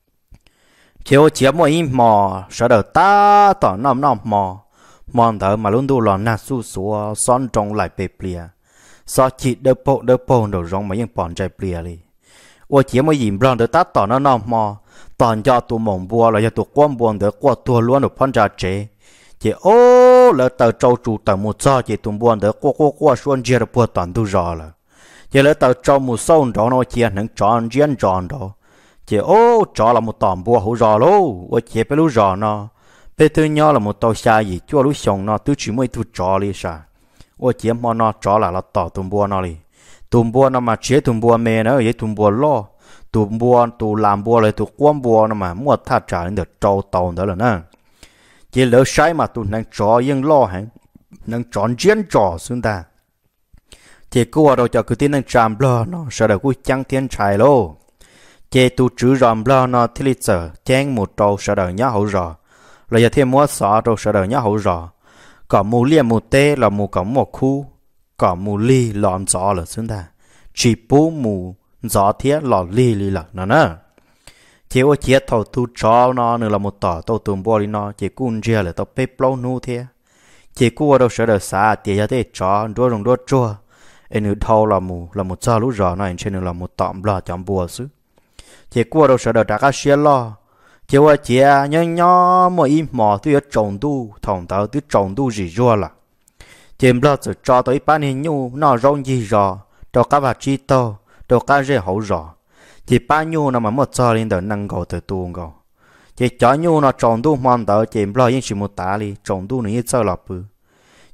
chiều chiều mỗi im mò sợ đời ta tỏ nằm nằm mò mòn thở mà luôn đu lò nà su su son trong lại bề bìa so chỉ đỡ bộ đỡ bộ đầu rong mà những bọn trái bìa đi ô chiều mỗi im lon đỡ ta tỏ nó nằm mò tòn cho tụ mỏng bùa là cho tụ quan buồn đỡ qua tua luôn được phân ra chế chỉ ô lỡ tờ trâu chủ tờ một cho chỉ tụm buồn đỡ qua qua qua xuân chia được bùa toàn tu rõ là chỉ lỡ tờ trâu một sâu đó nó chia nâng tròn riêng tròn đó chỉ ô cho là một tỏm bùa hữu rõ lô ô chỉ phải lú rõ nó bây tư nhau là một tàu xa gì chua lú xong nó tứ chỉ mới tu trò đi sa ô chỉ mà nó trò là nó tỏ tụm bùa nó đi tụm bùa nó mà chế tụm bùa mẹ nó vậy tụm bùa lo tụm bùa tụ làm bùa lại tụ quan bùa nó mà mua thắt trả đến được trâu tàu đó là nè chỉ lỡ sai mà tụi năng trò yên lo hả năng chọn chiến trò xứng ta chỉ cô đâu cho cứ tin năng chạm lo nó sợ là cô chẳng thiên trai lô chỉ tụi chữ ròm lo nó thì lý giờ chén một trâu sợ đời nhá hậu rò là giờ thêm mua xỏ trâu sợ đời nhá hậu rò có mù lia mù tê là mù có một khu có mù ly lòn gió là xứng ta chỉ bố mù gió thiết lò ly ly là nó nè chỉ ở chiết thầu tu cho nó nữa là một tỏ tàu tùm bò đi nó chỉ cún chia là tàu bếp lâu nu thế chỉ cua đâu sợ đời xa thì giờ thế cho đua rồng đua chua em nữa thầu là mù là một sao lú rõ này trên nữa là một tọm lo chọn bùa xứ chỉ cua đâu sợ đời đã cá xia lo chỉ ở chiết nhớ nhớ mà im mò tôi ở trồng tu thòng tàu tôi trồng tu gì rùa là chỉ lo chỉ cho tới bán hình nhu nó rong gì rõ đâu cá bạc chi to đâu cá rễ hậu rõ chỉ bao nhiêu nó mà mất cho lên đời năng cầu từ tuồng cầu chỉ cho nhiêu nó trồng tu mòn tờ chỉ lo những sự một tá li trồng tu nữa cho lọp bự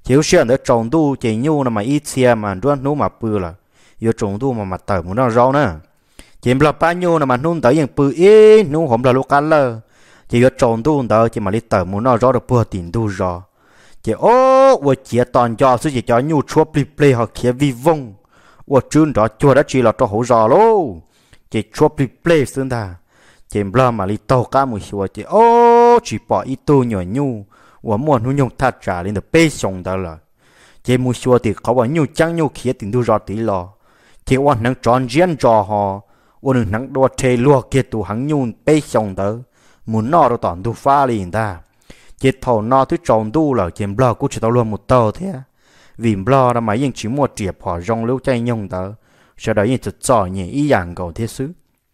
chiếu xuyên để trồng tu chỉ nhu là mà ít xe mà luôn nú mà bự là yêu trồng tu mà mặt tờ muốn nó rau nữa chỉ là bao nhiêu là mà nung tới những bự ít nú hôm là lúc ăn lơ chỉ yêu trồng tu đó chỉ mà đi tờ muốn nó rau được bữa tiền tu rau chỉ ô tôi chỉ toàn cho sự chỉ cho nhu chúa plei plei họ kia vi vong tôi chuyên đó chúa đã chỉ là cho hỗ trợ luôn chỉ chúa plei plei xứng ta chỉ là mà đi tàu cá một số chỉ ô chỉ bỏ ít tu nhỏ nhu tôi muốn nó nhung thắt trả lên được bê sông đó là chỉ một số thìเขาว่า nhu chẳng nhu kia tiền tu rau tí lo chỉ tôi năng chọn riêng cho họ tôi đừng năng đua chơi lúa kia tu hàng nhu bê sông đó muốn nó đâu toàn tu pha liền ta chỉ thầu nó thứ trồng tu là chỉ blo cũng chỉ tao luôn một tàu thế vì blo là máy ยัง chỉ mua triệt họ rong lưu chay nhung đó sau đó ยัง จะจ่อ nhẹ ý dạng cầu thế xứ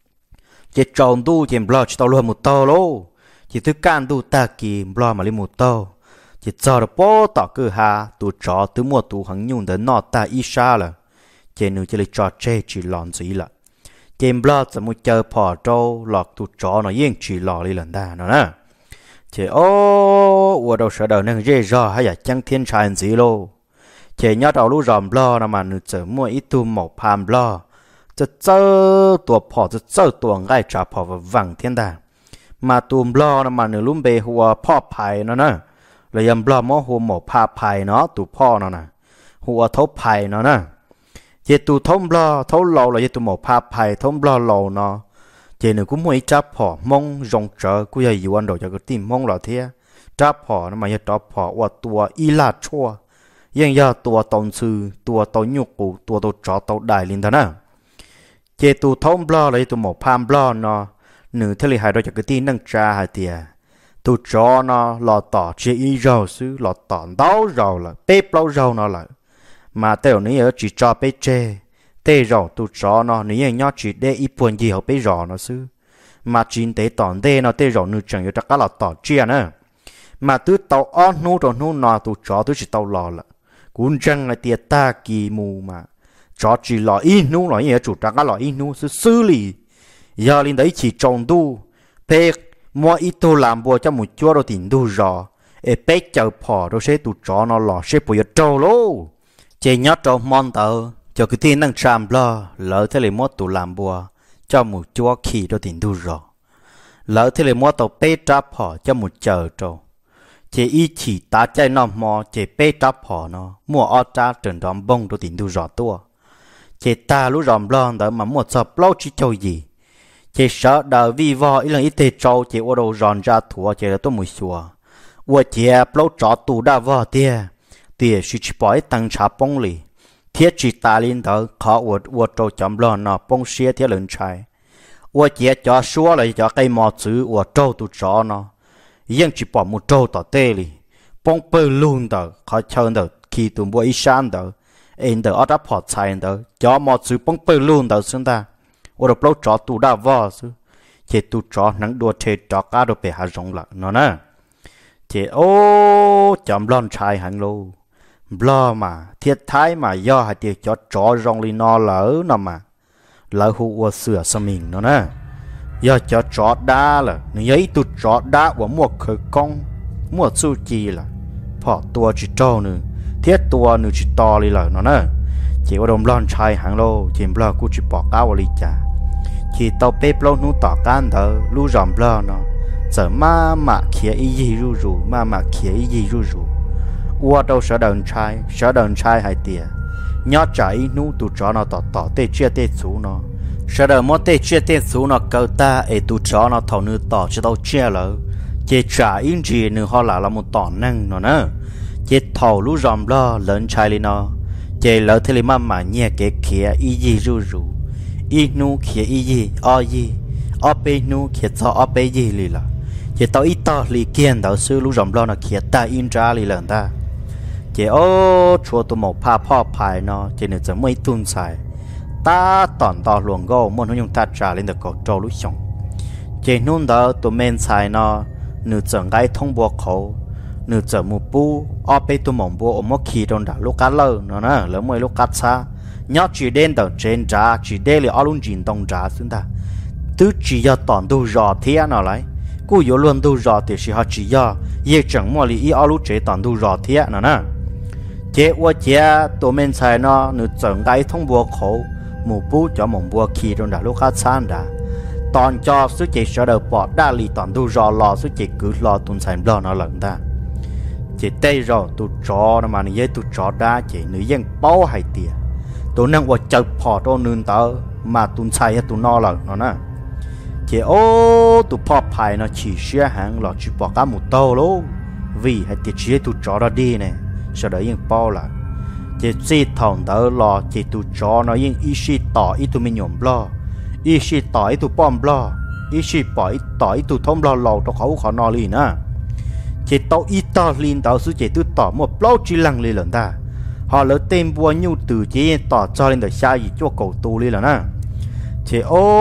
chỉ trồng tu chỉ blo chỉ tao luôn một tàu lô chỉ thứ can tu ta kỳ blo mà lên một tàu chỉจ่อđược bó tỏ cơ hà tu trọ tu mua tu hàng nhung đến nọ ta ý xa là chỉ nữ chỉ lấy trọ chơi chỉ lòn gì là chỉ blo chỉ mua chơi phò trâu lọt tu trọ nó ยัง chỉ lò đi lần ta nó nè chỉ ô tôi đâu sợ đầu năng dễ dò hay là chẳng thiên trai gì lô chỉ nhớ đầu lú ròm lo là mà nữ trở mua ít tu màu phàm loจะเจอตัวพอจะเจอตัวง่ายจ่าพอวังเทียนดามาตูมล้อนะมันลุ่มเบหัวพ่อไผ่เนาะนะเลยยำล้อมอหัวหมอพาไผ่เนาะตูพ่อเนาะนะหัวทบไผ่เนาะนะเจตูทมล้อทบเราเลยเจตูหมอพาไผ่ทมล้อเราเนาะเจนึกกูไม่จับพอมองจงเจอกูอยากอยู่อันเดียวจะก็ตีมองเราเทียจับพอนะมันจะจับพอว่าตัวอีลาดชั่วยังยาตัวตนซื่อตัวตนยุกูตัวตัวจอตัวได้ลินท่านะเจตูทมบลอเลยตัวหมอพามบลอเนาะหนึ่งทะเลหายโดยจากที่นั่งจ้าหายเตียตัวจอเนาะหล่อต่อเจอีเราซื้อหล่อต่อดาวเราละเป๊ะเราเราเนาะละมาเต่านี้เออจีจอเป๊ะเจเต้เราตัวจอเนาะนี่ยังยอดจีได้อีปวนยี่เขาเป๊ะรอเนาะซื้อมาจีนเตะตอนเต้เนาะเต้เราหนึ่งจังอยู่จากก็หล่อต่อเจียนะมาตื้อเตาอ้อนนู้ตัวนู้นเนาะตัวจอตัวจีเตาหล่อละกุญจังไอเตียตากีมูมาcho chỉ là in nu là như chủ trang là in nu xử lý giờ lên đấy chỉ trồng tu pe mua ít tu làm bùa cho một chỗ đồ tiền tu rõ e pe chờ phò đồ sẽ tu cho nó lò sẽ bùa trâu lô chỉ nhớ trâu mòn tờ cho cái tiền năng làm lo lỡ thế là mua tu làm bùa cho một chỗ khi đồ tiền tu rõ lỡ thế là mua tàu pe trả phò cho một chờ trâu chỉ ý chỉ ta chạy nó mò chỉ pe trả phò nó mua ở trả trần đòn bông đồ tiền tu rõ tua chỉ ta lúc ròm lon đó mà một sập lâu chỉ chơi gì chỉ sợ đời vi vò ý là ít tê trâu chỉ ô đồ ròn ra thua chỉ là tôi mùi xùa ô chỉ lâu trọ tù đa vò tia tia chỉ chỉ bỏ tăng trả bông lì thiết chỉ ta lên đó khó ô ô trâu chấm lon nó bông xía thiết lần trái ô chỉ cho xua lại cho cây mò chữ ô trâu tù trọ nó nhưng chỉ bỏ một trâu tỏ tê lì bông bơ luôn đó khó chơi đó khi tụi bùa ít sáng đó em đỡ ở đó phật sai đỡ cho một sự bông bơ luôn đỡ xứng ta ở đó lâu chó tụ đa vò chứ chỉ tụ chó nắng đua chơi chó cá đồ bể hạ rong lại nó nè chỉ ô chậm lon trai hàng lô lo mà thiệt thái mà do hai tiệt chó chó rong li no lỡ nó mà lỡ hụ sửa sơ mình nó nè do chó chó đa là nếu ấy tụ chó đa của mua khởi công mua su chi là phỏ tua chỉ trâu nữa thiết tua nữ chỉ to đi lời nó nè chỉ có đồng lon trai hàng lô chỉ blo cũng chỉ bỏ cao vào ly trà chỉ tàu bếp lâu nú tỏ can thở lu ròm blo nó giờ ma mà khía ý gì ru ru ma mà khía ý gì ru ru ua đâu sợ đờn trai sợ đờn trai hay tiệt nhớ trái nú tụ chó nó tỏ tỏ tê chia tê sú nó sợ đờn mót tê chia tê sú nó câu ta ấy tụ chó nó thầu nữ tỏ cho tao chia lỡ chỉ trả in gì nữ họ là là một tỏ năng nó nè chỉ thầu lú ròm lo lớn trai lên nó chỉ lỡ thế là mà mà nhẹ cái kia y gì ru ru y nu kia y gì o gì o pe nu kia cho o pe gì lì là chỉ tao ít to lì kiên đạo sư lú ròm lo nó kia ta in ra lì lần ta chỉ ô chùa tụi một pa po pai nó chỉ nên chỉ mấy tuần xài ta tòn tò luồng gô muốn nó dùng ta trả lên được cổ trâu lú xong chỉ nôn đó tụi men xài nó nửa chẳng cái thông bộ khẩu nửa giờ một bu ở bên tụi mỏng bu ở một khi trong đã lúc cá lơ nó nè lỡ mới lúc cá xa nhớ chỉ đến đầu trên giá chỉ đến là ở luôn chín đồng giá chúng ta tứ chỉ do toàn đồ rõ thế nào lại cú yếu luôn đồ rõ thì chỉ họ chỉ do ye chẳng mua li ở lúc chế toàn đồ rõ thế nào nè chế qua chế tụi mình xài nó nửa chừng cái thông bùa khổ mù bú cho mồm bùa khi trong đã lúc khác san đã toàn cho số chị sợ đầu bỏ đa lì toàn tu rò lò số chị cứ lo tuần xài lo nó lần ta chị tây rồi tu chó nó mà như tu chó đa chị nữ dân bao hay tiền tu năng qua chợt bỏ cho nương tớ mà tuần xài tu no lần nó nè chị ô tu bỏ phải nó chỉ xia hàng lọ chỉ bỏ cả một tàu luôn vì hay tiệt chỉ tu chó đó đi nè sau đó yên bao là chị chỉ thằng tớ lọ chị tu chó nó yên ý sĩ tỏ ý tu mình nhổm lo ý sĩ tỏ ý tu bom lo ý sĩ bỏ ý tỏ ý tu thông lo lầu cho khẩu khó nó liền á chị tao ý tao liền tao sư chị tu tỏ một bao chỉ lăng liền lần ta họ lỡ tên bùa nhu từ chị tỏ cho lên đời xa gì cho cầu tu liền là nè chị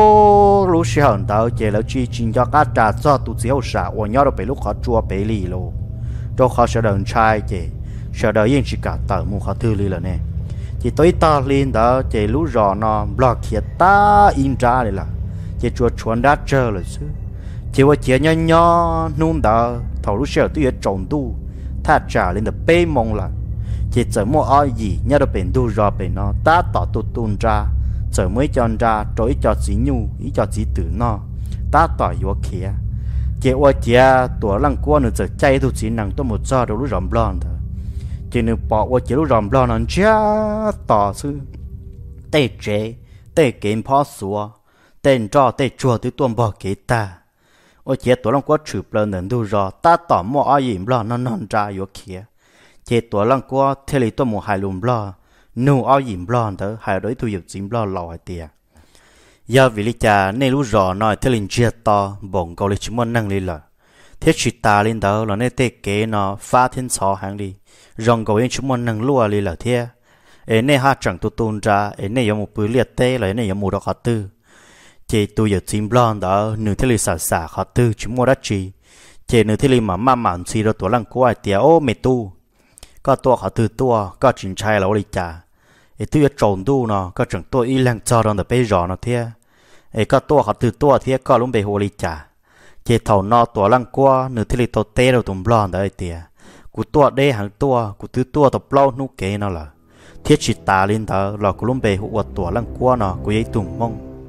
ô lúc sau tao chị lỡ chỉ chính cho các trà cho tu chỉ hậu xả và nhau đâu phải lúc họ chua bể lì luôn cho họ sẽ đờn trai chị sợ đời yên chỉ cả tờ mua khó thư liền là nè chị tối ta lên đó chị lú rò nó block kia ta in ra đây là chị chua chuồn đá chơi rồi chứ chịว่าchị nhỏ nhỏ nung đó thầu lúc sau tôi trồng tu ta trả lên được bê mông là chị chờ mua ai gì nhớ được bền tu rò bền nó ta tỏ tu tuôn ra chờ mới chọn ra rồi cho chỉ nhu ý cho chỉ tử nó ta tỏ vô kia chịว่าchị tuổi lăng qua nữa giờ chạy tu chỉ năng tôi một giờ đâu lúc rầm blond chị nữ bỏ qua chị lúc rầm blond nó chả tỏ sư tê chế tê kiếm phó xua tên cho tê chùa tới tuôn bỏ kế ta ôi chị tuổi lăng qua chụp lên nền tu rò ta tỏ mua ai gì blond nó non ra vô kia chị tuổi lăng qua thế là tôi một hai lùm blond nụ ai gì blond đó hai đối tu dục chính blond lòi tiền giờ vì lý cha nên lúc rõ nói thế linh chia to bổng cầu lịch chúng muốn năng lên là thế chỉ ta lên đó là nên tê kế nó phá thiên sáu hàng đi rong cầu yên chúng muốn năng lúa lên là thế ấy nên ha chẳng tu tôn ra ấy nên có một bữa liệt tê là ấy nên có một đó khó tư chỉ tu giờ chính blond đó nửa thế linh xả xả khó tư chúng mua đất chi chỉ nửa thế linh mà mà mặn xì rồi tuổi lăng qua tiệt ô mẹ tu có tua khó tư tua có chính trai là lý cha ấy tu giờ trộn tu nó có chẳng tôi y lăng cho đó là bây giờ nó thế ấy có tua họ từ tua thì có luôn bị hồ lý trả chỉ thầu no tua lăng qua nửa thì tàu tê đâu tụm blond đấy tiệt cú tua đây hàng tua cú thứ tua tàu plau nút kế nó là thiết chỉ ta lên đó là cú luôn bị hồ tua lăng qua nó cú ấy tụm mông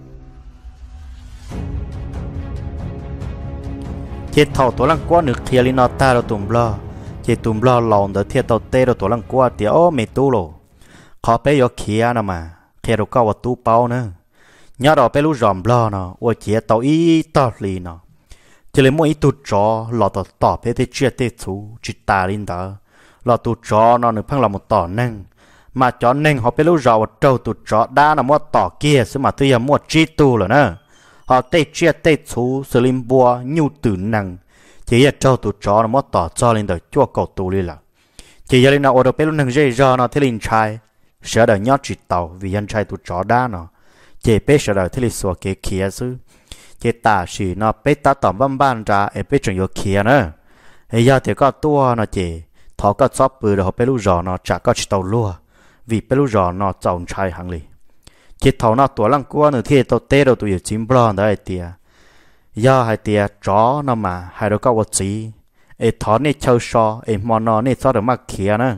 chỉ thầu tua lăng qua nửa kia lên nó ta đâu tụm blond chỉ tụm blond lòng đó thiết tàu tê đâu tua lăng qua tiệt ô mẹ tu rồi khó bé vô kia nào mà kia đâu có tu bao nữa nhớ đó bé lú ròm lo nó, ôi chị tao ý tao lì nó, chỉ lấy mỗi ít tụt chó, lọ tao tỏ bé thế chia thế chú, chỉ ta lên đó, lọ tụt chó nó nửa phăng là một tỏ neng, mà chó neng họ bé lú rò trâu tụt chó đa là mua tỏ kia, chứ mà tôi giờ mua chi tu rồi nè, họ tê chia tê chú, xử lý bùa nhu tử năng, chỉ giờ trâu tụt chó nó mua tỏ cho lên đó chua cầu tu lên là, chỉ giờ lên nào ở đó bé lú neng dây rò nó thế lên trai, sợ đời nhót chỉ tàu vì anh trai tụt chó đa nó chế bé sợ đời thế lịch sử kế kia chứ chế ta chỉ nó bé ta tỏm băm ban ra em bé chuẩn vô kia nữa bây giờ thì có tua nó chế thọ có shop bự rồi bé lú giò nó chả có chỉ tàu lúa vì bé lú giò nó trồng trái hàng lì chế thọ nó tuổi lăng qua nữa thì tàu tê đâu tụi chim blond đấy tiệt giờ hai tiệt chó nó mà hai đứa có vật gì em thọ này chơi so em mòn nó này so được mắc kia nữa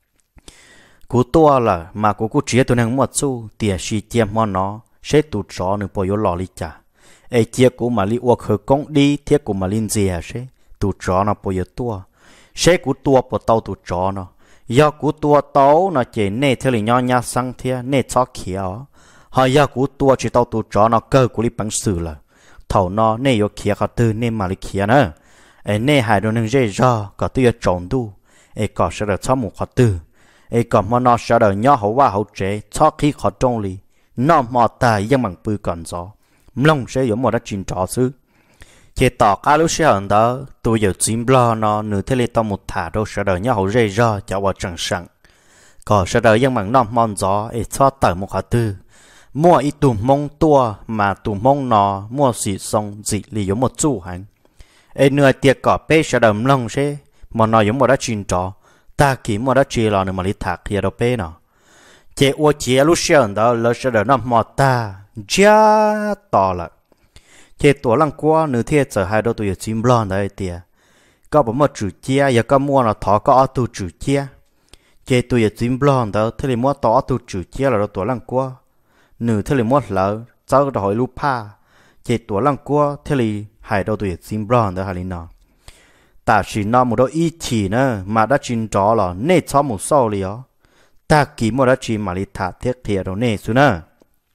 cú tua là mà cú cú chia tụi nàng một xu tiệt xì chiêm mòn nó sẽ tụt gió nữa bây giờ lò lý trả ấy chia cú mà lý uất khởi công đi thiết cú mà linh gì à sẽ tụt gió nó bây giờ tua sẽ cú tua bỏ tàu tụt gió nó do cú tua tàu nó chỉ nè theo lý nhau nhau sang thia nè cho khéo họ do cú tua chỉ tàu tụt gió nó cơ cú lý bằng sử là thầu nó nè yo khéo cả tư nè mà lý khéo nữa ấy nè hai đứa nâng dây do cả tư trồng tu ấy cả sẽ được cho một cả tư ấy còn mà nó sẽ được nhau hậu qua hậu chế cho khi họ trong lý nó mò tài dân bằng bự còn gió mông sẽ có một đất chín trò xứ chỉ tỏ cả lúc sẽ hơn đó tôi giờ chín blo nó nửa thế lệ tao một thả đâu sẽ đợi nhau hậu dây ra cho vào chẳng sẵn còn sẽ đợi dân bằng nó mòn gió để cho tờ một khả tư mua ít tùm mông tua mà tùm mông nó mua xì xong dị lì giống một chú hành ấy nửa tiệc cỏ bê sẽ đợi mông sẽ mà nó giống một đất chín trò ta chỉ một đất chín lò nữa mà lý thạc kia đâu bê nó chế ô chế lúc sáng đó lỡ sẽ đợi nó mò ta giá to lại chế tổ lăng qua nửa thế giờ hai đôi tụi chim blond đấy tiệt có một một chủ chia giờ có mua là thọ có ở tụ chủ chia chế tụi giờ chim blon đó thế là mua tỏ tụi chủ chia là tụi lăng qua nửa thế là mua lỡ cháu đó hỏi lupa chế tụi lăng qua thế là hai đầu tụi giờ chim blon đó hay nào ta chỉ nó một đôi ít chỉ nữa mà đã chín rõ là nè cho một sau liền ta kỹ một đã chỉ mà đi thả thiết thiệt rồi nè xuống nữa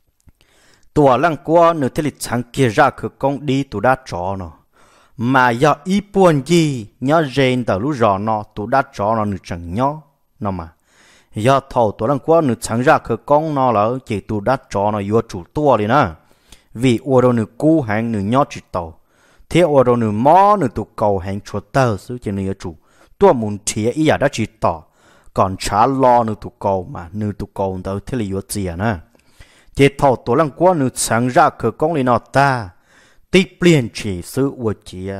tụi lăng qua nửa thế là chẳng kia ra cửa công đi tụi đã rõ nó mà do ý buồn gì nhớ rèn từ lúc rõ nó tụi đã rõ nó nửa chẳng nhớ nó mà do thầu tụi lăng qua nửa chẳng ra cửa công nó là chỉ tụi đã rõ nó vô chủ tua liền á vì ô đâu nửa cú hàng nửa nhớ chỉ tàu thế ô đâu nửa mó nửa tụi cầu hàng chuột tơ xứ chỉ nửa chủ tua muốn thiệt ý đã chỉ tỏ còn trả lo nửa tụi cầu mà nửa tụi cầu đâu thế là vô gì nè chỉ thầu tụi lăng qua nửa chẳng ra cửa công liền nó ta tí liền chỉ sự của chị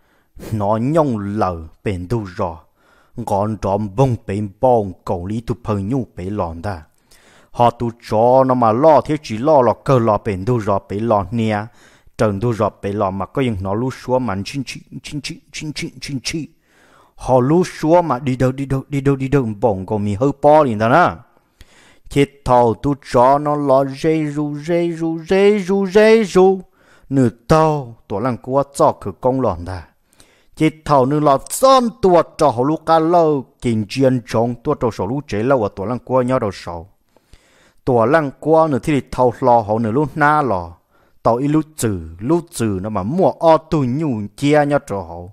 nó nhông lờ bền đu rõ gọn trộm bông bền bông cầu lý tụ phơi nhu bế lòn ta họ tụ cho nó mà lo thế chỉ lo là cơ lo bền đu rõ bế lòn nè trần đu rõ bế lòn mà có những nó lú xúa mà chín chín chín chín chín chín chín chín họ lú xúa mà đi đâu đi đâu đi đâu đi đâu bông còn mi hơi po liền ta nè chết thầu tụ cho nó lo dây ru dây ru dây ru dây ru nửa tàu tổ lăng qua cho cửa công lòn ta chỉ thầu nửa lọt son tua cho họ lúc cá lâu kinh chuyên trống tua cho số lúc chế lâu ở tổ lăng qua nhau đầu sầu tổ lăng qua nửa thì thầu lò họ nửa lúc na lò tàu ít lúc trừ lúc trừ nó mà mua ô tô nhu chia nhau cho họ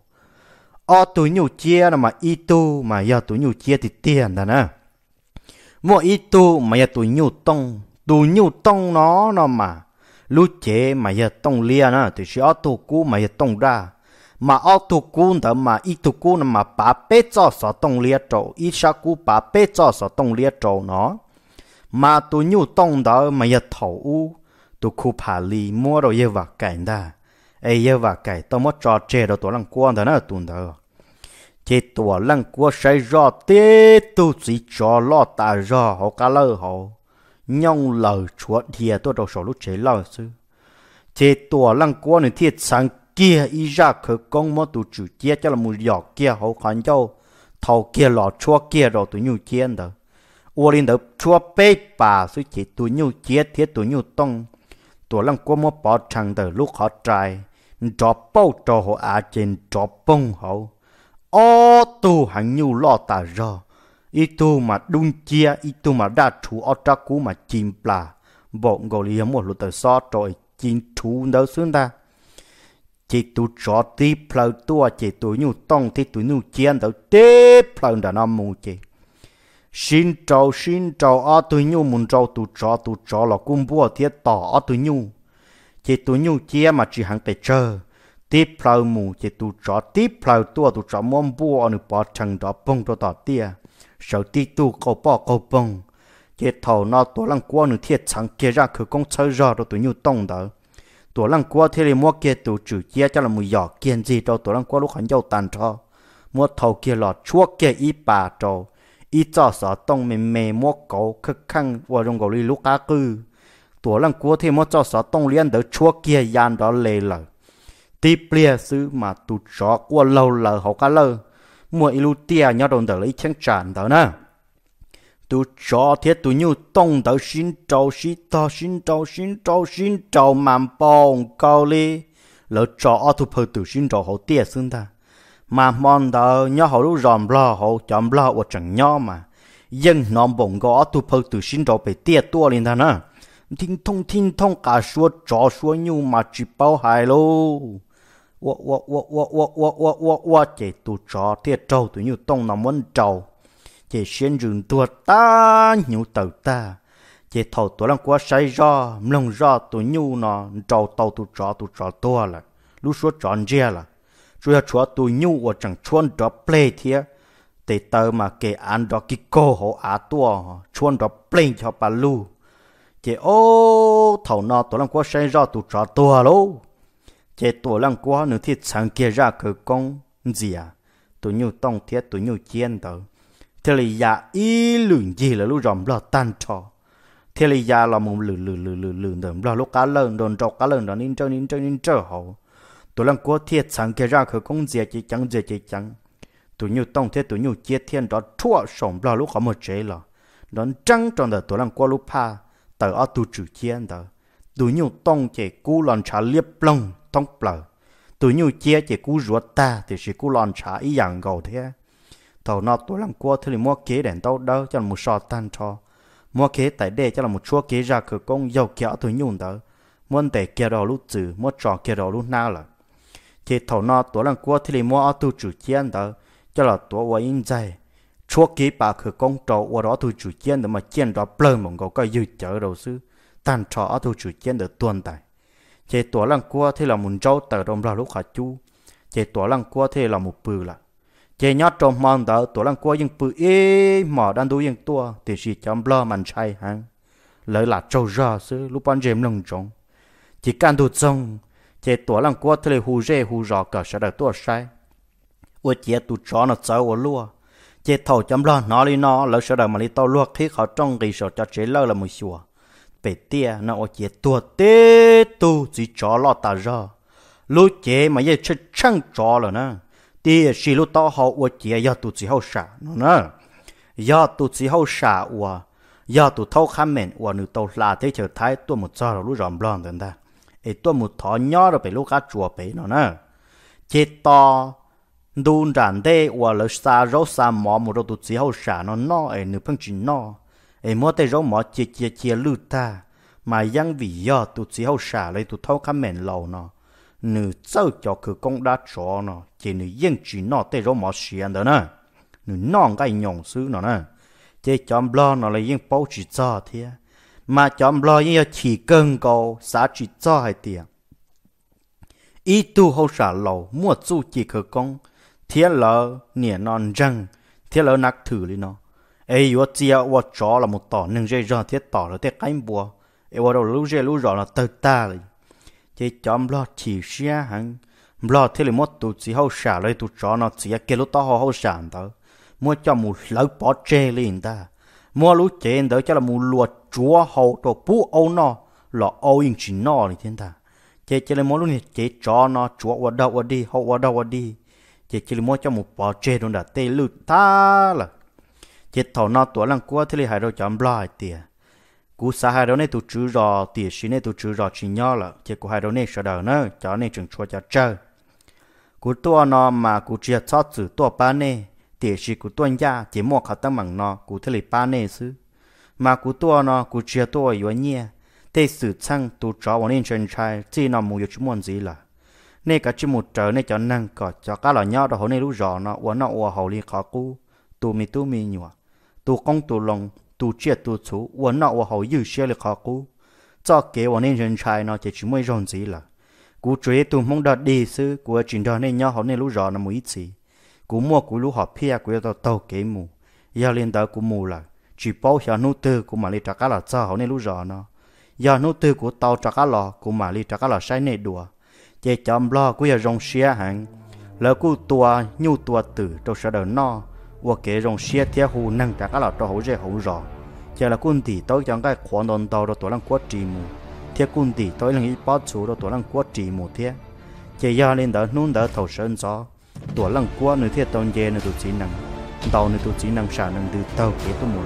ô tô nhu chia nó mà ít tu mà giờ tu nhu chia thì tiền đó nè mua ít tu mà giờ tu nhu tông tu nhu tông nó nó mà lúc chế mà giờ tông lia nè thì chỉ ô tô cũ mà giờ tông ra mà ô tô cũ đó mà ít tô cũ nó mà bà bé cho sở tông lia trâu ít sa cũ bà bé cho sở tông lia trâu nó mà tôi nhu tông đó mà giờ thầu u tôi khu phá lì mua rồi giờ vào cảnh đó ấy giờ vào cảnh tôi mất trò chơi rồi tôi lăng quan đó nó tuần đó chế tôi lăng quan say rõ tê tôi chỉ cho lo ta rõ họ cá lơ họ nhông lời chuột thì tôi đâu số lúc chế lo chứ chế tôi lăng quan này thiệt sáng kia ý ra khởi công mà tụi chủ chia cho là một giọt kia họ khoan châu thầu kia lọ chua kia rồi tụi nhu chiên đó ô linh đó chua bê bà suy chỉ tụi nhu chia thiết tụi nhu tông tụi lăng qua mà bỏ thằng đó lúc họ trai cho bao cho họ à trên cho bông họ ô tu hàng nhu lo ta ra ý tu mà đun chia ý tu mà đa chủ ở trắc cú mà chìm bà bộ gọi là một lúc tới so rồi chìm chủ đó xuống ta chỉ tụ cho tí phơi tua chỉ tụ nhu tông thì tụ nhu chiến đâu té phơi đã năm mù chỉ xin trâu xin trâu ở tụ nhu muốn trâu tụ cho tụ cho là cung bùa thiết tỏ ở tụ nhu chỉ tụ nhu chiến mà chỉ hàng để chờ tí phơi mù chỉ tụ cho tí phơi tua tụ cho món bùa nữa bỏ chẳng đó bông cho tỏ tia sợ tí tụ câu bỏ câu bông chỉ thầu nó tụ lăng qua nữa thiết chẳng kia ra khởi công chơi ra rồi tụ nhu tông đó tổ lăng qua thế là mua kia tổ chủ chia cho là một giỏ kiên gì cho tổ lăng qua lúc hắn dâu tàn cho mua thầu kia lọt chúa kia ít bà cho ít cho sở tông mềm mềm mua cổ khắc khăng qua trong cổ đi lúc cá cư tổ lăng qua thế mua cho sở tông liên đỡ chúa kia gian đó lề lờ tiếp lia xứ mà tụt chó qua lâu lờ họ cá lơ mua ilu tia nhau đồng đỡ lấy chén tràn đó nè tụ cho thiết tụ nhu tông đỡ xin trâu xin to xin trâu xin trâu xin trâu mắm bông cao li lỡ cho ở tụ phơi tụ xin trâu hậu tiệt xưng ta mà mòn đỡ nhau hậu lúc ròm lo hậu chậm lo ở chẳng nhau mà dân nóm bông có tụ phơi tụ xin trâu bị tiệt tua lên ta nè thinh thông thinh thông cả số cho số nhu mà chỉ bao hại lô wa wa wa wa wa wa wa wa wa chỉ tụ cho thiết trâu tụ nhu tông nằm muốn trâu chỉ xuyên rừng tua ta nhiều tàu ta chỉ thầu tụi lăng quá say ra mông ra tụi nhu nó trâu tàu tụi trọ tụi trọ tua là lúc số trọn ria là rồi chúa tụi nhu ở chẳng chuôn đó play thiệt để tờ mà kể ăn đó cái cô họ á tua chuôn đó play cho bà lu chỉ ô thầu nó tụi lăng quá say ra tụi trọ tua lô chỉ tụi lăng quá nữa thì chẳng kia ra cửa công gì à tụi nhu tông thiết tụi nhu chiên tờ thế là già ý lường gì là lúc ròm lo tan trò thế là già là một lường lường lường lường lường đờm lo lúc cá lợn đồn trọc cá lợn đó nín trơ nín trơ nín trơ hậu tụi lăng cố thiệt sáng kia ra khởi công gì chỉ chẳng gì chỉ chẳng tụi nhiều tông thế tụi nhiều chia thiên đó thua sống lo lúc họ một chế là nó trắng trong đời tụi làm qua lúc pa tờ ở tụi chủ chiến đó tụi nhiều tông chế cú lon trả liếp lông tông bờ tụi nhiều chia chế cú ruột ta thì chỉ cú lon trả ý dạng gầu thế tàu nó tụi làm qua thì mua kế đèn tàu đâu cho một sò tan cho mua kế tại đây cho là một chúa kế ra cửa công giàu kéo tụi nhiều đó muốn để kia đó lúc chữ muốn trò kia đó lúc nào là chế tàu nó tụi làm qua thì mua ở tụi chủ chiến đó cho là tụi vợ in dày chúa kế bà cửa công trâu ở đó tụi chủ chiến để mà chiến đó plơ một cái cái dư chở đầu sư tan trò ở tụi chủ chiến để tuần tại chế tụi làm qua thì là một trâu tờ đồng là lúc hạt chú chế tụi làm qua thì là một bự là chế nhát trong mòn đó tụi làm qua những bự ế mỏ đang đuôi những tua thì chỉ chấm lo màn chay hăng lợi là trâu ra sư lúc ban đêm lưng trống chỉ can tụt sông chế tụi làm qua thì là hù rê hù rọ cả sẽ được tua sai ủa chế tụi chó nó cháu ở lúa chế thầu chấm lo nó đi nó lỡ sẽ được mà đi tao luộc khi họ trong cái sọ cho chế lơ là một xùa bể tia nó ủa chế tua tê tu chỉ chó lo ta ra lúc chế mà giờ chết chăng chó rồi nè tia chỉ lúc tao họ ủa chế giờ tụi chỉ hậu xả nó nè giờ tụi chỉ hậu xả ủa giờ tụi thâu khám mền ủa nữ tao là thế chờ thái tôi một giờ rồi lúc rầm lon rồi ta ấy tôi một thọ nhỏ rồi bị lúc cá chùa bị nó nè chế to đun ràn đê và lỡ xa rau xa mỏ một đôi tụt chỉ hậu xả nó no ấy nửa phân chỉ no ấy mua tay rau mỏ chia chia chia lư ta mà yang vì do tụt chỉ hậu xả lấy tụt thâu khám mền lầu nó nửa sau cho cứ công đã cho nó chỉ nửa yên chỉ no tay rau mỏ xiên đó nè nửa non cái nhộng xứ nó nè chỉ chọn blo nó là yên bao chỉ cho thế mà chọn blo yên chỉ cần cầu xã chỉ cho hay tiền ý tu hậu xả lầu mua chu chỉ khởi công thiên lỡ nè non răng thiên lỡ nắc thử đi nó ấy yếu chia yếu chó là một tỏ nâng dây ra thiết tỏ là thiết cánh bùa yếu đâu lú dây lú rõ là tơ ta rồi chỉ chấm lo chỉ xia hăng lo thế là một tụt chỉ hậu xả lấy tụt chó nó chỉ kia lú to hậu xả đó mua cho một lỡ bỏ chê lên ta mua lú chê đó cho là một luộc chúa hậu đồ bú âu nó là âu yên chỉ nó này thiên ta chỉ chỉ là mua lú này chỉ chó nó chúa qua đâu qua đi hậu qua đâu qua đi chỉ chỉ mua cho một bò chê luôn đã tê lụt ta là chỉ thầu nó tuổi lăng qua thì hai đôi chấm lại tiệt cú sa hai đôi này tụt chữ rò tiệt xí này tụt chữ rò chỉ nhau là chỉ của hai đôi này sợ đời nữa cho nên chừng chua cho chơi cú tua nó mà cú chia chót chữ tua ba này tiệt xí cú tua nhà chỉ mua khát tăng bằng nó cú thì ba này xứ mà cú tua nó cú chia tua yếu nhẹ tê sử chăng tụt chó vào nên chân trai chỉ nó mua chút muốn gì là nên cả chỉ một trời nên cho năng có cho cá lò nhau đó hồi này lúc rõ nó uốn nó uốn hậu li khó cú tu mi tu mi nhua tu công tu lòng tu chết tu chú uốn nó uốn hậu dư xe li khó cú cho kế uốn nên dân trai nó chỉ chỉ mới rong gì là cú chơi tu mong đợt đi xứ cú chuyện đó nên nhau hồi này lúc rõ nó mới gì cú mua cú lúc họ pia cú tao tao kế mù giờ lên đó cú mù là chỉ bao giờ nô tư cú mà li trả cá lò cho hồi này lúc rõ nó giờ nô tư cú tao trả cá lò cú mà li trả cá lò sai này đùa chế chấm lo cũng là rong xia hàng lỡ cú tua nhu tua tử trong sở đời no và kế rong xia theo hồ năng trả các lọ cho hậu dễ hậu rõ chế là quân tỷ tối trong cái khoản đồn tàu đó tuổi lăng quất trì mù theo quân tỷ tối lăng ít bát số đó tuổi lăng quất trì mù theo chế gia lên đỡ nôn đỡ thầu sơn gió tuổi lăng quất nơi theo tàu dê nơi tụ chỉ năng tàu nơi tụ chỉ năng xả năng từ tàu kế tụ mù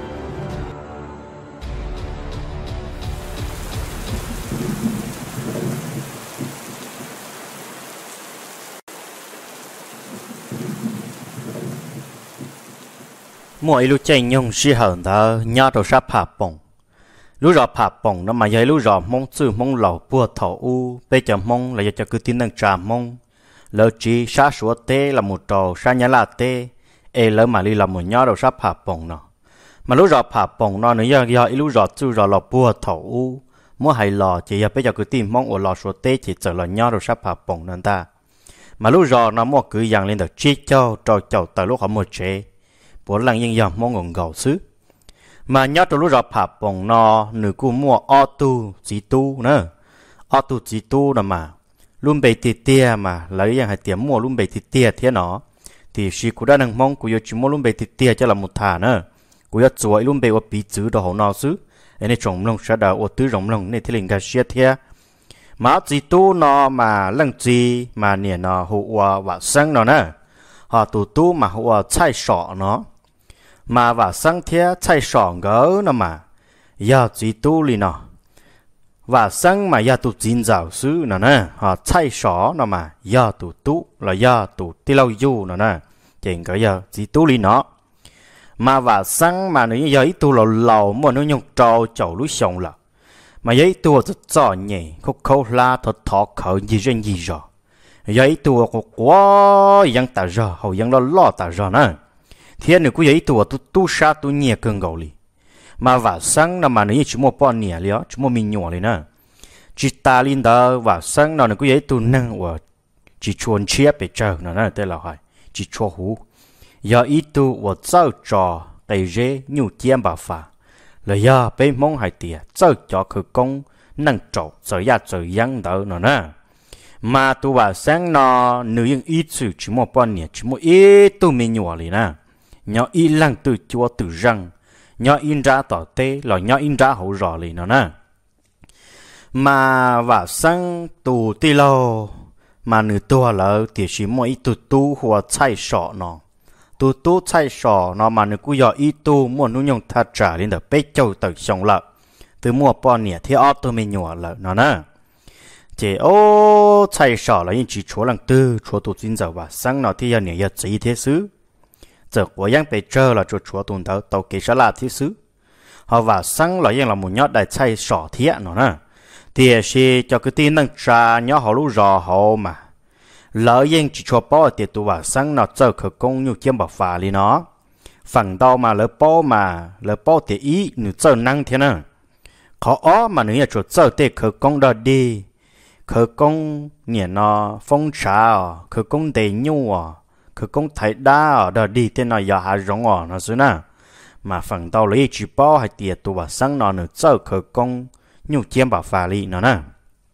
mỗi lúc chạy nhung si hờn đó nhớ đầu sắp phá bổng lúc rõ phá bổng nó mà giấy lúc rõ mong chữ mong lẩu bùa thổ u bây giờ mong là cho cứ tin năng trà mong lỡ chỉ sát số tê là một trò sát nhá là tê ê lỡ mà đi là một nhớ đầu sắp phá bổng nó mà lúc rõ phá bổng nó nữa giờ giờ lúc rõ chữ rõ lẩu bùa thổ u mua hay lò chỉ giờ bây giờ cứ tin mong ở lò số tê chỉ chờ là nhớ đầu sắp phá bổng nên ta mà lúc rõ nó mua cứ dàn lên được chi cho trò chậu tới lúc họ một chế bố lăng yên dòng mong ngọn gầu xứ mà nhớ từ lúc rõ phá bổng nó nửa cú mua ô tu chỉ tu nữa ô tu chỉ tu là mà luôn bị tì tia mà lấy yang hai tiền mua luôn bị tì tia thế nó thì chỉ cú đã năng mong cú yêu chỉ mua luôn bị tì tia cho là một thả nữa cú yêu chuối luôn bị ô bí chữ đồ hậu nó xứ anh ấy trồng lông sẽ đào ô tứ trồng lông này thì linh cả xia thế mà chỉ tu nó mà lăng gì mà nè nó hụ và và sang nó nè họ tụ tu mà họ chạy sọ nó mà và sang thế chạy sọ ngỡ nó mà giờ chỉ tu li nó và sang mà giờ tụ chín giáo sư nó nè họ chạy sọ nó mà giờ tụ tu là giờ tụ ti lâu du nó nè chừng cái giờ chỉ tu li nó mà và sang mà nếu giờ tu là lầu mà nó nhung trâu chậu lúa sống là mà giấy tu rất giỏi nhỉ khúc khâu la thật thọ khởi gì riêng gì rồi giấy tu có quá yang ta ra hầu yang lo lo ta ra nè thiên này cũng giấy tu tu tu sa tu nhẹ cơn gầu li mà và sang là mà nếu chỉ mua bao nhẹ li á chỉ mua mình nhỏ li nè chỉ ta linh đó và sang nó cũng giấy tu năng và chỉ chuồn chia bị chờ nó nè tên là hỏi chỉ cho hú giờ ít tu và giáo trò đầy dễ nhiều tiền bảo phà là giờ bên mong hai tiền giáo cho khởi công năng trổ giờ ya giờ yang đó nó nè mà tu và sáng nó nếu những ít sự chỉ một bao nhiêu chỉ một ít tu mình nhỏ liền nè nhỏ ít lăng từ chúa từ răng nhỏ in ra tỏ tê là nhỏ in ra hậu rõ liền nó nè mà và sáng tu tì lâu mà nửa tua là thì chỉ một ít tu tu hoặc chạy sọ nó tu tu chạy sọ nó mà nửa cũng giờ ít tu muốn nó nhung thắt trả lên được bé châu từ sông lợ từ mua bao nhiêu thì ở tu mình nhỏ lợ nó nè chỉ ô chạy sọ là những chỉ chúa lăng tư chúa tu chính giờ và sáng nó thì giờ nhiều giờ chỉ thế xứ giờ của yang bị trơ là chúa chúa tuần thấu tàu kế là thế xứ họ và sáng là yang là một nhót đại chạy sọ thiệt nó nè thì sẽ cho cái tin năng trà nhớ họ lúc rò họ mà lỡ yang chỉ cho bao thì tu và sáng nó chờ khởi công như kiếm bảo phà li nó phần đâu mà lỡ bao mà lỡ bao thì ý nữa chờ năng thế nè khó ó mà nữa cho chờ để khởi công đó đi khởi công nhẹ nó phong trà khởi công đầy nhu khởi công thái đa đó đi thế nào giờ hạ rong ở nó xứ nè mà phần đâu lấy chỉ bao hay tiệt tu và sáng nó nữa chờ khởi công nhu kiếm bảo phà li nó nè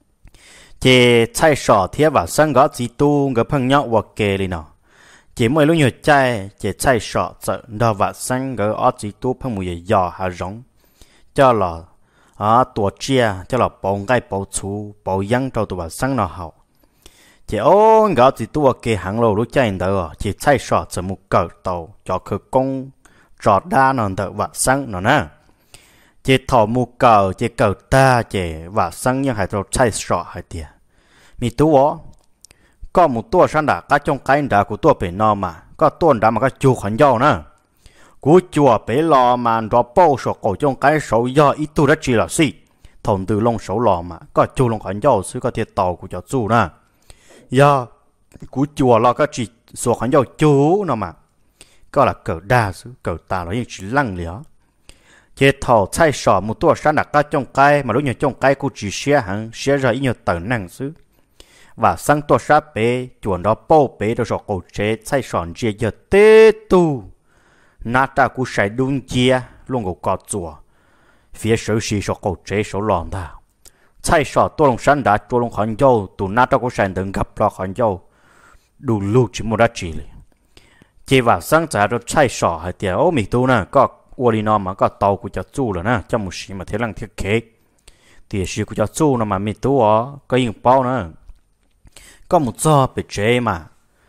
chỉ chạy sọ thiết và sang gõ chỉ tu người朋友或嘅li nó chỉ mỗi lúc nhiều chạy chỉ chạy sọ sợ đó và sang gõ ở chỉ tu朋友也要下容cho là à tuổi chia cho là bảo ngay bảo chú bảo yang cho tu và sang nó hậu chỉ ô gõ chỉ tu cái hàng lô lúc chạy đó chỉ chạy sọ chỉ một cỡ tàu cho khởi công trọt đa nó đó và sang nó nè chỉ thọ một cờ chỉ cờ ta chỉ và sang như hai trâu chạy sọ hai tiền mi tu ó có một tua sang đã các trong cái đã của tua bể nọ mà có tuần đã mà các chùa khoản dầu nè của chùa bể lò mà đó bao sọ cổ trong cái số do ít tu đã chỉ là gì thòng từ lông số lò mà có chùa lông khoản dầu xứ có thiệt tàu của cho chú nè do của chùa lo có chỉ số khoản dầu chú nọ mà có là cờ đa xứ cờ ta nó chỉ lăng liễu chế thầu chạy sọ một tua sáng đặt các trong cái mà lúc nhiều trong cái cũng chỉ xe hàng xe ra ít nhiều tờ năng xứ và sang tua sát bé chuẩn đó bao bé đó sọ cổ chế chạy sọn chia giờ tê tu nát ta cũng sai đúng chia luôn có cọt chùa phía sau xì sọ cổ chế số lòn ta chạy sọ tua lông sáng đã tua lông khoản dâu tụ nát ta cũng sai đừng gặp lo khoản dâu đủ lưu chỉ một đã chỉ chế và sang trả đó chạy sọ hay tiền ô mì tu nè có ô li nó mà có tàu của cho chú rồi nè cho một xí mà thế lăng thiết kế thì xí của cho chú nó mà mi tú ó có những bao nữa có một giò bị chế mà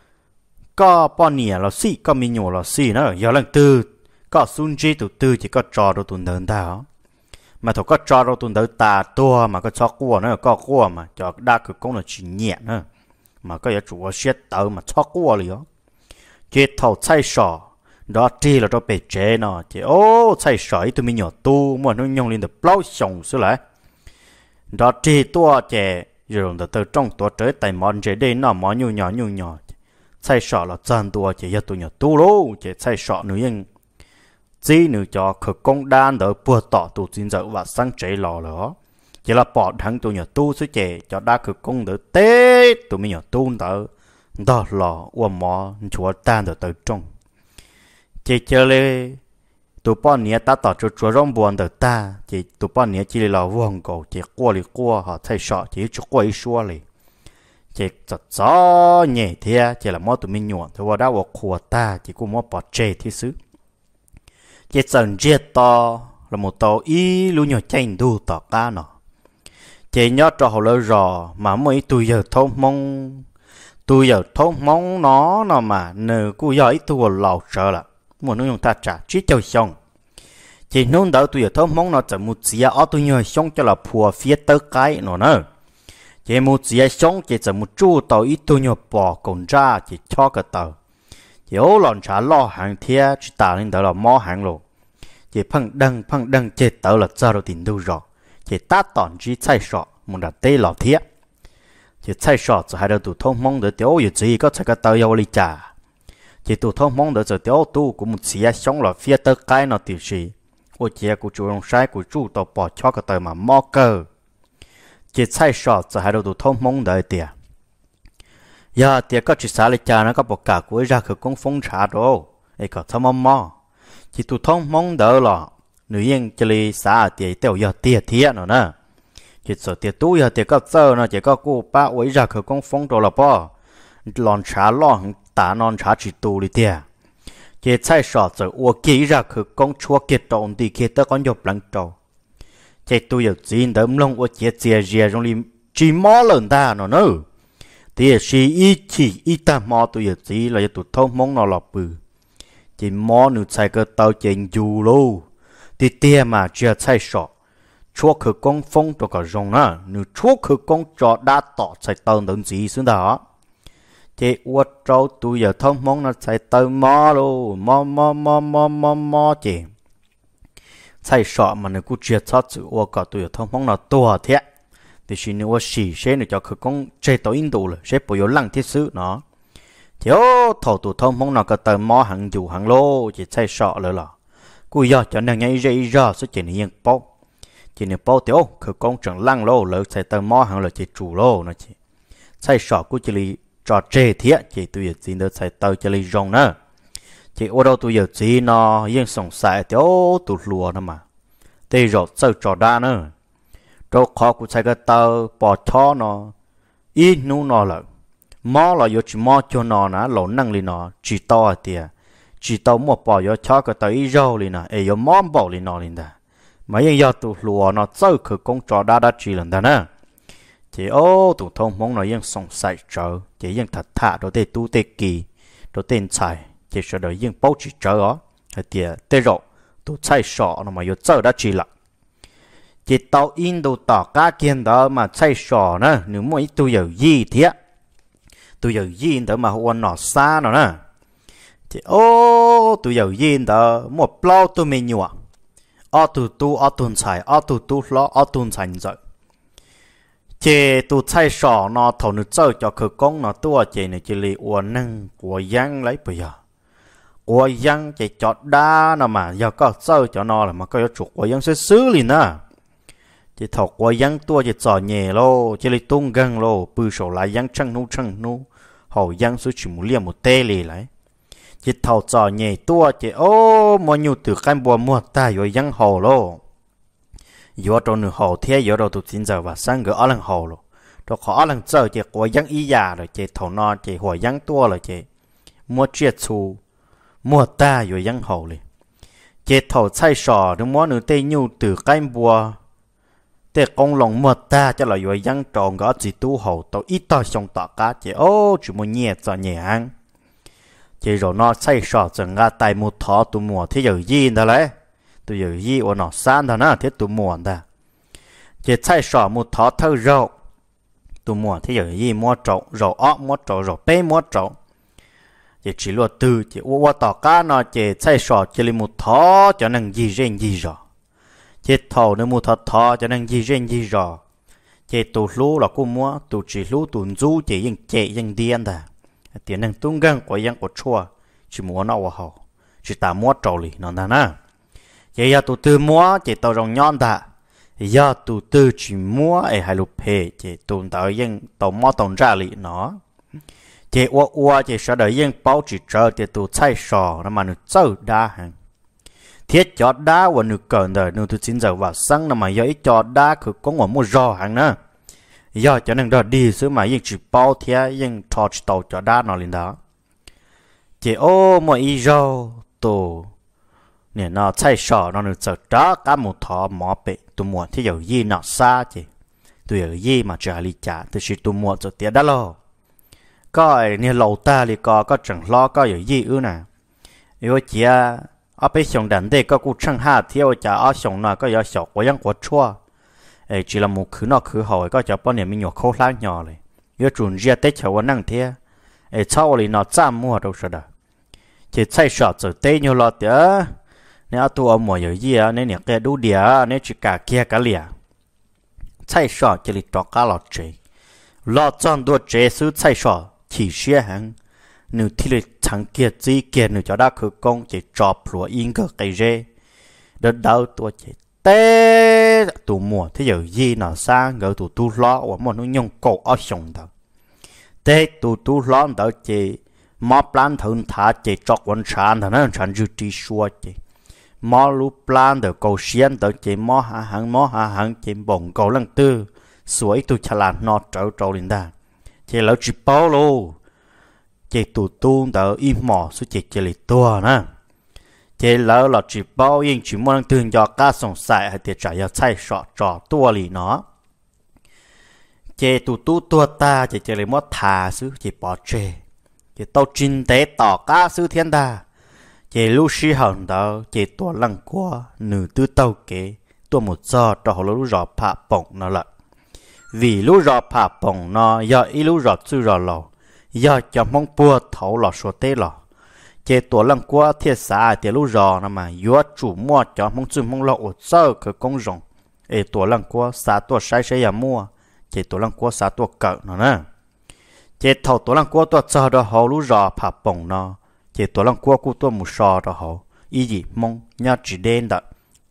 có bao nhiêu là xí có mi nhiều là xí nữa giờ lần tư có xuân chi từ từ chỉ có trò đồ tuần đơn ta mà thôi có trò đồ tuần đơn ta tua mà có cho cua nữa có cua mà cho đa cực công là chỉ nhẹ nữa mà có giờ chủ xét tàu mà cho cua liền chế thầu chạy sọ đó chỉ là đó bể chế nó chỉ ô chạy sỏi tụi mình nhỏ tu mà nó nhung lên được bao sòng xứ lại đó chỉ tua chế rồi từ từ trong tua tới tại món chế đây nó món nhiều nhỏ nhiều nhỏ chạy sọ là chân tua chế giờ tụi nhỏ tu lô chế chạy sọ nữa nhưng chỉ nữa cho khởi công đan đỡ bùa tọ tụ chính giờ và sang chế lò nữa chỉ là bỏ thằng tụi nhỏ tu xứ chế cho đa khởi công đỡ tết tụi mình nhỏ tu đỡ đó lò uổng mỏ chúa đan đỡ từ trong chỉ chờ lệ tụi bọn nhẹ ta tỏ cho chúa rong buồn được ta chỉ tụi bọn nhẹ chỉ là vuông cổ chỉ qua đi qua họ thay sọ chỉ cho qua xua lì chỉ giật gió nhẹ thế chỉ là mót tụi mình nhuận thôi đã vào khua ta chỉ cũng mót bỏ chê thế xứ chỉ dần giết to là một tàu y luôn nhỏ chanh đu tỏ cá nọ chỉ nhớ cho họ lỡ rò mà mấy tụi giờ thông mong tôi giờ thông mong nó nó mà nờ cô giờ ít tôi lầu sợ là muốn nó dùng ta trả chỉ cho xong chỉ nôn đỡ tôi giờ thông mong nó chỉ một gì ở tôi nhớ xong cho là phù phía tới cái nó nữa chỉ một gì xong chỉ chỉ một chú tàu ít tôi nhớ bỏ còn ra chỉ cho cái tàu chỉ ô lòn trả lo hàng thia chỉ tạo nên đó là mò hàng rồi chỉ phăng đăng phăng đăng chỉ tàu là cho đầu tiền đâu rồi chỉ ta tòn chỉ chạy sọ một đặt tê lò thia chỉ chạy sọ chỉ hai đầu tụ thông mong được tiểu yêu gì có chạy cái tàu yêu đi trả chỉ tụ thông mong được rồi tiểu tu của một gì xong là phía tới cái nó tiểu gì ô chỉ của chủ động sai của chủ tàu bỏ cho cái tàu mà mò cơ chỉ chạy sọ chỉ hai đầu tụ thông mong được tiền giờ thì có chỉ xả lại cha nó có bọc cả cuối ra khởi công phong trả đồ ấy có thâm mò mò chỉ tụ thông mong đỡ là nữ yên chỉ li xả thì tiêu giờ tiệt thiệt nữa nè chỉ sợ tiệt tu giờ thì có sơ nó chỉ có cô ba ấy ra khởi công phong đồ là bao lon trả lon tả non trả chỉ tu đi tiệt chỉ chạy sọ rồi ô kỹ ra khởi công chúa kết trộn thì kết tất con nhập lăng trâu chỉ tu giờ chín đấm lông ô chỉ chia chia trong li chỉ mò lần ta nó nữa thì chỉ ít chỉ ít ta mò tôi giờ chỉ là tụt thông mong nó lọp bự chỉ mò nụ chạy cái tàu chèn dù lô thì tia mà chưa chạy sọ chúa khử công phong cho cả rồng á nụ chúa khử công cho đã tỏ chạy tàu đừng gì xuống đó chỉ uất trâu tôi giờ thông mong nó chạy tàu mò lô mò mò mò mò mò mò chỉ chạy sọ mà nụ cứ chưa thoát sự uất cả tôi giờ thông mong nó to thế thì xin nữa xì xe nữa cho khởi công chơi tàu Indo rồi sẽ bồi dưỡng lăng thiết sứ nó thiếu thầu tụ thông mong nào cái tờ mò hàng dù hàng lô chỉ chạy sọ rồi là cùi giờ cho nên ngay dây giờ sẽ chỉ nên bao chỉ nên bao thiếu khởi công chẳng lăng lô lỡ chạy tờ mò hàng là chỉ chủ lô nó chỉ chạy sọ của chỉ li trò chơi thiệt chỉ tụi giờ chỉ được chạy tàu chỉ li rong nữa chỉ ở đâu tụi giờ chỉ nó yên sống sai thiếu tụt lùa nữa mà đây rồi chơi trò đa nữa đâu khó của chạy cái tàu bỏ cho nó ít nu nó là mò là chỉ mò cho nó nè lỗ năng li nó chỉ to thì chỉ to một bỏ yo cho cái tàu ít rau li nè ấy yo mò bỏ li nó li nè mấy anh yo tụ lùa nó chơi khởi công trò đa đa chỉ lần đó nè chỉ ô tụ thông mong nó yên sống sạch trở chỉ yên thật thà đồ tê tu tê kỳ đồ tên xài chỉ sợ đời yên bao chỉ trở đó thì tê rộ tụ chạy sọ nó mà yo chơi đã chỉ là chỉ tàu Indo tỏ cá kiên đó mà chạy sò nữa nếu mỗi tôi giờ gì thế tôi giờ gì đó mà huân nọ xa nó nè thì ô tôi giờ gì đó một bao tôi mình nhua ở tu tu ở tuần chạy ở tu tu lo ở tuần chạy rồi chỉ tôi chạy sò nó thầu nước chơi cho khởi công nó tua chỉ này chỉ li uốn năng của giang lấy bây giờ của giang chỉ chọt đá nó mà giờ có chơi cho nó là mà có chuột của giang sẽ xứ liền nè chỉ thọ qua giang tua chỉ trò nhẹ lô chỉ lấy tung găng lô bự sổ lại giang trăng nu trăng nu hậu giang số chỉ một liềm một tê lì lại chỉ thọ trò nhẹ tua chỉ ô mọi nhiều từ căn bùa mua ta rồi giang hậu lô giờ trong nửa hậu thế giờ đầu tụt chín giờ và sáng gỡ ở lần hậu lô rồi khó lần giờ chỉ qua giang ý già rồi chỉ thọ no chỉ hồi giang tua rồi chỉ mua chiết xu mua ta rồi giang hậu lì chỉ thọ chạy sò đừng mua nửa tê nhiều từ căn bùaแต่กองหลงหมดตาจะลอยยังจองก็จีตู้หตัวอีต่อชงต่อกาเจโอ้จุมเงียจะเงียงเจโรนอใช้สอดจังกาไตมุดทอตัวมัวที่อยู่ยีนเท่าไรตัวอยู่ยีวันนอซานเท่านั้นที่ตัวมัวเท่าเจใช้สอดมุดทอเท่าโรตัวมัวที่อยู่ยีมัวโจโรอ้อมัวโจโรเป้มัวโจเจจีรัวตื้อเจวัวต่อกานอเจใช้สอดเจลิมุดทอจะนั่งยีเร่งยีรอchết thầu nếu mua thật thò cho nên gì riêng gì rõ chết tụ lú là cô mua tụ chỉ lú tụ du chỉ những chạy những điên ta tiền năng tung găng của những của chua chỉ mua nó vào hậu chỉ ta mua trâu lì nó ta na vậy giờ tụ tư mua chỉ tàu rồng nhon ta giờ tụ tư chỉ mua ấy hai lục hè chỉ tụ tàu những tàu mua tàu ra lì nó chỉ ua ua chỉ sợ đợi những bao chỉ chờ chỉ tụ chạy sò nó mà nó chơi đa hàng thiết chọt đá và nụ cờn đời nụ thứ chín giờ và sáng là mà giờ ít chọt đá cứ có ngồi mua rò hàng nữa giờ cho nên đó đi xứ mà những chỉ bao thế những thọ tàu chọt đá nó lên đó chỉ ô mà ít rò tổ nè nó chạy sò nó được chọt đá cả một thọ mỏ bể tụi mua thì giờ gì nó xa chứ tụi giờ gì mà trả lý trả thì chỉ tụi mua cho tiền đó lo coi nè lầu ta thì có có chẳng lo có ở gì ư nè yêu chia ở bên sông đàn đây có cụ chẳng hạ theo chả ở sông nào có ở sọc của yang của chua ấy chỉ là một khứ nọ khứ hỏi có chả bao nhiêu mình nhỏ khâu lá nhỏ này yêu chuẩn gia tết chào năng thế ấy sau này nó chăm mua đâu sao đó chỉ sai sọt rồi tết nhiều lọt nữa nếu tôi mua ở gì á nếu cái đủ địa nếu chỉ cả kia cả lìa sai sọt chỉ là trọ cá lọt chế lọt chọn đua chế sư sai sọt chỉ xe hàng nếu thì là thằng kia gì kia nếu cho đã khử công chỉ chọp lúa in cái cái rễ đợt đầu tôi chỉ tê tụ mùa thế giờ gì nào sang gỡ tụ tu lo và một nó nhung cổ ở sông đó tê tụ tu lo đó chỉ mò plan thường thả chỉ chọc quần tràn thằng nó tràn dư trí xua chỉ mò lu plan được cầu xiên đó chỉ mò hạ hàng mò hạ hàng chỉ bồng cầu lăng tư suối tu chả là nó trâu trâu lên đó chỉ lỡ chỉ bao luôn chỉ tụ tu đó im mò số chỉ chỉ lì tua nè chỉ lỡ là chỉ bao yên chỉ muốn tương cho các sòng sài hay tiệt trả cho sai sọ trò tua lì nó chỉ tụ tu tua ta chỉ chỉ lì mót thà xứ chỉ bỏ chê chỉ tao chín tế tỏ các xứ thiên đà chỉ lúc xí hận đó chỉ tua lăng qua nửa tư tàu kế tua một giờ cho họ lúc rõ phá bổng nó lại vì lúc rõ phá bổng nó do ý lúc rõ chữ rõ lầu do cho mong bùa thấu lọ số tế lọ chế tổ lăng qua thiết xã thì lúc rõ nè mà yếu chủ mua cho mong chữ mong lọ ở sơ cái công rộng ê tổ lăng qua xã tổ sai sai ya mua chế tổ lăng qua xã tổ cỡ nó nè chế thầu tổ lăng qua tổ sơ đó họ lúc rõ phá bổng nó chế tổ lăng qua của tổ một sò đó họ ý gì mong nhá chỉ đen đó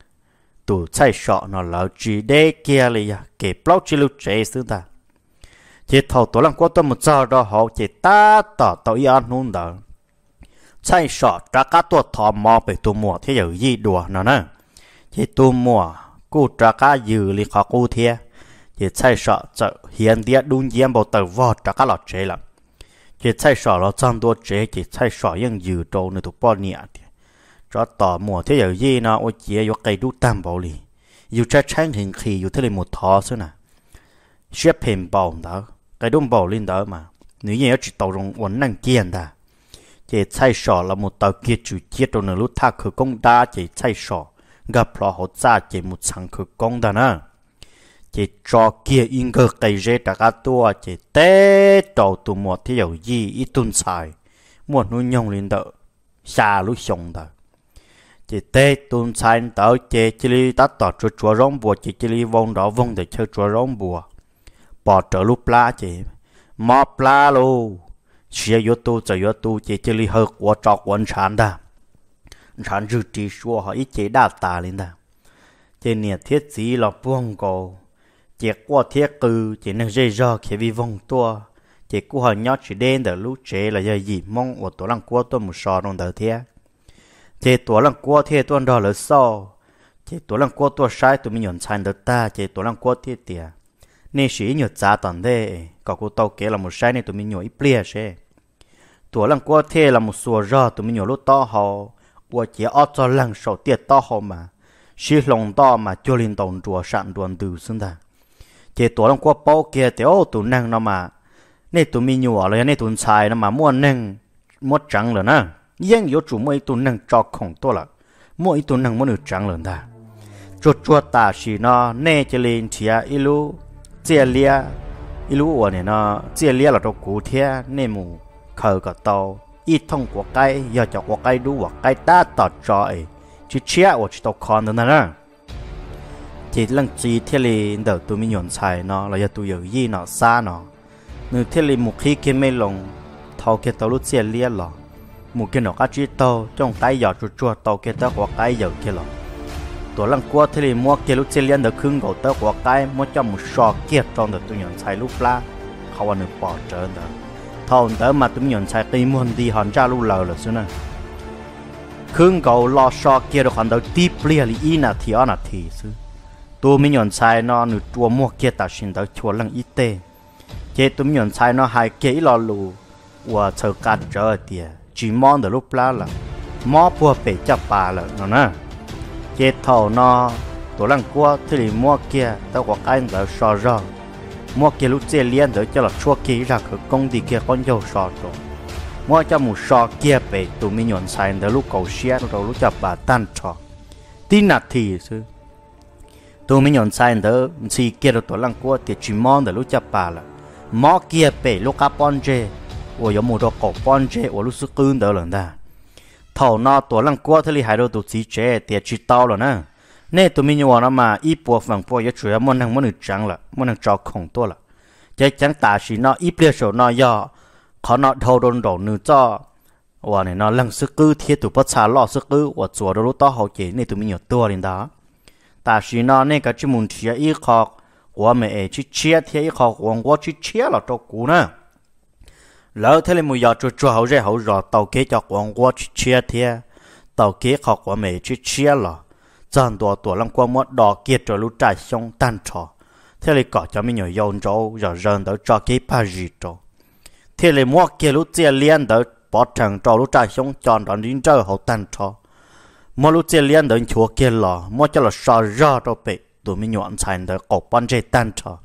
tụ chạy sọ nó là chỉ đê kia liền kể bao chỉ lúc chế xứ ta chỉ thầu tổ lăng qua tôi một giờ đó họ chỉ ta tỏ tao ý ăn luôn đó chạy sọ trả cá tôi thò mò về tụ mùa thế giờ gì đùa nó nè chỉ tụ mùa cô trả cá dư li khó cô thế chỉ chạy sọ chợ hiện địa đúng diện bảo tờ vọt trả cá lọt chế lắm chỉ chạy sọ nó trong đua chế chỉ chạy sọ những dư trâu nữa tụ bao nhiêu cho tỏ mùa thế giờ gì nó ôi chỉ có cây đu tam bảo lì dù cha chán hình khi dù thế là một thọ xưa nè xếp hình bảo đó cái đông bảo lên đó mà nếu như chỉ tàu rồng uốn năng kiên ta chỉ chạy sọ là một tàu kia chủ chết rồi nữa lúc thà khử công đa chỉ chạy sọ gặp lo họ ra chỉ một thằng khử công đó nè chỉ cho kia in cơ cây rễ cả cả tua chỉ té đầu tụ mùa thế giờ gì ít tuần xài một nuôi nhông lên đó xa lúc sống đó chỉ tê tuần xài đó chỉ chỉ li tát tọt cho chúa rong bùa chỉ chỉ li vong đó vong để chơi chúa rong bùa bỏ trở lúc lá chỉ mò lá luôn xia yếu tu giờ yếu tu chỉ chỉ li hơi quá trọc quấn chán da chán dư trí xua họ ít chế đa tà lên da chỉ nhiệt thiết gì là buông cầu chỉ qua thiết cư chỉ nên dây dò khi vi vong tua chỉ cú họ nhót chỉ đen để lúc chế là giờ gì mong ở tổ lăng qua tôi một sò trong đời thế chỉ tổ lăng qua thế tôi đó là sao chỉ tổ lăng qua tôi sai tôi mình nhận thành được ta chỉ tổ lăng qua thế tiệt nên sĩ nhớ giá tận thế có cô tàu kế là một sai nên tụi mình nhớ ít bia xe tổ lăng qua thế là một số rò tụi mình nhớ lúc to họ của chỉ ở cho lăng sầu tiệt to họ mà sĩ lòng to mà cho lên tổng chùa sạn đoàn từ xưng ta chỉ tổ lăng qua bao kia thì ô tụi năng nó mà nên tụi mình nhớ là nên tụi xài nó mà mua năng mua trắng rồi nè nhưng yếu chủ mua tụi năng cho khổng to là mua tụi năng mua được trắng rồi ta chuột chuột ta sĩ nó nè cho lên thì à ilu chia lia ilu này nó chia lia là trong cụ thế nên mù khờ cả tàu ít thông của cái giờ cho của cái đu của cái ta tọt trọi chỉ chia ở chỉ tàu con nữa nè chỉ lần chỉ thế li đầu tụi mình nhận xài nó là giờ tụi giờ gì nó xa nó nếu thế li một khi cái mấy lồng thầu cái tàu lúc chia lia lò một cái nó cá chỉ tàu trong cái giờ chuột chuột tàu cái tàu của cái giờ kia lòตัวลังกัวที่มัวเกลุเจเลียนเด็กครึ่งกับเตอร์กว่าไก่มัวจำมุชอเกียรจองเด็กตัวหย่อนใช้ลูกปลาเขาวันหนึ่งปอดเจอเด็กทอนเตอร์มาตัวหย่อนใช้ตีมวนดีหันจ้าลูกเหล่าเลยสินะครึ่งกับรอชอเกียรขันเด็กตีเปลี่ยนอีนาทีอ่ะนาทีสิตัวมีหย่อนใช้นอหนึ่งตัวมัวเกียรตัดสินเด็กชวนลังอีเต้เจตัวมีหย่อนใช้นอหายเกยรอลูว่าเธอการเจอเดียจีมอนเด็กลูกปลาละมอพัวเปจับปลาเลยนั่นนะchế thầu nó tổ lăng qua thì mua kia tao có cái người so rong mua kia lúc chơi liên đỡ cho là chua kia ra cái công ty kia con dâu sọ rồi mua cho một sọ kia về tụi mình nhận sai đỡ lúc cầu xe rồi lúc cho bà tan trò tin nạt thì sư tụi mình nhận sai đỡ si kia rồi tụi lăng qua thì chỉ mong đỡ lúc cho bà là mò kia về lúc cá pon dê ủa giống một đồ cổ pon dê ủa lúc sức cứng đỡ lần ta thầu nó tụi lăng qua thì hai đứa tụi chỉ chế thì chỉ tao rồi nè nè tụi mình nhớ nó mà ít bộ phận bộ yếu chủ yếu muốn năng muốn được trắng là muốn năng trò khổng to là cái trắng ta chỉ nó ít bia số nó do khó nó thâu đồn đổ nửa cho và này nó lăng sức cứ thiết tụi bắt xả lọ sức cứ và chùa đâu lúc to hậu chế nè tụi mình nhớ tua lên đó ta chỉ nó nè cái chỉ muốn chia ít khó của mẹ chỉ chia thiết ít khó của我chỉ chia là cho cũ nè lỡ thế là mùi giờ cho cho hậu ra hậu rồi tàu kế cho của我只chia thiết tàu kế khó của mẹ chỉ chia là dân đồ tuổi lăng qua mất đỏ kia trở lúc trái xong tan trò thế là có cho mình nhớ dồn trâu rồi rần đỡ cho cái pa gì trâu thế là mua kia lúc chia liên đỡ bỏ thằng trâu lúc trái xong chọn đòn đến chơi hậu tan trò mua lúc chia liên đỡ chúa kia lò mua cho là sò rò trâu bể tụi mình nhọn xài đỡ cổ bắn chơi tan trò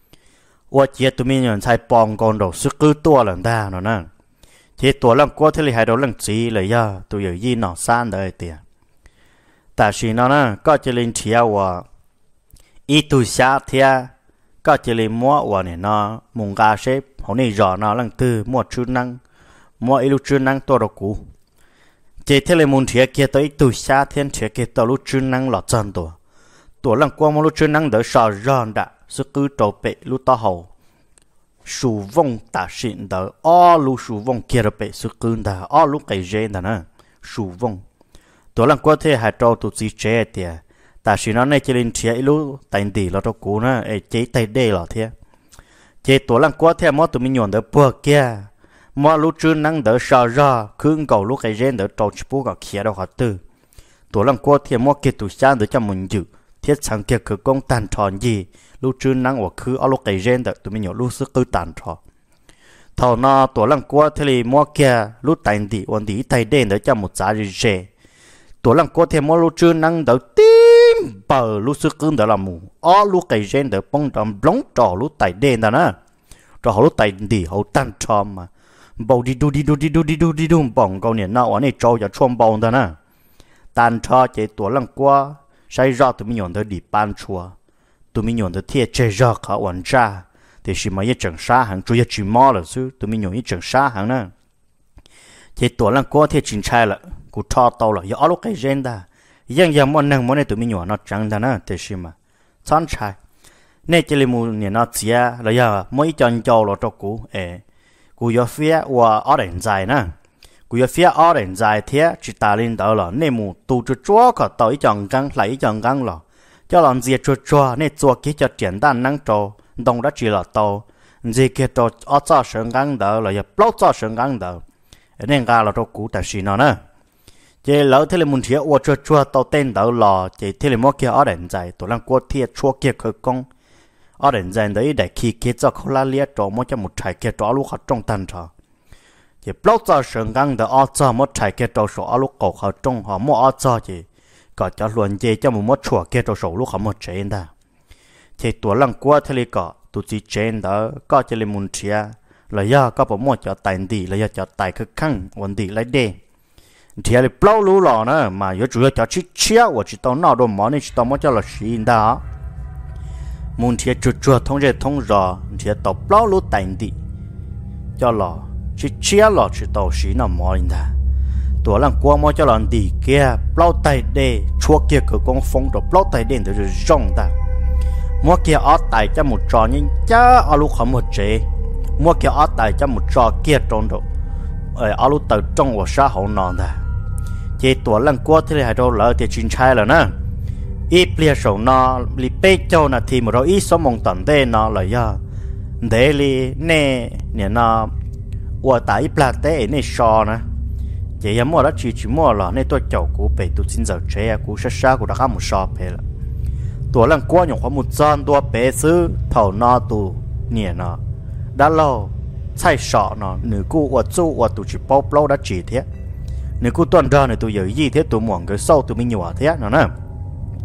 và chia tụi mình nhọn xài bong con đầu sức cứ tua lần ta nó nè thế tuổi lăng qua thế là hai đầu lăng gì là ya tụi giờ gì nó san đỡ tiềnแต่สิ่งนั้นก็จะเล่นเที่ยวว่าอีตุชาเทียก็จะเล่นมัวว่าเนี่ยนะมุงกาเชฟเขาเนี่ยรอนะลังตือมัวชื่อนังมัวอีลูชื่อนังตัวเรากูเจเทเลมุนเทียเกียตัวอีตุชาเทียนเทียเกียตัวลูชื่อนังหล่อจันตัวตัวลังกวางมัวลูชื่อนังเดือดสอรอนดะสกือโตเปลูต่อเขาสูวงตาสินเดืออ้อลูสูวงเกียร์เปสกือดะอ้อลูไก่เจนดะนะสูวงตัวลังกัวเทหายโตตุจีเจเตียแต่สิ่งนั้นในเจริญเทียรู้แต่ดีเราตัวกูนะเอเจไตเดหรอเทียเจตัวลังกัวเทมอตัวมีหยวนเดอปัวเกียมอลูจืนนั่งเดอชาราคืนเก่าลูกไอเจนเดอโตชิปูกับเขียดหัดตื้อตัวลังกัวเทมอเกตุชาเดอจำมุนอยู่เทียสังเกตคือกงตันทอนยีลูจืนนั่งว่าคือเอาลูกไอเจนเดอตัวมีหยวนลูกซึกคือตันทอเท่านั้นตัวลังกัวเทลีมอเกียลูกแต่ดีวันดีไตเดนเดอจำมุนจาริเจตัวลังกัวเทมอลูจืนนั่งเดอตีมเปิดลูกซึกคืนเดอละมูอ๋อลูกไอเจนเดอป้องดำบล็องจ่อลูกไตเดนเดอนะจ่อลูกไตดีเขาตันทอมมาบอกดีดูดีดูดีดูดีดูดีดูบ้องเขาเนี่ยน่าวันนี้โจจะชมบ้องเดอนะตันทอเจตัวลังกัวใช้รอตัวมีหยวนเดอดีปานชัวตัวมีหยวนเดอเทียเจรอเขาวันจ้าแต่ชิมายี่จังซาหังจุยจีมอเลยซื้อตัวมีหยวนยี่จังซาหังนะเจตัวลังกัวเทียจินชัยละกูทอโตละอย่าเอาลูกไก่เจนดายังยังมันนั่งมันในตัวมีหยวนนัดจังดานะแต่ชิมาซ้อนชายในเจลิมูเนี่ยนัดเสียแล้วอย่าไม่จันเจ้าเราตัวกูเอกูอยากเฟียว่าอะไรใจนะกูอยากเฟียอะไรใจเทียจิตาลินเดอละในมูตูจะจ้วก็ต่อยจังกังไหลจังกังละเจ้าหลังเสียจ้วจ้วในตัวกิจเจียนด้านนั่งโตตรงรัชจีละโตเจเกตอ้อจ้าเชิงกังเดอละอย่าปล้อจ้าเชิงกังเดอเนี่ยกาเราตัวกูแต่ชินะนะเจเหล่าเทเลมุนเทียว่าชัวชัวโตเต้นเดาหล่อเจเทเลมอเกียอเดนใจตัวลังกัวเทียชัวเกียคือกงอเดนใจเดี๋ยวได้ขี้เกียจเขาลาเลียจอมจะมุดไทยเกียจอลูกเขาจงตันชอเจเปล่าจ่อเชิงกังเดออ้อจ่อมุดไทยเกียจอสอลูกเก่าเขาจงหอมอ้อจ่อเจก็จะล้วนเจจะมุดมัดชัวเกียจอสอลูกเขาหมดเจนได้เจตัวลังกัวเทเลก็ตัวจีเจนเดอก็เจเลมุนเทียระยะก็ผมมัดจะตายดีระยะจะตายคือขั้งวันดีไรเดทีนี้เปล่ารู้หรอนะมาอยู่จุดจะชิเชี่ยวจิตตอนนอดมอนี่จิตตอนมันจะละสีนดามุนเทียจุดจุดทงเจทงรอทีนี้ต่อเปล่ารู้แต่งดีจะละชิเชี่ยวละจิตตอสีนมอนี่ดาตัวหลังกัวมันจะละดีเกียเปล่าแต่เดชัวเกียคือกงฟงตัวเปล่าแต่เด่นจะจ่องดามัวเกียอัดแต่จะหมดจอนี่จ้าอาลูกเขาหมดเจมัวเกียอัดแต่จะหมดจอเกียตรงตัวเอออาลูกเติร์จงว่าซาหงนอนดาเจตัวลังกัวที่ให้เราเลยที่จินชัยแล้วนะอีเปลี่ยนสนอลิเป้เจ้านาทีมเราอีสมองตันเดนอเลยย่าเดลีเน่เนี่ยนะว่าแต่อีปลาเต้เนี่ยชอนะเจียมัวแล้วจีจีมัวละในตัวเจ้ากูไปตัวจินเจ้าเจียกูช้าช้ากูรักมุชอเพลตัวลังกัวอย่างความมุจานตัวเปซื้อเท่านอตัวเนี่ยนะด้านเราใช่ชอนะหนึ่งกูว่าจู้ว่าตัวจีป๊อปเราได้จีเทียหนึ่งกูต้นเดินในตัวใหญ่ยี่เทียตัวหม่องก็เศร้าตัวมีหยวเทียนะนะเจ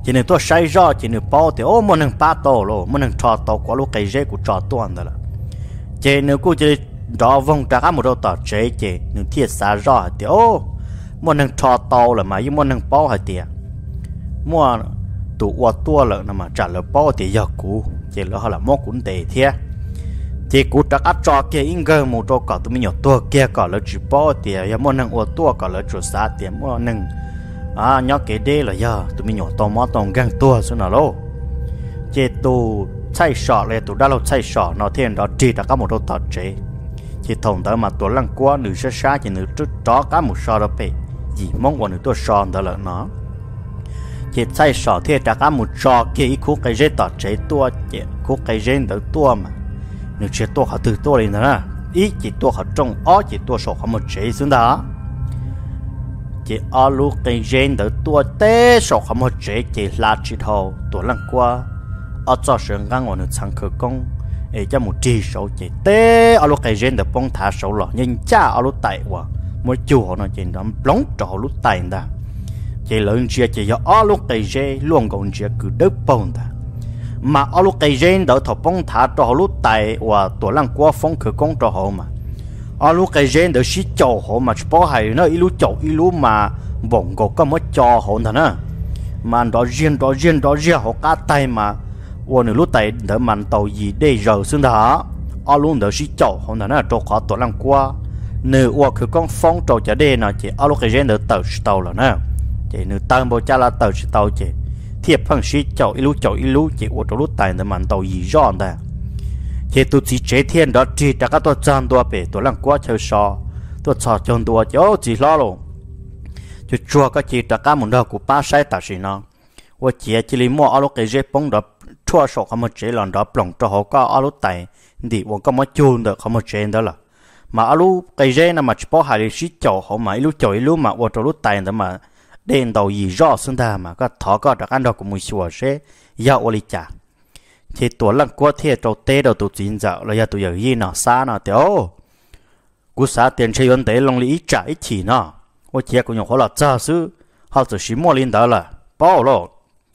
chỉ nên tôi say rõ chỉ nên bao thì ô muốn nâng ba tổ lo muốn nâng trò tổ của lúc cái dễ của trò tuần đó là chỉ nếu cô chỉ đó vòng trả cả một đầu tỏ chế chỉ nên thiệt xa rõ thì ô muốn nâng trò tổ là mà như muốn nâng bao hay tiền mua tụ qua tua là mà trả lời bao thì giờ cũ chỉ là họ là món cũng tệ thiệt chỉ cú trả cả trò kia in cơ một trò cả tụi mình nhỏ tua kia cả là chỉ bao thì giờ muốn nâng qua tua cả là chỗ xa tiền muốn nâng à nhớ cái đây là giờ tụi mình nhỏ to mó to găng tua xuống nào lô chế tụ chạy sọ lên tụ đã lâu chạy sọ nó thiên đó chỉ đã có một đôi tọt chế chỉ thông tới mà tụi lăng qua nữ sát sát chỉ nữ trước đó có một sọ đó bị gì mong qua nữ tôi sọ đó là nó chỉ chạy sọ thiên đã có một sọ kia ít khúc cái dây tọt chế tua chỉ khúc cái dây đỡ tua mà nữ chế tua họ từ tua lên đó ít chỉ tua họ trong ó chỉ tua sọ họ một chế xuống đó chỉ ở lúc cái gen đỡ tua té sọc không một chế chỉ là chỉ thầu tuổi lần qua ở cho sự ngang ngồi được sang khởi công để cho một chỉ số chỉ té ở lúc cái gen đỡ bông thả số lọ nhưng cha ở lúc tại qua mỗi chùa nó chỉ nắm lóng trọ lúc tại đó chỉ lớn chia chỉ ở lúc cái gen luôn còn chia cứ đớp bông ta mà ở lúc cái gen đỡ thọ bông thả trọ lúc tại và tuổi lần qua phong khởi công trọ hậu mà ở lúc cái gen đỡ xí chậu họ mà bỏ hay nó ít lúc chậu ít lúc mà bổng có có mất cho họ thật nữa mà đó riêng đó riêng đó riêng họ cá tay mà ôn lúc tay đỡ màn tàu gì để giờ xương đó ở lúc đỡ xí chậu họ thật nữa cho họ tổ làm qua nửa ua cứ con phong trâu chả đê nào chỉ ở lúc cái gen đỡ tàu tàu là nữa chỉ nửa tăng bao cha là tàu tàu chỉ thiệp phăng xí chậu ít lúc chậu ít lúc chỉ ua trong lúc tay đỡ màn tàu gì rõ đó chỉ tụi chỉ chế thiên đó chỉ đã các tôi chọn đua bể tôi làm quá chơi sò tôi chọn chọn đua chứ chỉ lo luôn chú chua cái chỉ đã các món đồ của ba sai ta xí nó và chỉ chỉ lấy mua ở lúc cái dây bông đó chua sọ không một chế lần đó bỏng cho họ có ở lúc tay thì họ có một chun được không một chế đó là mà ở lúc cái dây nó mà chỉ bỏ hai xí chậu họ mà lúc chậu lúc mà ở trong lúc tay đó mà đèn đầu gì rõ xương ta mà có thọ có được ăn được của mình xua sẽ giao ở lịch trả thì tuổi lần qua thiệt đầu tê đầu tụt chín giờ là giờ tụi giờ gì nó xa nó tiểu cú xa tiền chơi vấn đề lòng lý trả ít chỉ nó我结果用好了杂事好只是莫领导了包了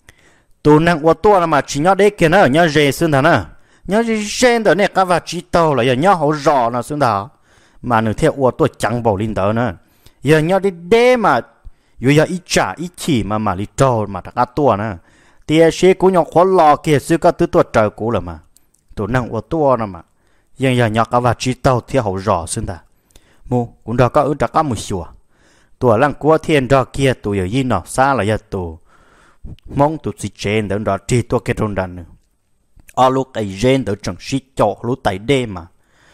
tụi năng我多了嘛只要得给那人认识他呢人认的那个话知道了人家好rõ呢是的mà nữa theo 我多讲保领导呢人家的得嘛有要一trả一起嘛嘛里找嘛大家多呢thì sẽ cũng nhọc khó lo kia sự có thứ tuột trời cũ là mà tụi năng của tua nó mà nhưng giờ nhọc và chỉ tàu thì hậu rõ xưng ta mu cũng đó có ứng đã có một xùa tụi lăng của thiên đó kia tụi giờ gì nó xa là giờ tụi mong tụi chỉ trên đó đó chỉ tụi cái trong đàn nữa ở lúc cái trên đó chẳng xí cho lúc tại đêm mà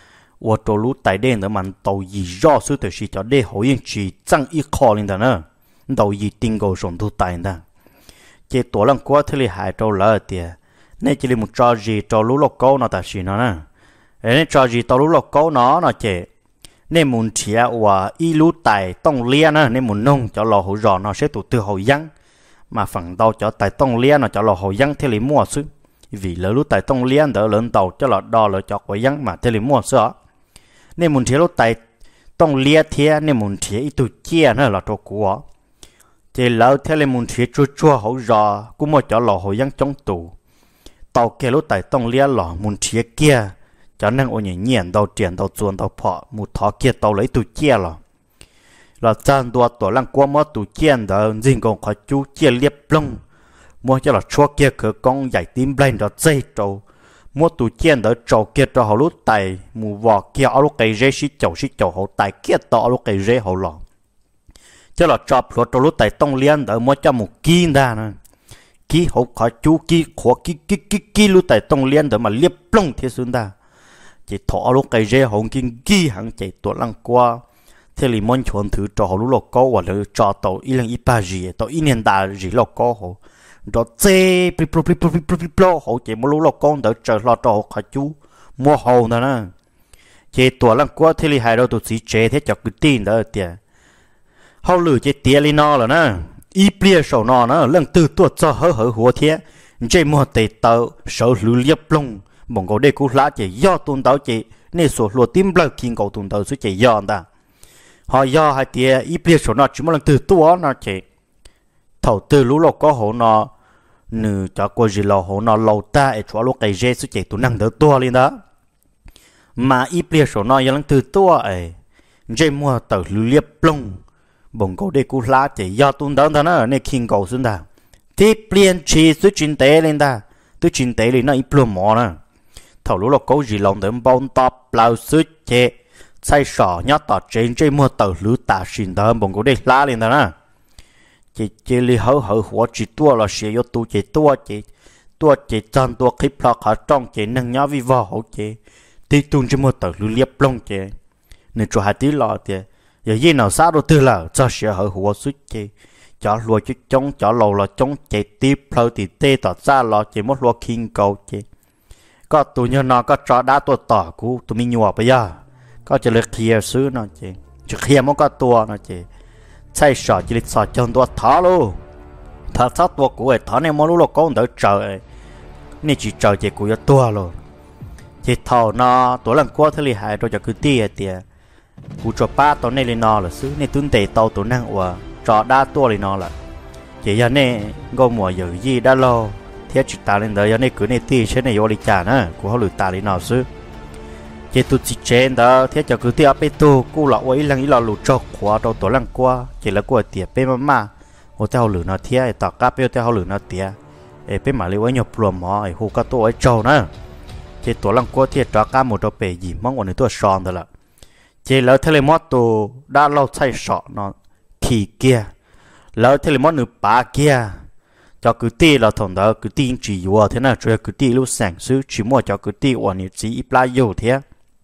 và tụi lúc tại đêm đó mà tàu gì rõ sự tự xí cho đêm hậu yên chỉ chẳng ít khó lên đó nữa tàu gì tinh cầu sống tụi tại đó chỉ tổ lần qua thì hại trâu lỡ tiệt nên chỉ là một trò gì trò lú lộc câu nó ta xí nó nè nên trò gì trò lú lộc câu nó nó chỉ nên muốn chia và y lú tài tông lia nè nên muốn nông cho lò hậu rò nó sẽ tụ từ hậu dân mà phần đầu cho tài tông lia nó cho lò hậu dân thì lấy mua xứ vì lỡ lú tài tông lia đỡ lớn tàu cho lò đò lỡ cho quậy dân mà thì lấy mua xứ nên muốn chia lú tài tông lia thiê nên muốn chia ít tụ chia nữa là trò của thì lỡ theo lên muốn thiệt chua chua hậu rò cũng một chỗ lò hồi dân trong tù tàu kia lúc tại tông lia lò muốn thiệt kia cho nên ôn nhẹ nhàng đầu triển đầu chuồn đầu phọ một thọ kia tàu lấy tù chia lò là chân đua tổ lăng qua mất tù chia đó riêng còn khỏi chú chia liệp lông mua cho là chua kia cửa con giải tim lên đó dây trâu mua tù chia đó trâu kia cho hậu lúc tại mù vò kia ở lúc cây rễ xí chậu xí chậu hậu tại kia tàu lúc cây rễ hậu lò cho là chọc lúa trâu lúa tại tông liên đỡ mua cho một kí ra nè kí hậu khỏi chú kí khó kí kí kí kí lúa tại tông liên đỡ mà liếp lông thế xuống ta chỉ thọ lúa cây rễ hậu kinh kí hàng chạy tuột lăng qua thế thì món chuẩn thử cho hậu lúa lộc câu và lỡ cho tàu ít lần ít ba gì tàu ít年大gì lộc câu hậu đó chê pli pli pli pli pli pli hậu chạy mua lúa lộc câu đỡ chờ lo cho khỏi chú mua hậu nè nè chạy tuột lăng qua thế thì hai đâu tụi chỉ chế thế cho cứ tin đỡ tiền hậu lử chế tía lên nó là nè y bia sầu nó nó lần từ tuột cho hở hở hùa thế chế mua tệ tàu sầu lử liệp lông bọn cậu đây cũng lá chế do tuần tàu chế nên số lúa tím bờ kinh cầu tuần tàu số chế do ta họ do hai tía y bia sầu nó chỉ một lần từ tuột nó chế thầu từ lũ lộc có hổ nó nữ cho cô gì lò hồ nó lâu ta ở chỗ lúc cái dễ sự chạy tụ năng đỡ tua lên đó mà ít bia số nóยังtừ tua ấy dễ mua tờ liệp plong bông cầu để cú lá chạy do tuôn đó đó nó nên kinh cầu xuống ta thì pliên chi sự chính tế lên ta tôi chính tế lên nó ít plong mỏ nè thầu lúc là câu gì lòng đến bông top lao sự chạy sai sỏ nhát tọt trên dễ mua tờ lưới ta xin đó bông cầu để lá lên ta nè chỉ chỉ li hậu hậu hóa chỉ tua là sẽ có tu chỉ tua chỉ tua chỉ chân tua clip là khá trong chỉ nâng nhá vi vào hậu chỉ tí tuôn chỉ một tờ lưu liệp lông chỉ nên cho hai tí lọ thì giờ gì nào sát đồ tư là cho sẽ hậu hóa suốt chỉ cho lúa chút chống cho lầu là chống chỉ tiếp lâu thì tê tọt ra lọ chỉ một lúa kinh cầu chỉ có tụi nhau nó có cho đá tua tỏ cú tụi mình nhua bây giờ có chỉ lực kia xứ nó chỉ chỉ kia một cái tua nó chỉ sai sọ chỉ sọ chân tua tháo luôn tháo tháo tua của ấy tháo này mà lúc có đỡ trời nên chỉ trời chỉ của tua luôn chỉ tháo nó tuổi lần qua thế li hại rồi cho cứ tia tia của cho ba tuổi này lên nó là xứ nên tuân tề tàu tuổi năng và trọ đa tua lên nó là chỉ giờ này có mùa giờ gì đã lâu thế chỉ ta lên đời giờ này cứ này tia trên này vô đi trả nữa của họ lừa ta lên nó xứ chỉ tụt chỉ trên đó thế cho cứ tia bê tô cú lọ ấy lần ý lọ lụt cho khóa đâu tuổi lần qua chỉ là của tia bê mà ô tao lừa nó thế tao cá bê tao lừa nó tia ê bê mà lưu ấy nhập lùm họ ấy hồ cá tô ấy trâu nữa chỉ tuổi lần qua thế cho cá một trâu bể gì mong còn nữa sòn thôi là chỉ lỡ thế là mót tô đã lâu say sọ nó thì kia lỡ thế là mót nửa bá kia cho cứ tia là thằng đó cứ tia chỉ vừa thế nào cho cứ tia lúc sáng sớm chỉ mua cho cứ tia ở nhà chỉ ít lá dầu thế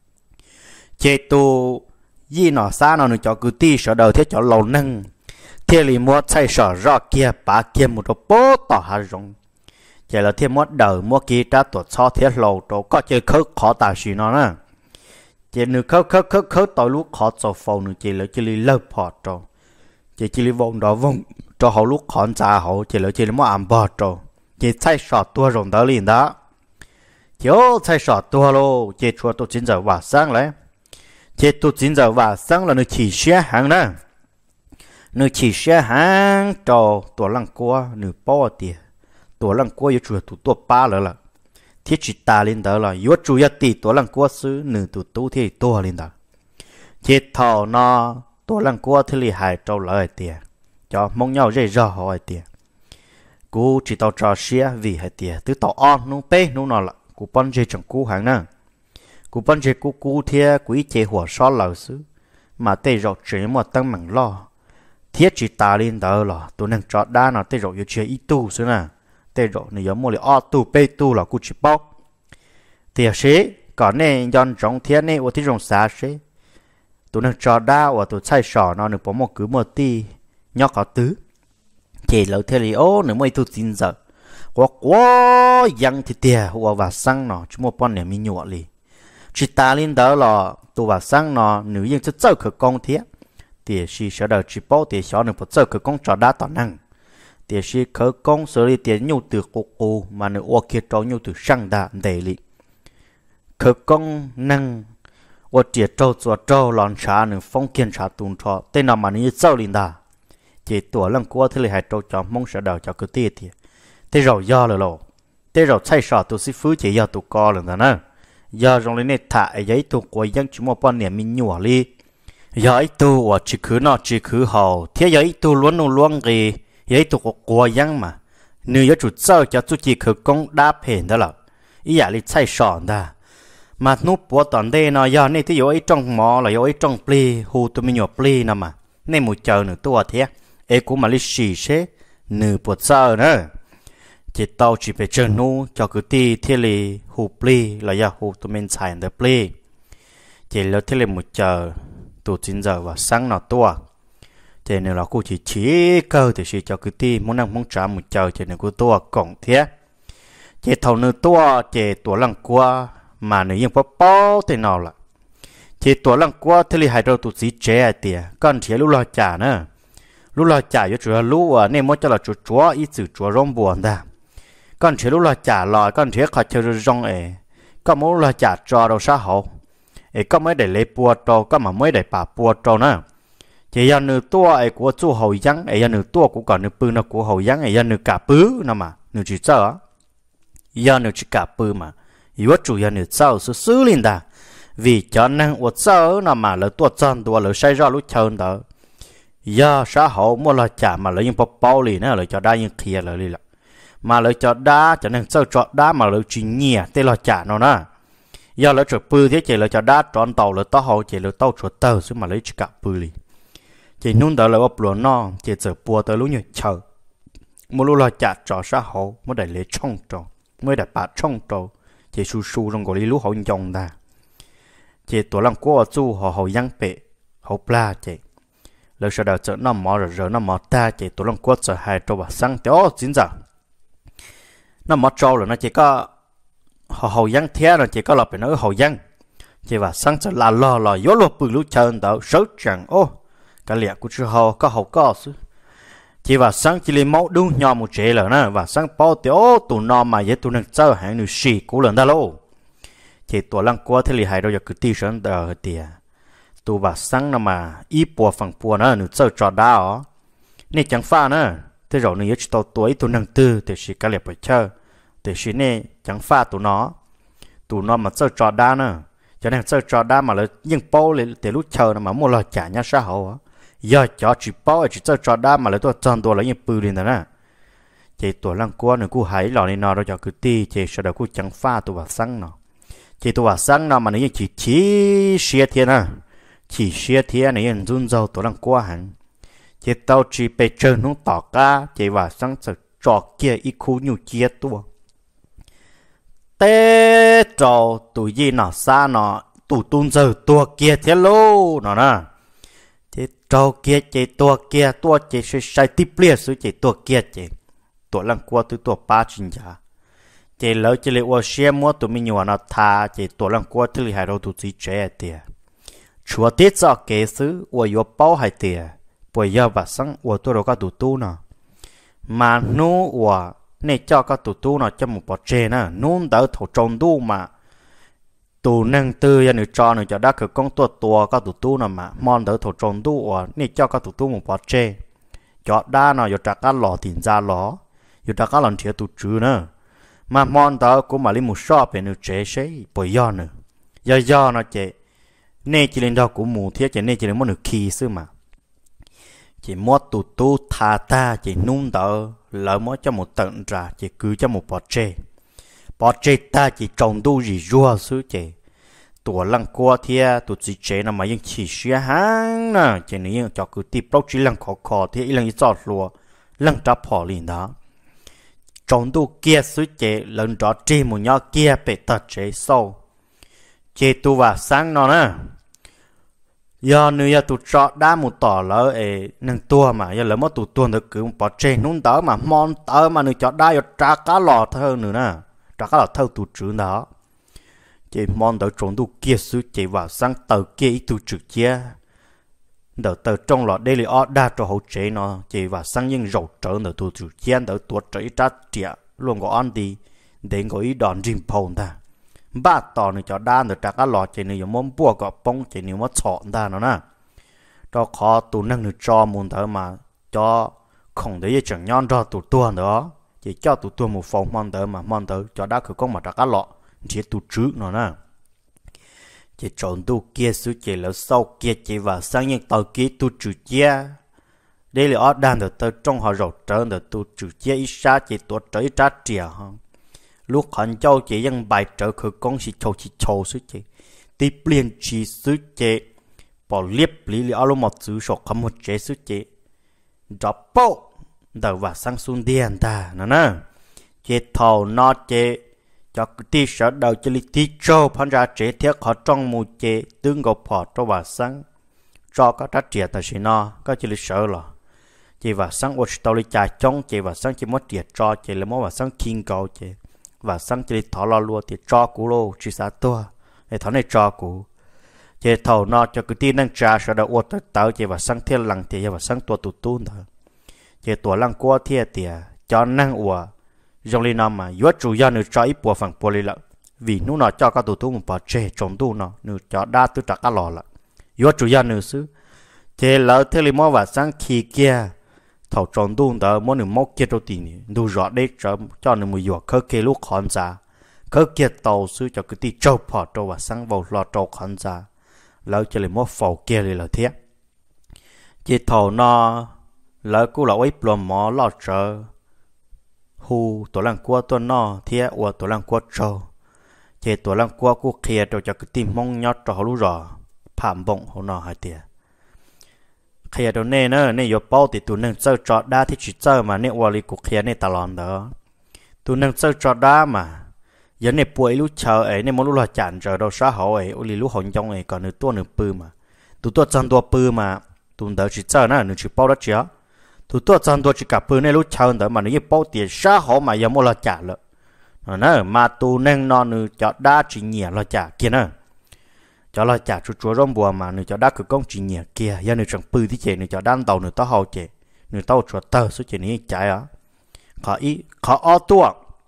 chế tu yi nọ xa nó cho cứ ti sợ đầu thế cho lâu nâng thế li mua chạy sợ rõ kia bá kia một đồ bố tỏ hà rong chế là thế mua đầu mua kia đã tuột cho thế lâu đồ có chơi khớ khó tài xí nó nè chế nữ khớ khớ khớ khớ tỏi lúc khó cho phâu nữ chế là chế li lơ phọt trò chế chế li vòng đó vòng cho hậu lúc khó trả hậu chế là chế li mua ăn bò trò chế chạy sợ tua rồng đó liền đó chế ô chạy sợ tua lô chế chua tôi chính giờ vào sáng lấy chế tôi chính giờ vào sáng là nơi chỉ xe hàng đó nơi chỉ xe hàng cho tổ lăng qua nơi bao tiền tổ lăng qua yêu chuột tụ tổ ba rồi là thiết chỉ ta lên đó là yêu chuột yêu tỷ tổ lăng qua xứ nơi tụ tụ thì tổ lên đó chế thầu nó tổ lăng qua thì lì hại trâu lợi tiền cho mong nhau dễ dò hỏi tiền cú chỉ tao trò xe vì hại tiền từ tao on nung pe nung nó là cú bắn dây chẳng cú hàng nữa cú bắn chế cú cú thia quý chế火烧老师mà tây rộng chế một tăng mảng lo thiết chỉ ta lên đó là tôi nên chọn đa nào tây rộng yêu chế ít tu xứ nè tây rộng này giống một loại o tu pe tu là cú chỉ bóc thì sẽ có nên dọn trong thiết này ở thiết rộng xa sẽ tôi nên chọn đa và tôi sai sỏ nó được bỏ một cứ một tí nhóc có tứ chỉ lâu thế li ô nữa mới tu tin giờ quá quá yang thì tiề và và sang nó chúng một con này mình nhọ li chỉ ta lên đó là tụ vào sáng nó nữ nhân sẽ chơi khởi công thế thì chỉ sẽ đợi chỉ bảo thì xóa được một chơi khởi công cho đá toàn năng thì chỉ khởi công xử lý tiền nhu từ cô cô mà nữ ô kia cho nhu từ sang đá để li khởi công năng ô tiệt trâu cho trâu lòn xả nữ phong kiên xả tuôn cho tên nào mà nữ chơi lên đá chỉ tuổi lần qua thì lại hai trâu cho mong sẽ đợi cho cái tiền thì thế rồi do rồi lộ thế rồi sai sọ tụ sĩ phứ chỉ do tụ co lần đó nữa giờ trong này thả giấy tụ của dân chúng một bọn niệm mình nhủ li giấy tụ và chỉ cứ nó chỉ cứ hậu thế giấy tụ luôn luôn luôn gì giấy tụ của dân mà nếu có chủ sơ cho chủ chỉ cứ công đáp hiện đó là ý giả li sai sòn đó mà nút bộ toàn đây nó giờ này thì giấy trong mỏ là giấy trong pli hu tụ mình nhủ pli nè mà nên một chờ nữa tua thế ấy cũng mà li xì xế nửa bộ sơ nữa chỉ tao chỉ phải chơi nu cho cứ ti thế li hụp pli là ya hụp tụi mình xài được pli chỉ là thế li một giờ tụ chín giờ và sáng nào tua chỉ nếu là cô chỉ chỉ cơ thì chỉ cho cứ ti muốn năng muốn trả một giờ chỉ nếu cô tua cộng thế chỉ thầu nửa tua chỉ tua lăng qua mà nếu như có bao thì nào là chỉ tua lăng qua thế li hai đầu tụ chỉ trẻ tiệt con chỉ lúc lo trả nữa lúc lo trả cho chúa lúc à nên muốn cho là chúa chúa ít chữ chúa rong buồn ta con chế lúc là trả lòi con chế khỏi chơi rong ấy có muốn là trả cho đâu sao hậu ấy có mới để lấy bùa trâu có mà mới để bà bùa trâu nữa chỉ là nửa tua ấy của chú hậu giang ấy là nửa tua của còn nửa bự nó của hậu giang ấy là nửa cả bứ nè mà nữ chỉ cho giờ nữ chỉ cả bự mà yếu chủ yếu nữ cho sự xử lý ta vì cho nên我cho nó mà lỡ tua chân tua lỡ sai ra lúc chơi đó giờ xã hội mua là chả mà lỡ những bao bao lì nữa lỡ cho đa những kia lỡ đi là mà lỡ cho đa cho nên cho cho đa mà lỡ chỉ nhẹ tên là chả nó nè giờ lỡ cho bự thế chỉ lỡ cho đa tròn tàu lỡ tao hậu chỉ lỡ tao cho tao chứ mà lỡ chỉ cả bự lì chỉ nung đó là ốp lúa non chỉ giờ bùa tới lúc nhiều chờ một lúc là chả cho xã hội mới để lấy trong trâu mới để bạt trong trâu chỉ su su trong cái lúc họ dùng ta chỉ tổ làm qua chú họ họ giăng bể họ pla chỉ lời sau đó chợ nó mò rồi rồi nó mò ta chỉ tổ làm qua chợ hai trâu và sang đó chính giờ nó mò trâu rồi nó chỉ có họ họ giăng thế rồi chỉ có là phải nói họ giăng chỉ và sang chợ là lò lò yếu lột bự lúc chờ đó sốt chẳng ô cái liệt của chú họ có họ có chứ chỉ và sáng chỉ lấy máu đúng nhau một chế rồi nè và sáng bao tiêu tụ nó mà dễ tụ năng chơi hàng nữ sĩ cũ lần đó lô chỉ tụ lăng qua thế li hai đâu giờ cứ ti sơn đờ tiệt tụ và sáng nó mà ít bùa phẳng bùa nữa nữ chơi trò đá nè chẳng pha nữa thế rồi nữ chỉ tàu tuổi tụ năng tư thì chỉ cái liệt phải chơi thì chỉ nè chẳng pha tụ nó tụ nó mà chơi trò đá nữa cho nên chơi trò đá mà là nhưng bao lên từ lúc chơi nó mà mua lo trả nhá xã hội giờ cho chỉ bao chỉ cho cho đa mà lấy tôi chọn tôi lấy những bự lên đó nè chỉ tôi lăng qua nữa cô hãy lò này nó rồi cho cứ ti chỉ sau đó cô chẳng pha tôi vào sáng nó chỉ tôi vào sáng nó mà nó chỉ chỉ xia thiên à chỉ xia thiên này anh run rau tôi lăng qua hẳn chỉ tao chỉ bị chơi nó tỏ ca chỉ vào sáng giờ trò kia ít khu nhiều chia tôi té trò tụi gì nó xa nó tụi tuôn giờ tua kia thế lô nó nè chỉ trâu kia chỉ tua kia tua chỉ sẽ sai tiếp liên số chỉ tua kia chỉ tua lăng qua từ tua ba chín giá chỉ lỡ chỉ lấy ô xe mua tụi mình nhiều nó tha chỉ tua lăng qua thì hai đầu tụi chỉ trẻ tiền chúa tiết cho kế xứ ô yếu bao hai tiền bây giờ và sáng ô tôi đâu có tụi tu nè mà nu ô này cho các tụi tu nó cho một bọt trẻ nè nôn đỡ thổ trồng tu mà tụ năng tư anh cho nó cho đã cứ con tua tua các tụ tu nào mà mòn đỡ thổ tròn tu ở nè cho các tụ tu một bát chè cho đa nó cho trả các lò tiền ra lò cho trả các lần thiệt tụ chữ nữa mà mòn đỡ cũng mà lấy một shop để nó chế xây bởi do nữa do do nó chế nè chỉ lên đó cũng mù thiệt chỉ nè chỉ lên món được kỳ xưa mà chỉ mua tụ tu thà ta chỉ nung đỡ lỡ mỗi cho một tận ra chỉ cứ cho một bát chè bỏ chế ta chỉ trồng tu gì rùa xứ chế tuổi lăng qua thia tụi chỉ chế nào mà những chỉ xia hang nè chế này cho cứ tiếp tục chỉ lăng khó khó thì lăng ít lúa lăng trả bỏ liền đó trồng tu kia xứ chế lần đó chế một nhau kia bị tật chế sâu chế tu và sáng nó nè giờ nữa tụi chọn đá một tỏ lỡ ấy nâng tua mà giờ lỡ mất tụi tuần được cứ bỏ chế nung tớ mà mòn tớ mà nữa chọn đá giờ trả cá lò thơ nữa nè trả các là thâu tụ trữ đó chỉ mong đỡ trốn tụ kia xứ chỉ vào sang tờ kia ít tụ trữ chia đỡ tờ trong lọ đây là ở đa cho hậu chế nó chỉ vào sang những rầu trở đỡ tụ trữ chia đỡ tuột trở ít trẻ luôn có ăn đi để có ý đòn riêng phồng ta ba tỏ này cho đa được trả các lọ chỉ này mong bùa có bông chỉ nếu mà chọn ta nó nè cho khó tụ năng được cho muốn thở mà cho không để chẳng nhon cho tụ tuần đó chỉ cho tụi tôi một phòng mòn đỡ mà mòn đỡ cho đã cứ có mà đặt cá lọ chỉ tụi trước nó nè chỉ chọn tụi kia số chỉ là sau kia chỉ vào sang những tàu kia tụi chủ chia đây là ở đang được tới trong họ rầu trở được tụi chủ chia ít xa chỉ tụi trở ít ra trẻ hơn lúc hắn châu chỉ dân bài trở khởi công chỉ châu chỉ châu số chỉ tiếp liên chỉ số chỉ bỏ liếp lý lý ở lúc một chữ số không một chế số chỉ drop bộ đầu và sang xuống điền ta nó nè chế thầu nó chế cho cái tí sở đầu chế lý tí châu phán ra chế thiết họ trong mù chế tương gộp họ cho và sang cho các trách triệt ta sẽ nó có chế lý sở là chế và sang ổ tàu lý trà trong chế và sang chế mất triệt cho chế là mất và sang kinh cầu chế và sang chế lý thọ lo lùa thì cho cú lô chỉ xa tua để thọ này cho cú chế thầu nó cho cái tí năng trà sở đầu ổ tàu chế và sang thiên lăng thì và sang tua tụ tuôn thôi chế tuổi lăng qua thiệt tiệt cho năng ủa trong li năm mà yếu chủ yếu nữa cho ít bộ phận bộ li lợ vì nó nó cho các tụ tu một bảo chế trồng tu nó nữa cho đa tu trả các lò lợ yếu chủ yếu nữa xứ chế lỡ thế li mua và sang khi kia thầu tròn đun đó mỗi nửa mốc kia đâu tiền đủ rõ đấy cho cho nửa mùi giọt khơi kia lúc khán giả khơi kia tàu xứ cho cái tí trâu phò trâu và sáng vào lo trâu khán giả lỡ cho lại mỗi phò kia lại là thế chỉ thầu nó lỡ cú là ấy plom mỏ lo chờ hu tổ lăng qua tổ nó thế và tổ lăng qua trâu chỉ tổ lăng qua cú kia trâu cho cái tí mong nhót trâu lúc rõ phạm bông hồ nó hai tiền khi đó nè nữa nè yo bao thì tụi nâng chơi trò đá thì chỉ chơi mà nè vali cuộc khi nè ta làm đó tụi nâng chơi trò đá mà giờ nè buổi lúc chờ ấy nè mỗi lúc là chán chờ đâu xã hội ấy uli lúc hòn trong ấy còn nửa tua nửa pư mà tụi tua chân tua pư mà tụi đó chỉ chơi nè nửa chỉ bao đó chứ tụi tua chân tua chỉ cả pư nè lúc chờ đó mà nửa bao tiền xã hội mà giờ mỗi là chán了nè mà tụi nâng nó nửa trò đá chỉ nhẹ là chán kia nè cho là chả chú chúa rong bùa mà người cho đá cứ công chỉ nhẹ kia giờ người chẳng pư thì chế người cho đan tàu người tao hậu chế người tao chúa tơ số chế này trái á khó ý khó o tua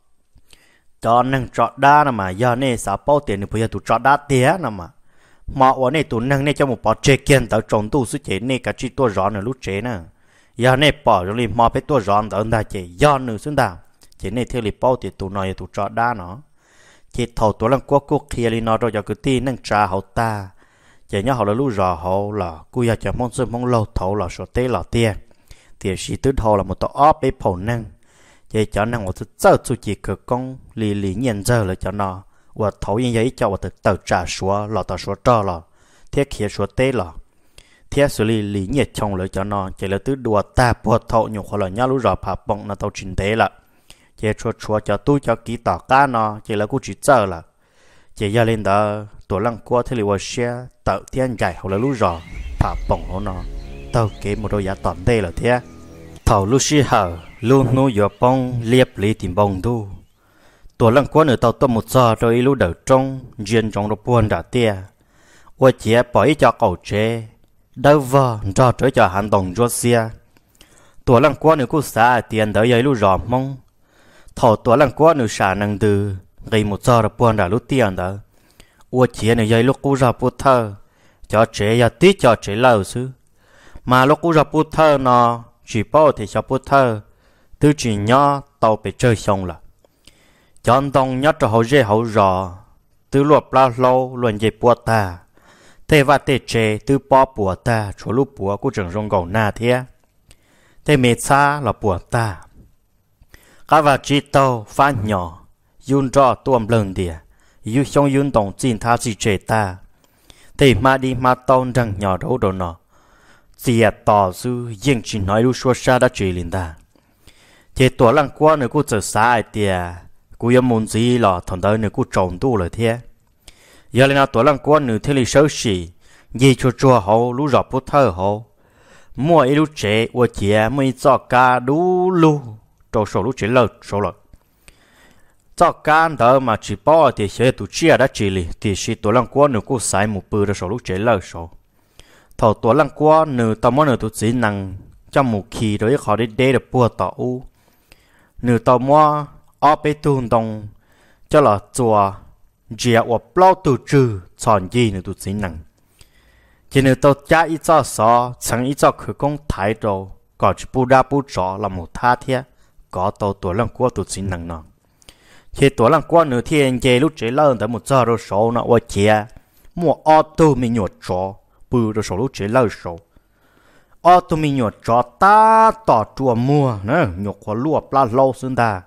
cho nên cho đá nè mà giờ này sao bao tiền thì bây giờ tụi cho đá tía nè mà mà ở này tụi nâng này cho một bao chế kiên tao trồng tu số chế này cả chỉ tua rõ nữa lúc chế nè giờ này bỏ rồi liền mà phải tua rõ tao ta chế giờ nữa xuống đào chế này theo lịch bao tiền tụi nói tụi cho đá nó chỉ thầuตัวlăng quốc quốc kia li nó rồi cho cái tin nâng trà hậu ta chỉ nhớ họ là lú rò hậu là cú ya cho mong sơn mong lâu thầu là số tế là tia thì sĩ tứ thầu là một tàu ốp bế phổ nâng chỉ cho năng một thứ giờ chú chỉ cửa công lì lì nhận giờ là cho nó và thầu như vậy cho một thứ tàu trà số là tàu số trò là thiết kia số tế là thiết xử lý lì nhiệt trong lại cho nó chỉ là tứ đùa ta buộc thầu nhiều khó là nhớ lú rò phá bông là tàu trình tế là chỉ cho cho cho tôi cho kỹ tỏ cá nó chỉ là cô chỉ chờ là chỉ ra lên đó tổ lăng qua thế là xe tạo tiền dài hoặc là lú rò phá bổng nó tao kế một đôi giá toàn đây là thế thầu lú xí hở luôn nuôi giọt bông liệp lý tìm bông tu tổ lăng qua nửa tàu tôm một giờ rồi lú đầu trong riêng trong đồ buồn đã tia và chỉ bỏ ý cho cậu chế đâu vợ cho tới cho hành động cho xe tổ lăng qua nửa cô xã tiền đỡ giấy lú rò mong thầuตัวลังกัวหนูสานังดือไงหมดจอระปวนด่าลุเตียนเด้ออวดเจียนยัยลูกกูจะพูดเธอจอเจียตีจอเจียเล่าซื้อมาลูกกูจะพูดเธอเนาะจีป้อที่จะพูดเธอตื้อจีnhỏเตาไปเจอชงละจอนตองnhỏจะเขาเย่เขารอตื้อลวดปลาโลล้วนเย่ปวดตาเทว่าเตเจตื้อป้อปวดตาชัวลูกปัวกูจังรงเก่าหน้าเทียเทเมซ่าเราปวดตาcác vật chỉ tàu phá nhỏ yun cho tuồng lần địa yu xong yun đồng chín tháo chỉ chế ta thì mà đi mà tàu rằng nhỏ đâu đâu nọ chỉ tỏ sư riêng chỉ nói lu xua xa đã chế lên ta chế tổ lăng qua nữa cô chờ xa tiề cô yếm muốn gì là thằng đó nữa cô trồng tu rồi thế giờ lên nào tổ lăng qua nữa thế là xấu xí gì cho chùa hậu lu rọp bút thơ hậu mua ít lu chế và chế mới cho cả đủ lu trâu số lúc chỉ lợt số lợt cho can đó mà chỉ bỏ thì sẽ tụ chia đã chỉ li thì chỉ tổ lăng qua nửa cô sai một bự đó số lúc chỉ lợt số thầu tổ lăng qua nửa tao muốn nửa tụ chỉ năng trong một kỳ rồi họ đi để được bùa tao u nửa tao mua ở bên tuần đông cho là chùa chỉ ở bao tụ trừ chọn gì nửa tụ chỉ năng chỉ nửa tao trả ít cho số chẳng ít cho khởi công thái độ có chỉ bù đa bù trọ là một tha thiết có tàu tuổi lăng qua tụt xin năng nọ khi tuổi lăng qua nửa thiên chế lúc chế lớn tới một giờ rồi số nó qua chia mua ô tô mình nhột chó bự rồi số lúc chế lớn số ô tô mình nhột chó ta tỏ chùa mua nữa nhột qua lúa pla lâu xương ta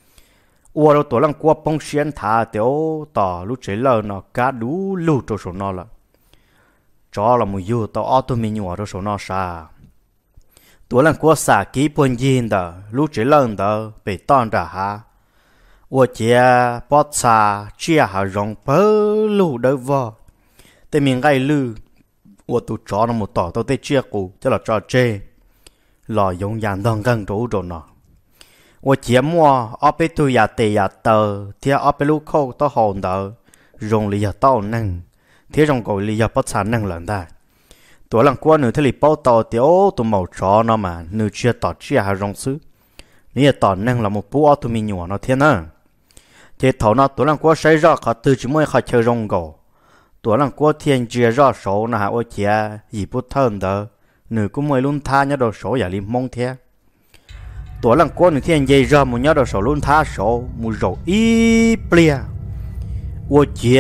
ua rồi tuổi lăng qua bông xiên thả tiểu tỏ lúc chế lớn nó cá đủ lú cho số nó là chó là một yêu tàu ô tô mình nhột rồi số nó saoตัวหลังกัวสากีปนยินเดอลูกเจริญเดอไปต้อนด่าฮะว่าเจ้าปอดซาเชี่ยหารองเปลูเดอวอแต่มีไงลือว่าตัวจอนมุต่อตัวเตเชี่ยกูจะหล่อจอเจหล่อยงยานดองกังรู้โดนเนาะว่าเจ้ามัวเอาไปตัวยาเตยาเตอเที่ยเอาไปลูกเข้าตัวหอนเดอรงลียาเต้านั่งเที่ยรงกูลียาปอดซานั่งหลังได้ตัวหลังกัวหนูทะเลเป้าต่อเดียวตัวหมอจอเนาะมาหนูเชื่อต่อเชื่อหารองซื้อนี่ตอนนั่งเราหมดปูเอาตัวมีหนัวเนาะเทียนเนาะเจ้าเท่านั้นตัวหลังกัวใช้รอเขาตื่นชิมวยเขาเชื่อรงกูตัวหลังกัวเทียนเจียรอโสนะฮะว่าเจ้าหยิบพุทธเถินเด้อหนูก็มวยลุ่นท่าเนี่ยโดนโสอย่าลิมมงเทีย tuổi lăng qua nửa thiên dây ra một nhớ đầu sầu luôn tha sầu một rầu ít bia ô chia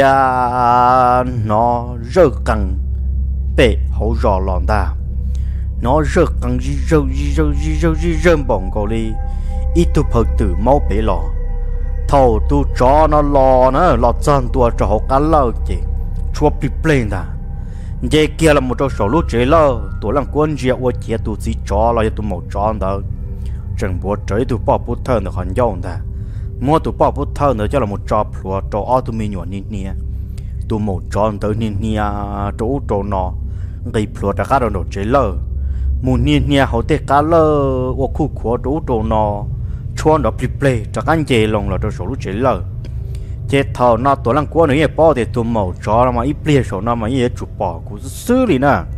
nó rơ căng bể hậu rò lòn ta nó rơ căng gì rơ gì rơ gì rơ gì rơ bỏng cầu đi ít tu phật tử máu bể lò thầu tu cho nó lò nữa lò chân tua cho họ cá lơ chị chua bị plane ta dây kia là một trâu sầu lúa chế lơ tuổi lăng quân chia ô chia tu chỉ cho là tu màu tròn đó chẳng bố chơi tu bỏ bút thơ nó còn dòng ta mua tu bỏ bút thơ nữa cho là một trò plua trò ở tu mình nhọn nín nia tu màu tròn tới nín nia chỗ chỗ nó gây plua ra cá đồ chế lơ mù nín nia họ tê cá lơ ô khu khóa chỗ chỗ nó chuan đó bị play cho anh chị lòng là trâu sầu lúa chế lơ chế thầu nó tuổi lăng quân nữa bỏ thì tu màu tròn mà ít play sầu nó mà ít chụp bỏ cũng xử lý nè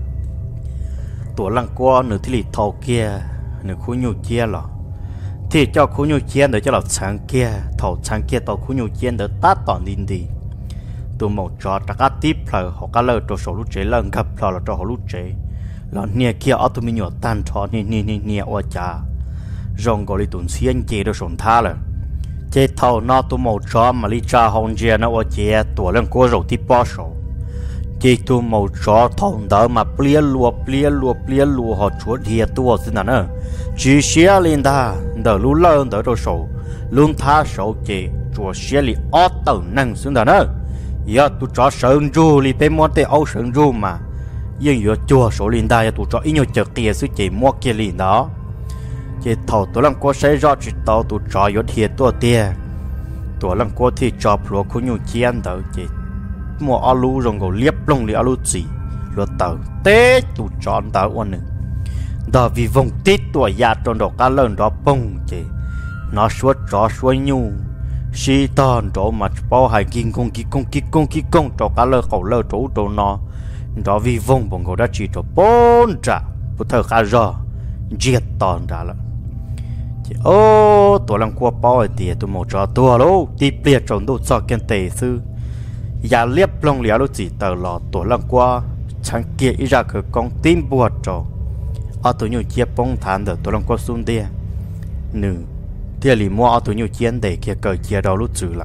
tuổi lăng quân nữa thì lì thầu kia nửa khu nhu chia lọ thì cho khu nhu chia để cho là sáng kia thầu sáng kia tàu khu nhu chia để tát tòn đi đi tụ một trò đặc á tiếp là họ cá lơ trò sầu lúa chế lợn gặp là là trò họ lúa chế là nia kia ở tụi mình nhỏ tan trò nia nia nia nia ở cha rong gọi đi tuần xiên chế được sồn tha rồi chế thầu nó tụ một trò mà đi cha hồng chia nó ở chế tuổi lần qua rồi tiếp bao sầu chế tụ một trò thầu đó mà plia lùa plia lùa plia lùa họ chúa địa tua xin nào nữa chỉ xia lên ta đỡ lú lơ đỡ đồ sầu luôn tha sầu chế chúa xia li ót tàu năng xin nào nữa giờ tụ cho sơn ru li bên món tê âu sơn ru mà nhưng giờ chúa sầu lên ta tụ cho ít nhiều chợ kia sư chế mua kia liền đó chế thầu tụ làm qua xây ra chỉ tàu tụ cho giờ địa tua tia tụ làm qua thì cho pro khu nhu chiên đỡ chế mua alu rong gò liếp lông li alu gì rồi tàu tết tụ chọn tàu ôn nữa đó vì vòng tít tuổi già trong đó cá lớn đó bông chị nó suốt rõ suốt nhu si toàn chỗ mà bao hải kinh công kí công kí công kí công cho cá lơ khẩu lơ chỗ chỗ nó đó vì vòng bằng gò đã chỉ cho bốn trả bút thơ khá rõ giết toàn trả lại chị ô tuổi làm qua bao ở tiền tôi một trò tua lô đi bịa trồng đồ cho kiên tề sư già liếp lông liao lúc chỉ tờ lò tuổi làm qua chẳng kia ý ra cửa con tim buộc trò ở tụi nhiều chia bông thán được tụi lòng qua xuống đi nữ thì lì mua ở tụi nhiều chiến để kia cởi chia đầu lúc chữ là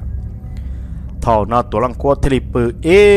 thầu nó tụi lòng qua thì lì bự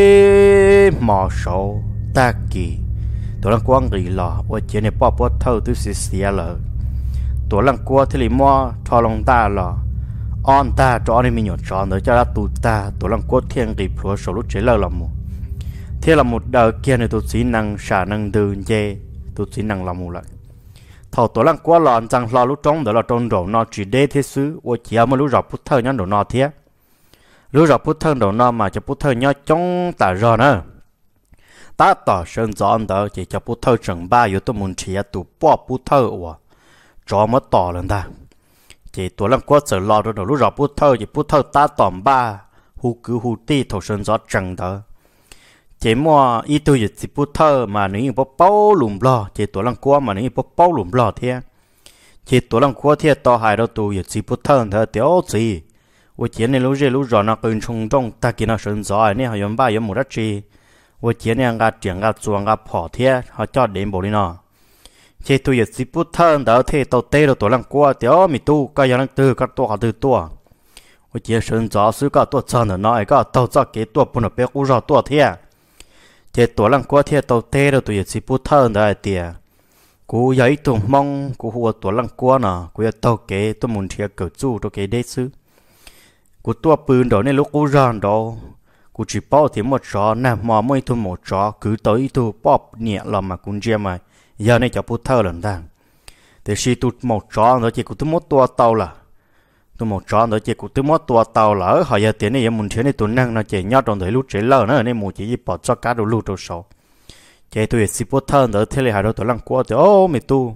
ê mò sầu ta kỳ tụi lòng qua nghỉ lò ở trên này bỏ bỏ thâu tụi xì xì lờ tụi lòng qua thì lì mua thò lòng ta lò on ta cho anh mình nhột tròn nữa cho ra tụi ta tụi lòng qua thiên nghỉ phù sầu lúc chế lờ làm một thế là một đời kia này tụi xí năng xả năng đường dê tụi chỉ năng làm một lại thầu tổ lăng quá lòn rằng lo lúc trống đó là trôn đồ nó chỉ đế thế xứ ô chỉ mà lúc rập bút thơ nhá đồ nó thế lúc rập bút thơ đồ nó mà cho bút thơ nhá trong tả rồi nữa ta tỏ sơn giòn đó chỉ cho bút thơ chẳng ba yếu tụ muốn chỉ tụ bỏ bút thơ ủa cho mất tỏ lần ta chỉ tổ lăng quá sợ lo đồ lúc rập bút thơ chỉ bút thơ ta tỏm ba hú cứ hú ti thầu sơn gió chẳng đó chế mua ít tôi dịch dịch bút thơ mà nếu như bố bao lùm lò chế tổ lăng qua mà nếu như bố bao lùm lò thế chế tổ lăng qua thế to hai đâu tôi dịch dịch bút thơ thơ tiểu gì tôi chế này lúc gì lúc rồi nó cần chung trong ta kia nó sơn gió này họ dùng ba dùng một đất gì tôi chế này ngã tiền ngã chuồng ngã bỏ thế họ cho đến bộ đi nó chế tôi dịch dịch bút thơ đó thế tàu tê đâu tổ lăng qua tiểu mi tu cái gì năng từ các tua họ từ tua tôi chế sơn gió xứ các tua chân nó nói các tàu cho cái tua bún ở bên u rồi tua thế chế tổ lăng qua thế tàu tê rồi tụi chỉ bút thơ đó tiề cú giấy tụi mong cú hùa tổ lăng qua nè cú tàu kế tụi muốn thiệt cỡ chú tụi kế đế xứ cú tua bươn đó nên lúc cú ròn đó cú chỉ bao thì một chó nè mà mấy tụi một chó cứ tới tụi bóp nhẹ làm mà cũng chia mà giờ này cho bút thơ lần đang thì khi tụi một chó đó chỉ cú tụi một tua tàu là tụi một chó đó chỉ cú tụi một tua tàu là họ giờ tiền này giờ muốn thiệt này tụi năng nó chỉ nhớ trong thời lúc chế lờ nữa nên muốn chỉ bỏ cho cá đồ lú đồ sầu chế tụi xí bút thơ đó thế là hai đứa tụi lăng qua thì ô mày tu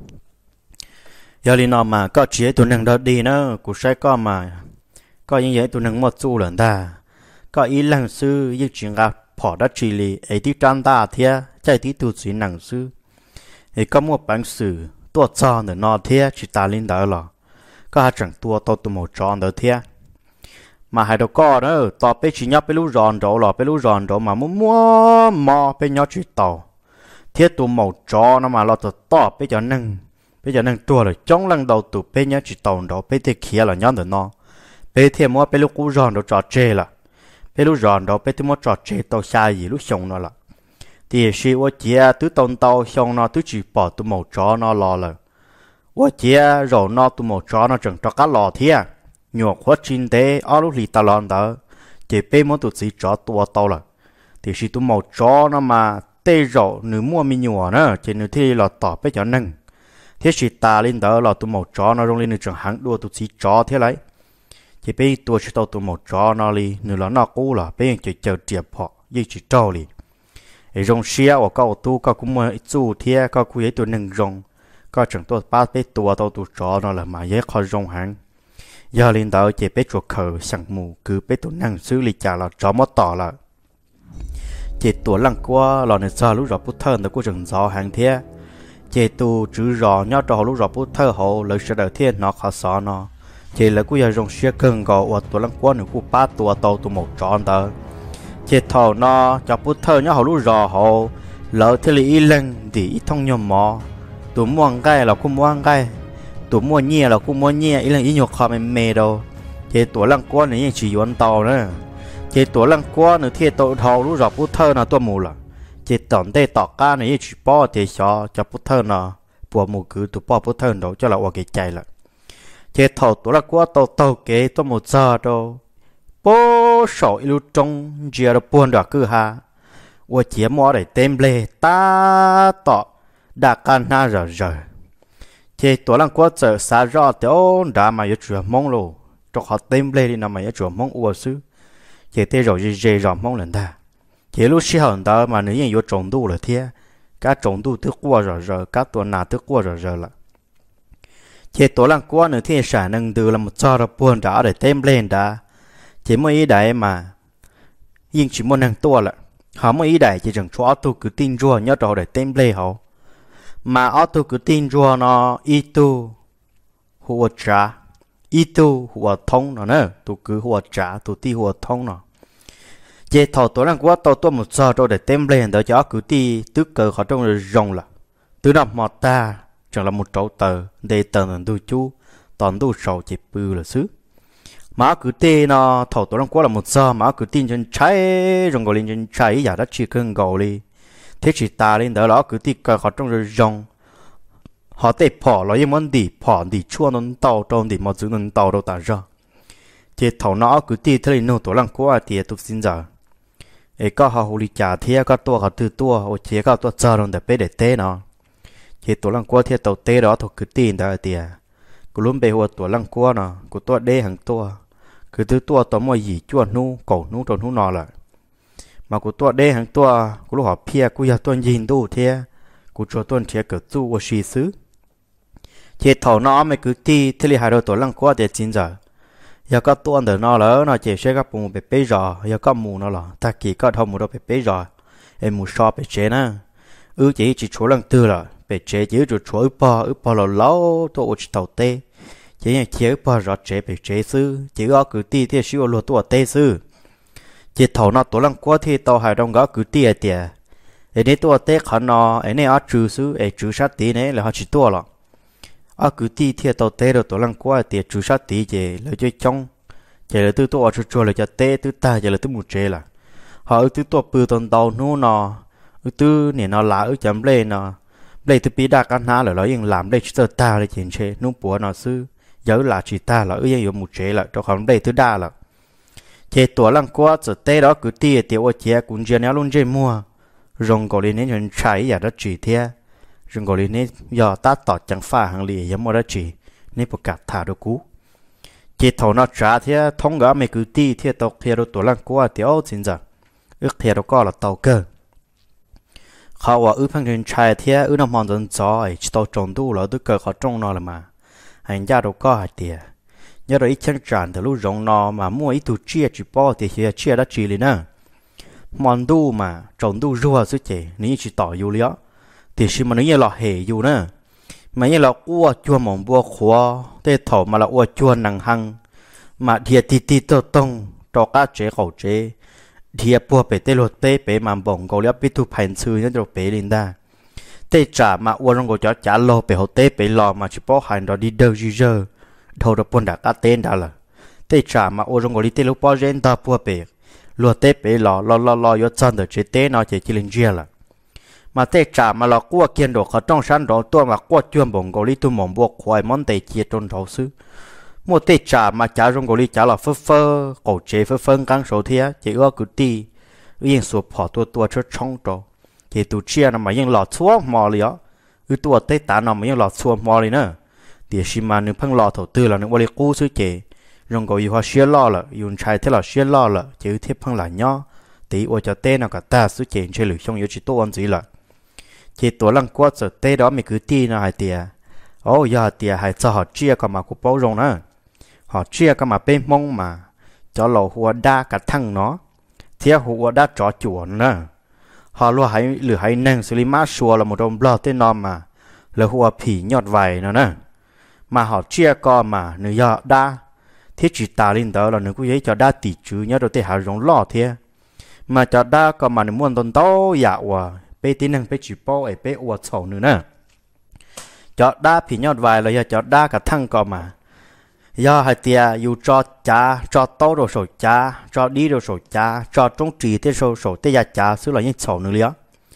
giờ đi nào mà có chế tụi năng đó đi nữa cú sai có mà có những vậy tụi năng một chu lần ta có ý lăng sư những chuyện gặp bỏ đất chỉ lì ấy tí trang ta thế chạy tí tụi chỉ năng sư ấy có một bản sử tua cho nữa nó thế chỉ ta lên đó là có hai chẳng tua tao tụi một tròn đó thế mà hai đứa con nữa tao bé chỉ nhóc bé lú giòn rồi là bé lú giòn rồi mà muốn mua mò bé nhóc chỉ tàu thiết tụi một tròn nó mà lo tao tao bé cho nâng bây giờ năng tua rồi trong lần đầu tụ bây nhá chỉ tàu đó bây thì kia là nhón được nó bây thì mua bây lúc cú giòn đó trò chơi là bây lúc giòn đó bây thì mua trò chơi tàu xa gì lúc xong nó là thì khi tôi chia tứ tàu tàu xong nó tứ chỉ bỏ tụ màu chó nó lò là tôi chia rồi nó tụ màu chó nó chẳng cho cá lò thế nhọ khoát chín tế ở lúc lì tàu lòn đó chỉ bây muốn tụ chỉ chó tua tàu là thì khi tụ màu chó nó mà tê rồi nếu mua mi nhọ nữa chỉ nếu thì là tỏ bây giờ nâng thế chỉ ta lên đó là tụ màu chó nó rong lên được chẳng hẳn đua tụ chỉ chó thế lấy chỉ bây tua chỉ tàu tụ màu chó nó đi nếu là nó cũ là bây chỉ chờ tiệp họ như chỉ trâu đi ấy rong xia ở cao tu cao cũng mua chú thế cao cũng ấy tụ nâng rong cao chẳng tôi ba bây tua tàu tụ chó nó là mà dễ khó rong hẳn giờ lên đó chỉ bây chuột khờ sẵn mù cứ bây tụ nâng xử lý trả là chó mất tỏ là chỉ tua lăng qua là nên sao lúc rồi bút thân đó của rừng gió hàng thế chỉ tu chữ rõ nhớ cho lúc rõ bút thơ hộ lời sẽ đầu tiên nó khó xóa nó chỉ là cứ giờ dùng xe cưng gọi ở tuổi lăng quan nữa cứ ba tuổi tàu tụ một tròn tờ chỉ thầu nó cho bút thơ nhớ họ lúc rõ hộ lỡ thế là y lăng thì ít thông nhom mò tụ mua gai là cũng mua gai tụ mua nhẹ là cũng mua nhẹ ý là ý nhục họ mềm mềm đâu chỉ tuổi lăng quan này chỉ yuan tàu nữa chỉ tuổi lăng quan nữa thì tàu thầu lúc rõ bút thơ là tôi mù là chỉ tận đây tọt cá này chỉ bỏ thì cho cho bút thơ nó bùa mù cứ tụ bỏ bút thơ đó cho là qua cái chạy là chỉ thầu tụ là quá tàu tàu kế tôi một giờ đâu bố sổ ilu trong giờ được buồn đó cứ ha qua chỉ mua để tem lệ ta tọ đã can na rồi rồi chỉ tụ là quá giờ xa rõ thì ôn đã mà yếu chuyện mong luôn cho họ tem lệ đi nằm mà yếu chuyện mong uổng xứ chỉ thế rồi gì gì rồi mong lần ta chỉ lúc xí hận đó mà nếu như có trồng đủ là thế các trồng đủ thức qua rồi rồi các tuần nào thức qua rồi rồi là chỉ tổ lăng qua nữa thì sản năng từ là một cho là buồn đã để thêm lên đã chỉ mỗi ý đại mà nhưng chỉ muốn năng tua là họ mỗi ý đại chỉ chẳng cho auto cứ tin rùa nhớ đồ để thêm lên họ mà auto cứ tin rùa nó ý tu hùa trả ý tu hùa thông nó nữa tu cứ hùa trả tu ti hùa thông nó chỉ thầu tối năng quá tàu tôi một giờ rồi để tem lên đó cho cứ ti tức cờ họ trong rồng là từ năm mọt ta chẳng là một chỗ tờ để tờ là đôi chú toàn đôi sầu chỉ bự là xứ mà cứ ti nó thầu tối năng quá là một giờ mà cứ tin trên trái rồng gọi lên trên trái giả đã chỉ cần gọi đi thế chỉ ta lên đó đó cứ ti cờ họ trong rồng họ tê bỏ là những món đi bỏ đi chua nó tàu trong đi mà giữ nó tàu đâu ta ra chỉ thầu nó cứ ti thế này tối năng quá thì tôi xin giờ ấy có họ hồ ly trả thế có tua họ từ tua ở chế có tua chờ rồi để bé để té nó chỉ tổ lăng qua thế tàu té đó thuộc cứ tin đó tiền cứ luôn bề hồ tổ lăng qua nó cứ tua đê hàng tua cứ từ tua tao mua gì chua nu cổ nu tròn nu nọ lại mà cứ tua đê hàng tua cứ lúc họ pia cứ giờ tuần nhìn đủ thế cứ cho tuần thế cứ tu ở xí xứ chỉ thầu nó mới cứ ti thế là hai đôi tổ lăng qua để chín giờ giờ có tuần được nó lỡ nó chỉ sẽ gặp một bể bể giò giờ có mù nó là ta chỉ có thâu một đôi bể bể giò em mù so bể chế nè ư chỉ chỉ chỗ lần tư rồi bể chế chỉ chỗ chỗ ướp bò ướp bò là lâu tôi chỉ tàu tê chỉ là chỉ ướp bò rõ chế bể chế sư chỉ có cứ ti thì siêu lúa tua tê sư chỉ thầu nó tổ lần qua thì tàu hải đông có cứ ti ở tiệt ấy này tua tê khẩn nó ấy này ở trừ sư ấy trừ sát tí này là họ chỉ tua rồi à cứ ti thiệt tàu tê rồi tổ lăng qua tiệt chú sát tí về lấy chơi trong chỉ là từ tổ cho cho là cho tê từ ta chỉ là từ một chế là họ từ tổ bự tận đầu nô nọ từ nè nó lá ở chấm lên nọ lên từ bí đa căn há là nóยังlàm đây chỉ ta là chuyện chế nô bùa nó sư giờ là chỉ ta là ởยังmột chế là cho họ đây từ đa là chế tổ lăng qua giờ tê đó cứ ti tiệt ở chế cũng chưa néo luôn chế mua rong gọi lên nên chạy giờ đó chỉ thiệt rừng gọi lên giờ ta tỏ chẳng pha hàng lì giống mà đó chỉ nên bộ cát thả đồ cũ chỉ thầu nó trả thì thông gỡ mấy cứ ti thì tàu thì đồ tổ lăng qua thì ô xin giờ ước thì đồ có là tàu cơ họว่าước phăng trên trái thì ước nó mòn dần gió chỉ tàu trồng đủ là ước cơ họ trồng nó là mà hành gia đồ có hạt tiền nhớ rồi ít chân tràn từ lúc rồng nó mà mua ít tu chia chỉ bỏ thì chia chia đã chỉ liền nè mòn đủ mà trồng đủ rùa chứ chị nếu chỉ tỏ yêu lió thì khi mà nói như là hệ dù nữa mà như là ua chua mỏng bua khóa tê thổ mà là ua chua nặng hăng mà thiệt thì thì tơ tông cho các chế khẩu chế thiệt bua bể tê lột bể bể mà bỏng cầu liếp biết thu phản sư nhất rồi bể lên ta tê trả mà uo rong cổ cho trả lô bể hồ tê bể lò mà chỉ bỏ hành đó đi đâu gì giờ thâu được buôn đã cá tên đã là tê trả mà uo rong cổ đi tê lúc bỏ gen ta bùa bể lúa tê bể lò lò lò lò yo chân được chế tê nó chỉ chỉ linh chia là mà tê trả mà lò qua kiên đồ khó trong sân đó tua mà qua chuyên bổng cổ đi tu mỏng buộc khoai món tê chia trong thấu xứ một tê trả mà trả rong cổ đi trả là phơ phơ cổ chế phơ phơ căng số thía chỉ ưa cứ ti yên sụp bỏ tua tua cho trong đó thì tụ chia nó màยังหลอดชั่วมอเลยอ่ะคือตัวเตตาnó màยังหลอดชั่วมอเลยเนอะเดี๋ยวชิมานึงเพิ่งหลอดถตื้อแล้วนึกว่าเลยกู้ซื้อเจรงก็อยู่ว่าเชี่ยล่อละอยู่ชายเท่าเราเชี่ยล่อละเจอเทียบเพิ่งหลายย่อตีว่าจะเต้nó cả taซื้อเจนเฉลี่ยช่องอยู่ที่ตัวอันจีละเจตัวลังกัวจะเต้đóมีคือตีนะหายเตียโอ้ยาเตียหายจะหอเชี่ยก็มากูเป้ารงนะหอเชี่ยก็มาเป็นมงมาจะหล่อหัวด้ากระทั่งเนาะเทียหัวด้าจ่อจวนนะhọ lo hay lừa hay nâng xử lý mát xua là một đồng blo tên nom mà là hùa phỉ nhọt vài nó nè mà họ chia co mà nữ do đa thiết chỉ ta lên đó là nữ cũng giấy cho đa tỷ chứ nhớ đầu tiên họ giống lo thế mà cho đa có mà nữ muốn tôn tố dạ và bê tí nâng bê chỉ bao ấy bê uất sầu nữa nè cho đa phỉ nhọt vài là do cho đa cả thăng co mà do hai tia dù cho cha cho tao đồ sổ cha cho đi đồ sổ cha cho trung trì thế sổ sổ thế gia cha xứ là những sổ nữa liá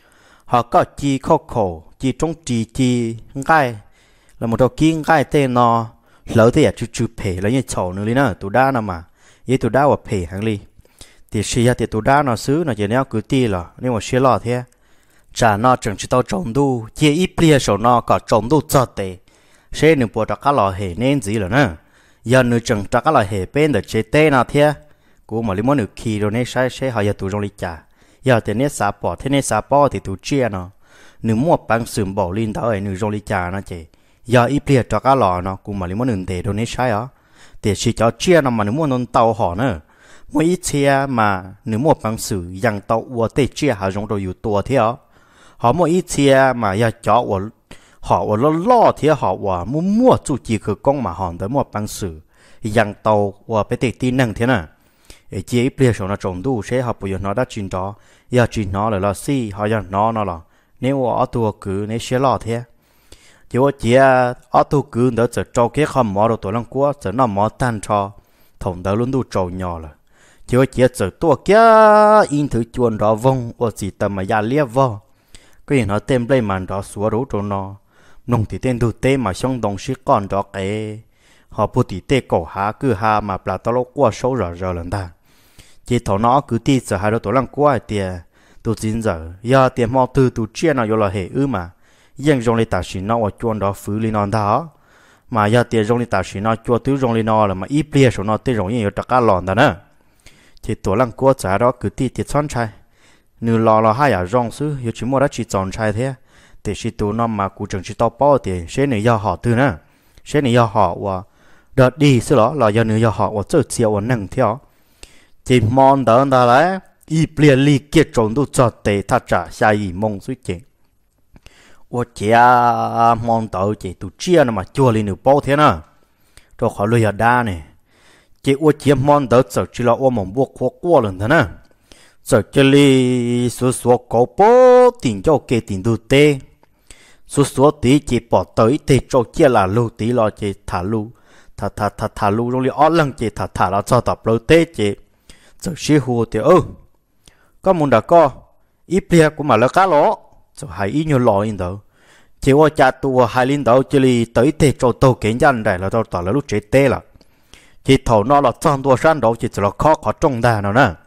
họ có chi khô khổ chi trung trì chi gai là một đầu kia gai tên nó lỡ thế à chú chú phê là những sổ nữa liá tụi đa nào mà vậy tụi đa và phê hàng li thì xí thì tụi đa nó xứ nó chỉ neo cứ ti là nếu mà xí lọ thế cha nó chẳng chỉ tao trồng đu chỉ ít bia sổ nó có trồng đu cho tệ sẽ nửa bộ các lọ hệ nên gì rồi nè giờ nữ chừng chắc là hệ bên được chế tê nào thế, cú mà lấy món nữ kỳ rồi nên sai sai họ giờ tụ trong lịch trả, giờ thì nét xả bỏ thế nét xả bỏ thì tụ chia nó, nữ mua bằng sườn bỏ lên đó ấy nữ trong lịch trả nó chế, giờ ít bia chắc là nó cú mà lấy món nữ tệ rồi nên sai á, để chỉ cho chia nó mà nữ mua non tàu họ nữa, mua ít chia mà nữ mua bằng sườn yang tàu uo tê chia họ trong đồ อยู่ ตัว thế á, họ mua ít chia mà giờ cho uo họ và lo lo thì họ và mua mua chủ chỉคือ công mà họ tới mua bằng sự yang tàu và bé tê tin năng thế nào ấy chỉ bây giờ nó trồng đủ sẽ họ bây giờ nó đã chín đó giờ chín nó là là si họ giờ nó nó là nếu ở tua cứ nếu sẽ lo thế chỉ có chỉ ở tua cứ đỡจะ trâu cái không mỏ đồ tuổi lăng quáจะ nó mỏ tan cho thùng đỡ luôn đủ trâu nhỏ là chỉ có chỉจะ tua kia in thử chuồn đó vong và chỉ tầm mà ya liếc vào cái gì nó tem đây mà đó xóa đủ cho nó nông thì tên đồ tê mà xong đồng sĩ còn đó cái họ bố tí tê cổ há cứ hà mà bà tao lúc qua sâu rõ rõ lần ta chỉ thầu nó cứ tí giờ hai đứa tổ lăng qua tiền tụ chín giờ giờ tiền mò từ tụ chia nào vô là hệ ư mà nhưng trong lịch tạ sĩ nó ở chuồn đó phứ li non đó mà giờ tiền trong lịch tạ sĩ nó chua tứ trong li nó là mà ít bia số nó tê rong như tất cả lòn đó nữa chỉ tổ lăng qua giờ đó cứ tí tiệt son trai nửa lò là hai à rong xứ giờ chỉ mua đã chỉ chọn trai thế thì chỉ tụ nó mà cụ trưởng chỉ tao bao thì sẽ này do họ từ nữa sẽ này do họ và đợt đi xứ đó là do nữa do họ và chơi chiều và nâng theo chỉ mong đỡ đó là y bia li kia trộn đủ cho để ta trả xa y mong suy chuyện và chỉ mong đỡ chỉ tụ chia nó mà chua lên nửa bao thế nào cho họ lười đa này chỉ và chỉ mong đỡ giờ chỉ là và mong buộc qua qua lần thế nào giờ chỉ li số số cổ bố tiền cho cái tiền đủ tê số số tí chỉ bỏ tới thì cho chia là lưu tí lo chỉ thả lưu thả thả thả thả lưu trong li ót lăng chỉ thả thả là cho tập lưu tê chỉ giờ xí hồ thì ơ có muốn đã có ít bia của mà là cá lỗ giờ hay ít nhiều lò in đâu chỉ qua cha tua hai linh đâu chỉ li tới thì cho tàu kiến dân này là tao tao là lúc chế tê là chỉ thầu nó là trong tua山đâu chỉ là khó khó trông đà nào nè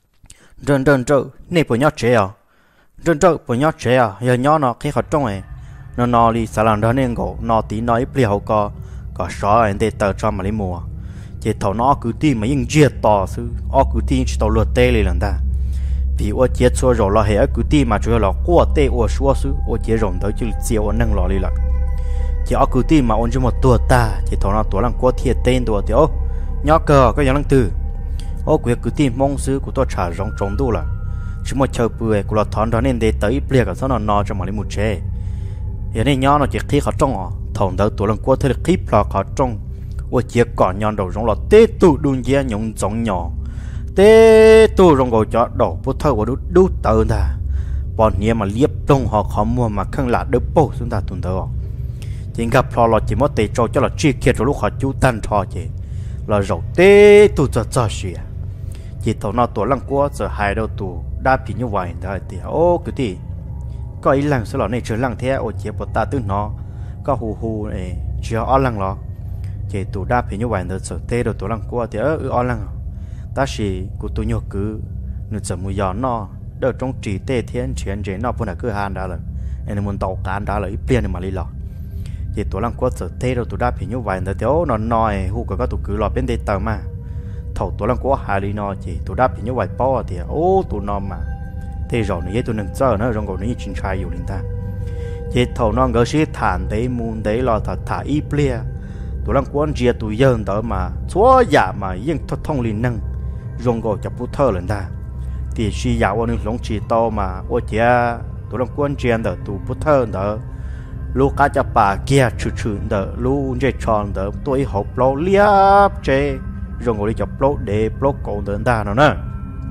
rần rần trâu nè bữa nhót chế à rần trâu bữa nhót chế à giờ nhót nó cái khó trông ấy nó nó đi xả lăn đó nên gỗ nó tí nói bia hậu co có sọ anh để tờ cho mà lấy mùa chỉ thầu nó cứ tin mà những chia to sư ó cứ tin chỉ tàu lượt tê lên lần ta vì ô chia xua rồi là hệ cứ tin mà chủ yếu là qua tê ô xua sư ô chia rồng tới chứ chiều nâng lò đi là chỉ ó cứ tin mà ôn cho một tua ta chỉ thầu nó tua lăng qua thiệt tên tua thì ô nhót cờ có dạng lăng từ ô quyệt cứ tin mong sư của tôi trả rong trống đủ là chỉ một chờ bưởi của là thon đó nên để tới bia cả sao nó no cho mà lấy một chế hiện nay nhót nó chỉ khí khó trong à thòng đầu tuổi lần qua thế là khí là khó trong ô chỉ còn nhon đầu rong là tê tụ đun dê nhung giống nhỏ tê tụ rong gò cho đầu bút thâu của đút đút tờ ta bọn nhẹ mà liếp đông họ khó mua mà khăng là đỡ bổ chúng ta tuần đó chỉ gặp lo là chỉ mất tệ cho cho là chi kia rồi lúc họ chú tan cho chị là rầu tê tu cho cho xìa chỉ thầu nó tuổi lăng quá giờ hai đâu tù đa bị như vậy thôi thì ô cái gì có ý lăng số lọ này chơi lăng thế ô chỉ bỏ ta tư nó có hù hù này chưa o lăng lo chỉ tù đa bị như vậy nữa giờ tê đâu tuổi lăng quá thì ơ o lăng ta chỉ của tôi nhớ cứ nửa giờ mùi gió nó đỡ trong chỉ tê thiên chuyện chuyện nó vẫn là cứ hàng đã rồi anh muốn tàu cán đã là ít tiền mà đi lọ chỉ tuổi lăng quá giờ tê đâu tuổi đa bị như vậy nữa thì ô nó nói hù có tụ cứ lọ bên đây tờ mà thầu tuổi lăng quá hai đi nó chỉ tuổi đa bị như vậy bao thì ô tụ nó mà thế rồi này tụi nâng chơi nó trong cổ này chuyện trai nhiều linh ta chỉ thầu nó ngỡ sĩ thản đấy muốn đấy là thật thả ít bia tụi lăng quá chia tụi dân đó mà xóa giả mà yên thoát thông linh năng trong cổ chập bút thơ lên ta thì suy giả qua những lông chỉ to mà ô chia tụi lăng quá chia đó tụi bút thơ đó lúc cá chập bà kia chữ chữ đó lúc chơi tròn đó tôi học lâu liếp chơi trong cổ đi chập lâu để lâu cổ đến ta nó nè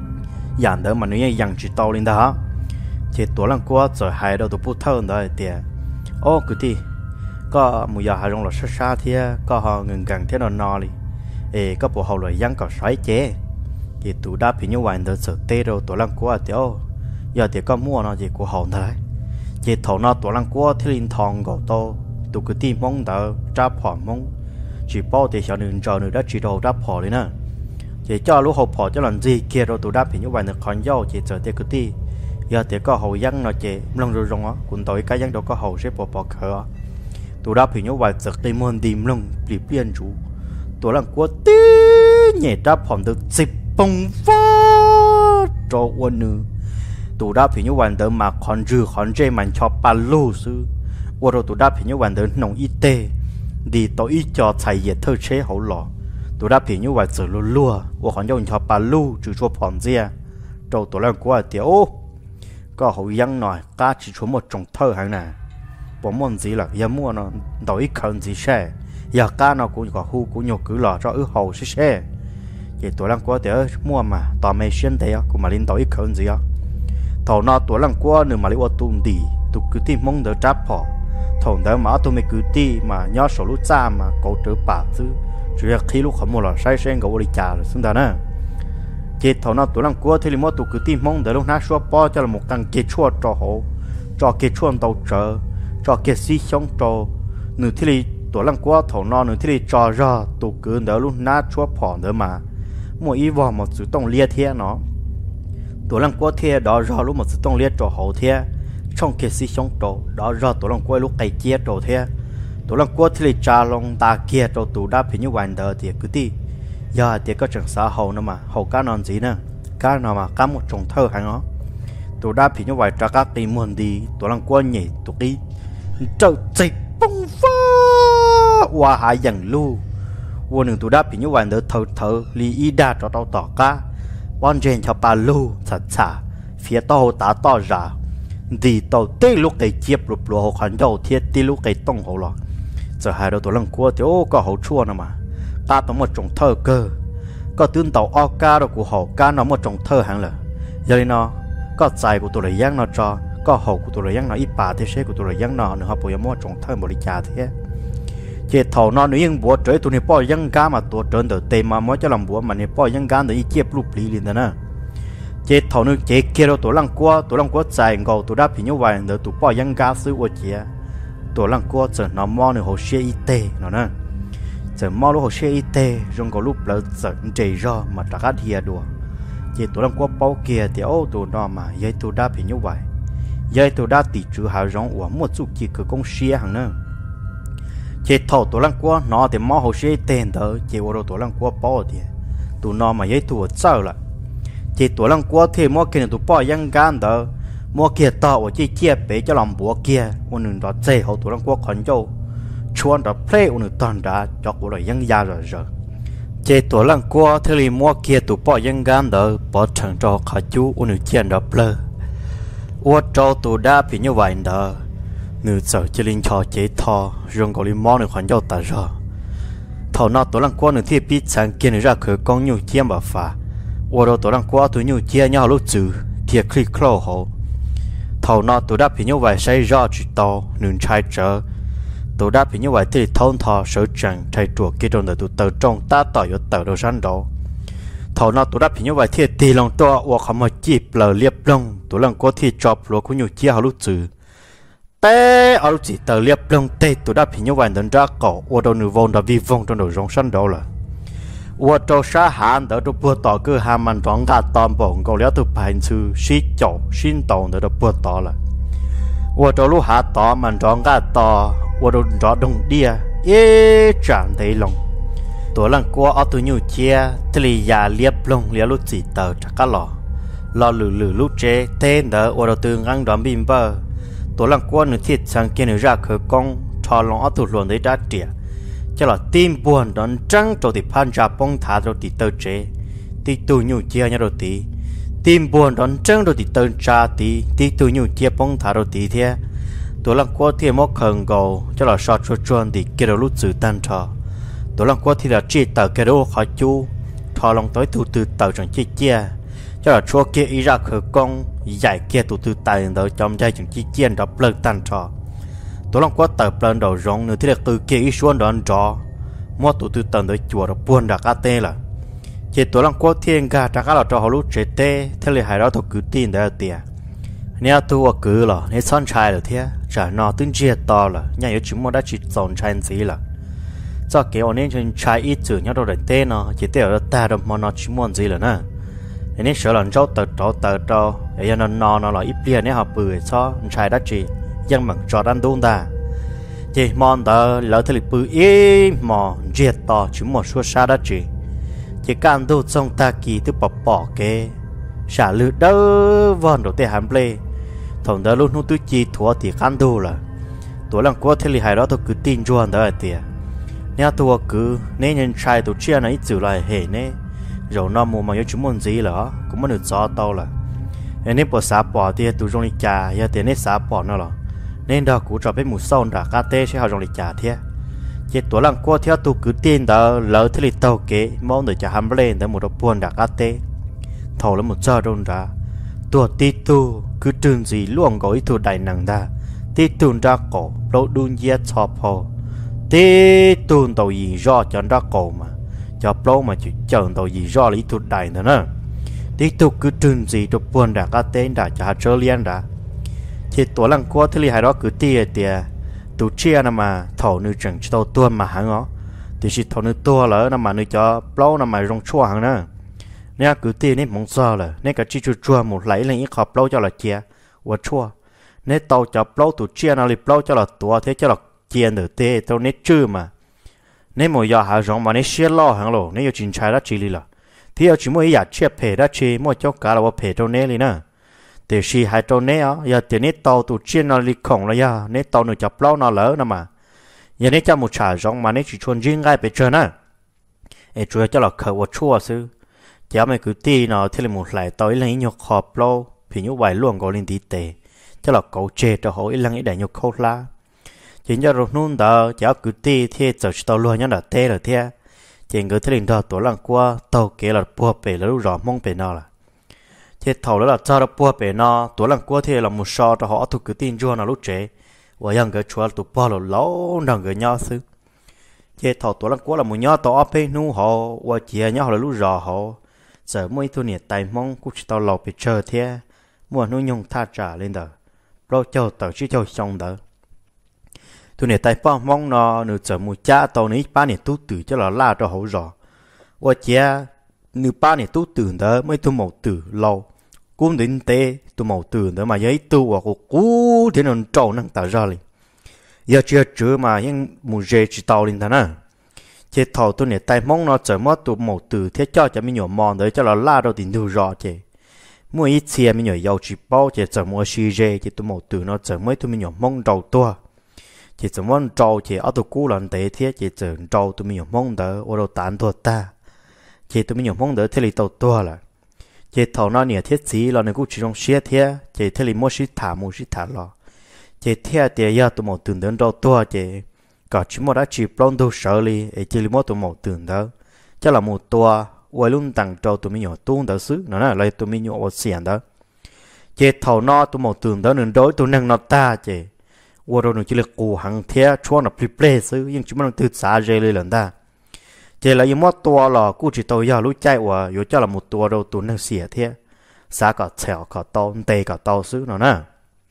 dàn đỡ mà nếu như dàn chỉ tàu lên đó thì tuổi lăng quá rồi hai đầu tụi bút thơ đó thì ô cứ đi có một giờ hai trong là sát sát thì có họ ngừng gần thế nào nọ đi ê có bộ hậu loại dân có xoáy chế thì tụi đáp thì như vậy được sợ tê đâu tuổi lăng quá thì ô giờ thì có mua nó thì của hậu thôi thì thầu nó tuổi lăng quá thì linh thòng gõ to tụi cứ tìm mong đỡ tráp họ mong chỉ bao thì sợ đừng chờ nữa đã chỉ đầu tráp họ đi nè chỉ cho lúc hậu phò cho làm gì kia rồi tụi đáp thì như vậy được còn dâu chỉ chờ thì cứ đi giờ thì có hậu dân nó chỉ long rồi rong á cũng tội cái dân đâu có hậu sẽ bỏ bỏ khờ tụi đáp thì như vậy giật tay môn tìm long bị biến chủ tụi làm quá tí nhẹ đáp hòm được dịp bông phá cho quân nữ tụi đáp thì như vậy đỡ mà còn dư còn dây mà cho ba lô sư qua rồi tụi đáp thì như vậy đỡ nông y tế đi tội ít cho thầy dệt thơ chế hậu lọ tụi đáp thì như vậy giờ lùa lùa và còn dùng cho ba lô trừ cho phòn dê rồi tụi làm quá thì ô có hậu dân nói cá chỉ cho một trong thơ hàng này bỏ món gì là giờ mua nó đổi khẩn gì xe giờ cá nó cũng có khu cũng nhiều cứ lò cho ứ hậu xe xe thì tụi lăng qua để mua mà tao mày xuyên thế cũng mà lên đổi khẩn gì á thầu nó tụi lăng qua nữa mà lấy ô tô đi tụi cứ tìm mong đỡ tráp họ thầu đỡ mà tụi mày cứ đi mà nhớ số lúc cha mà cậu trở bà chứ chỉ là khi lúc không mua là sai sen cậu đi trả rồi xứng đáng nè chỉ thầu nó tụi lăng qua thì mua tụi cứ tìm mong đỡ lúc nãy xóa bỏ cho là một căn kết chua cho họ cho kết chua đầu trở cho kết sĩ sống cho nửa thì tụi lăng qua thầu nó nửa thì cho ra tụi cứ đỡ lúc nãy xóa bỏ đỡ mà mỗi ý vào một sự tông lia thế nó tụi lăng qua thế đó ra lúc một sự tông lia cho hậu thế trong kết sĩ sống cho đó ra tụi lăng qua lúc cày chia cho thế tụi lăng qua thì trả lòng ta kia cho tụi đáp thì như vậy đỡ thì cứ đi giờ thì có chẳng xã hậu nữa mà hậu cá non gì nữa cá nào mà cá một trồng thơ hàng nó tụi đáp thì như vậy cho các cái môn đi tụi lăng qua nhảy tụi đi trâu dịch bông phá qua hai dần lu qua nương tụi đáp thì như vậy đỡ thở thở li y đa cho tao tỏ cá bon trên cho ba lu thật xả phía tao tá to ra thì tao tê lúc cái chiếp lụp lụa họ khẩn đầu thiết tê lúc cái tông họ lọ giờ hai đầu tụi lăng qua thì ô có hậu chua nữa mà ta tao một trồng thơ cơ có tương tàu o ca đâu của họ ca nó một trồng thơ hàng lợ giờ đi nó có dài của tụi này giang nó cho có hậu của tụi này giang nó ít bà thế sẽ của tụi này giang nó nữa họ bây giờ một trồng thơ một đi trà thế chỉ thầu nó nếu như bùa trời tụi này bỏ giang cá mà tụi trơn từ tây mà mới cho làm bùa mà này bỏ giang cá để chiếp lụp lì liền đó nè chỉ thầu nó chỉ kia đâu tụi lăng qua tụi lăng qua dài ngầu tụi đáp thì như vậy để tụi bỏ giang cá xứ của chị tụi lăng qua giờ nó mò nữa hồ xe y tế nó nè giờ mò lúc hồ xe y tế trong có lúc là giờ chạy ra mà trả hết hiệp đùa chỉ tụi lăng qua bao kia thì ô tụi nó mà vậy tụi đáp thì như vậy vậy tụi đáp thì chú hà rong của một chút chỉ cứ công xe hàng nữa chỉ thầu tụi lăng qua nó thì mò hồ xe tên đó chỉ vào đầu tụi lăng qua bao thì tụi nó mà vậy tụi sao là chỉ tụi lăng qua thì mò kia tụi bao giang gan đó mò kia tao chỉ chia bể cho làm bùa kia một nửa đó chơi hậu tụi lăng qua còn châu chuan đó play một nửa toàn đã cho của lại giang gia rồi rồi chỉ tụi lăng qua thì mò kia tụi bao giang gan đó bỏ thằng cho khá chú một nửa chia đó play ô cho tụi đa thì như vậy đó nửa giờ chỉ linh cho chế thò dùng gọi linh món được khoản giao ta rồi thầu nó tụi lăng qua nửa thiết bị sáng kia nửa ra khởi con nhiều chiêm bảo phá ô đâu tụi lăng qua tụi nhiều chia nhau lúc trừ thiệt khi khâu hậu thầu nó tụi đáp thì như vậy xây ra chỉ tàu nương trai trở tụi đáp thì như vậy thì thôn thọ sở chẳng thay chuột kia trong đời tụi tàu trong ta tỏi ở tàu đầu sáng đó thầu nó tụi đáp thì như vậy thì tì lòng to hoặc không mà chịp lờ liệp lông tụi lần có thì chọc lúa cũng nhiều chia họ lúc chữ té ở lúc chỉ tàu liệp lông té tụi đáp thì như vậy đến ra cổ ở đâu nửa vòng đã vi vong trong đầu rong sáng đó là ở đâu xa hạn đó tụi bữa tỏ cứ ham ăn tròn gà tôm bông cầu léo tụi bài sư xí chậu xin tàu đó tụi bữa tỏ là ở đâu lúc hạ tỏ mình tròn gà tỏ ở đâu rõ đông đia ế chẳng thấy lòng tụi lần qua ở tụi nhiều chia thì già liệp lông liệp lúc chỉ tàu chắc cả lò lò lử lử lúc chế tên đó ở đâu từ ngang đón bìm bơ tụi lần qua nửa thịt sang kia nửa ra khởi công thò lòng ở tụi luồn đấy đã trẻ cho là tim buồn đón trăng rồi thì phan ra bông thả rồi thì tơ chế thì tụi nhiều chia nhau rồi thì tim buồn đón trăng rồi thì tơ ra thì thì tụi nhiều chia bông thả rồi thì thế tụi lần qua thì mất khẩn cầu cho là sọt chuột chuột thì kia đâu lúc giữ tan trò tụi lần qua thì là chỉ tờ kia đâu khỏi chú thò lòng tới tụi từ tờ chẳng chi chia cho là chua kia ý ra khởi công giải kia tụi từ tài đó trong giai chẳng chi chia đó plug tan trò tụi lần qua tờ plug đầu rong nữa thì là từ kia ý xuống đó ăn trò mua tụi từ tờ tới chùa đó buồn đã cá tê là chỉ tụi lần qua thiên ga đã cá là cho họ lúc chế tê thế là hai đó tụi cứ tin để tiền nếu tôi cứ là nếu son trai là thế trả nó tính chia to là nhà yếu chúng mình đã chỉ dọn trai gì là cho kiểu nên trên trai ít chữ nhau đâu để tên nó chỉ tiêu là ta đâu mà nó chỉ muốn gì là nè nên sợ là cháu tờ cháu tờ cháu để nó nó nó là ít liền nếu họ bự cho trai đã chỉ dân bằng cho đan đun ta chỉ mòn tờ lỡ thì bự ít mà chia to chúng một số xa đã chỉ chỉ càng đu trong ta kỳ từ bỏ bỏ cái xả lử đỡ vòn đầu tiên hàm play thằng đó lúc nút tôi chi thua thì khăn đu là tuổi lần qua thế li hai đó tôi cứ tin chuan đó là tiền nếu tôi cứ nên nhân trai tôi chia này chịu lại hệ nè rồi nó mua mà có chúng muốn gì là cũng muốn được rõ tao là nên bỏ xả bỏ thì tôi trong lịch trả giờ tiền nên xả bỏ nó là nên đó cũng cho biết một sau đã cá tê sẽ học trong lịch trả thế chỉ tuổi lần qua theo tôi cứ tin đó lỡ thế li tao kế mong được trả hàm play để một đợt buồn đã cá tê thầu là một giờ đông ra tua tí tu cứ trường gì luôn gọi tu đại năng ta tí tu ra cổ lâu đun giết chọp hồ tí tu đầu gì do cho ra cổ mà cho lâu mà chỉ chờ đầu gì do lý tu đại nữa nè tí tu cứ trường gì tu buồn đã cá tên đã cho chơi liên đã chỉ tuổi lần qua thì hai đó cứ tia tia tu chia nằm mà thầu nữ chẳng cho tua mà hả ngó thì chỉ thầu nữ tua lỡ nằm mà nữ cho lâu nằm mà rong chua hàng nè nếu cứ tiền nên mong sao là nếu cả chỉ chua chua một lấy lên ít hộp lâu cho là chia và chua nếu tàu cho lâu tụ chia nào liệp lâu cho là tua thế cho là chia được tê tàu nếu chưa mà nếu một giờ hạ rong mà nếu chia lo hàng lô nếu chuyện trái đó chỉ li là thì ở chỉ mỗi giờ chia phe đó chỉ mỗi chỗ cả là một phe tàu nếu li nè để chỉ hai tàu nếu giờ tiền nếu tàu tụ chia nào li khổng là giờ nếu tàu nữa chập lâu nào lỡ nè mà giờ nếu cho một trả rong mà nếu chỉ chuồn riêng ngay bên trên á để chủ cho là khởi và chua xứ cháu mày cứ ti nó thế là một lại tối lấy nhục hộp lâu thì như vậy luôn có lên tí tệ cho là cậu chê cho hỏi lăng ấy để nhục khâu lá chỉ cho rồi nôn đó cháu cứ ti thế giờ tao luôn nhá là tê là thế chỉ cứ thế lên đó tối lần qua tao kể là bùa bể là lúc rõ mong bể nó là thế thầu đó là cho nó bùa bể nó tối lần qua thế là một so cho họ thuộc cứ tin cho nó lúc chế và yang cái chúa tụ bao là lâu đang cái nhau xứ thế thầu tối lần qua là một nhau tao áp nu họ và chia nhau là lúc rõ họ giờ mỗi thu nhiệt tài mong cũng chỉ tao lò bị chờ thế mua nuôi nhung tha trả lên đó bao châu tao chỉ châu xong đó thu nhiệt tài bao mong nó nửa giờ mua cha tao này ba nhiệt tú tử cho là la cho hậu rõ và chia nửa ba nhiệt tú tử đó mấy thu màu tử lâu cũng đến tê thu màu tử đó mà giấy tu và cô cú thế nó trâu năng tạo ra liền giờ chưa chưa mà những mù dê chỉ tao lên đó nè chế thầu tôi này tay mong nó trở mất tụ một từ thế cho cho mình nhỏ mòn đấy cho nó la đâu thì đủ rõ chế mua ít xe mình nhỏ giàu chỉ bao chế trở mua xì dê chế tụ một từ nó trở mấy tụi mình nhỏ mong đầu tua chế trở mong trâu chế ở tụ cũ lần đấy thế chế trở trâu tụi mình nhỏ mong đỡ ở đâu tán tua ta chế tụi mình nhỏ mong đỡ thế là tàu tua là chế thầu nó nhẹ thiết gì là nó cũng chỉ trong xe thế chế thế là mua xí thả mua xí thả lo chế thế thì giờ tụi một từ đến đầu tua chế có chỉ một đã chỉ plong đâu sợ li, ấy chỉ một tụi một tưởng đó, chắc là một tua, quay luôn tặng cho tụi mình nhỏ tung đó xứ, nó là lấy tụi mình nhỏ một xiên đó, chế thầu nó tụ một tường đó nên đối tụ năng nó ta chế qua đâu nó chỉ là cụ hàng thế cho nó plei plei xứ nhưng chúng mình từ xa dễ lên lần ta chế là những món tua là cú chỉ tàu giờ lúc chạy qua yếu cho là một tua đâu tụ năng xỉa thế xa cả chèo cả tàu tê cả tàu xứ nó nè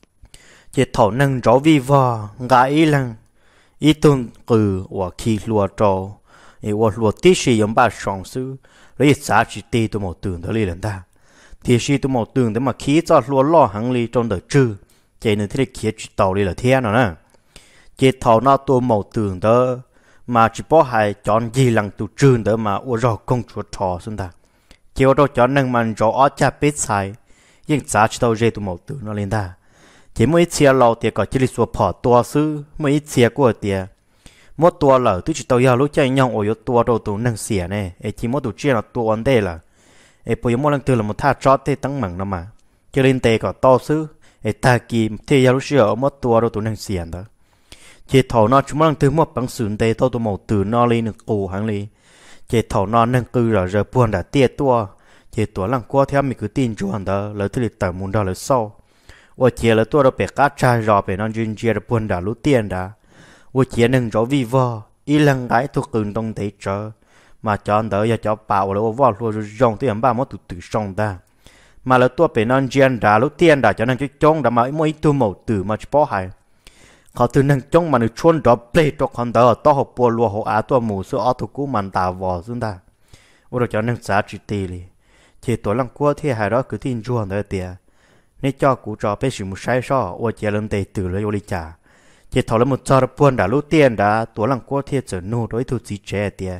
chế thầu năng rõ vi vò gái lăng ý tuần cử và khi lùa trâu ý và lùa tí sĩ giống ba sòng xứ lấy giá chỉ tê tụ một tường đó lên lần ta thì sĩ tụ một tường để mà khí cho lùa lo hàng ly trong đời trừ chế nên thế kia chỉ tàu đi là thế nào nè chế thầu nó tụ một tường đó mà chỉ bỏ hai chọn gì lần tụ trừ đó mà ô rõ công chúa trò xưng ta chế ô chọn năng mà rõ ở cha bết sai nhưng giá chỉ tàu dễ tụ một tường nó lên ta chỉ mỗi chia lầu thì có chỉ là số bỏ tua sư mỗi chia của tiền mỗi tua lỡ tôi chỉ tàu giờ lúc chạy nhau ở tua đâu tụ năng xỉa này ấy chỉ mỗi tụ chia là tua vấn đề là ấy bây giờ mỗi lần từ là một tháp chót thế tăng mảng đó mà cho nên tệ có to sư ấy ta kỳ thì giờ lúc xưa ở mỗi tua đâu tụ năng xỉa đó chỉ thầu nó chúng mỗi từ một bằng sườn tệ tao tụ một từ nó lên được cổ hàng lên chỉ thầu nó năng cư rồi giờ buồn đã tiệt tua chỉ tua lăng qua theo mình cứ tin chuan đó lấy thứ lịch tờ muốn đó lấy sau và chỉ là tôi đã bị cá trai rò bị non duyên chia được buồn đã lú tiền đã và chỉ nâng rõ vi vò y lăng gái tôi cần đông thấy chờ mà chọn đỡ và cho bảo là vò luôn rồi rong tới ba mốt từ từ song ta mà là tôi bị non duyên đã lú tiền đã cho nên cái trống đã mà mỗi tôi một từ mà chỉ bỏ hai họ từ nâng trống mà được chuôn đó play cho con đỡ to học bùa lúa họ á tôi mù sữa ở tôi cú màn tà vò xuống ta và rồi cho nâng giá trị tiền chỉ tôi lăng qua thì hai đó cứ tin chuan đó tiền nên cho cụ trò bé sử một sai so và chỉ lần tệ từ lấy ô trả chỉ thầu là một trò buồn đã lú tiền đã tuổi lăng qua thiệt trở nô đối thủ gì trẻ tiền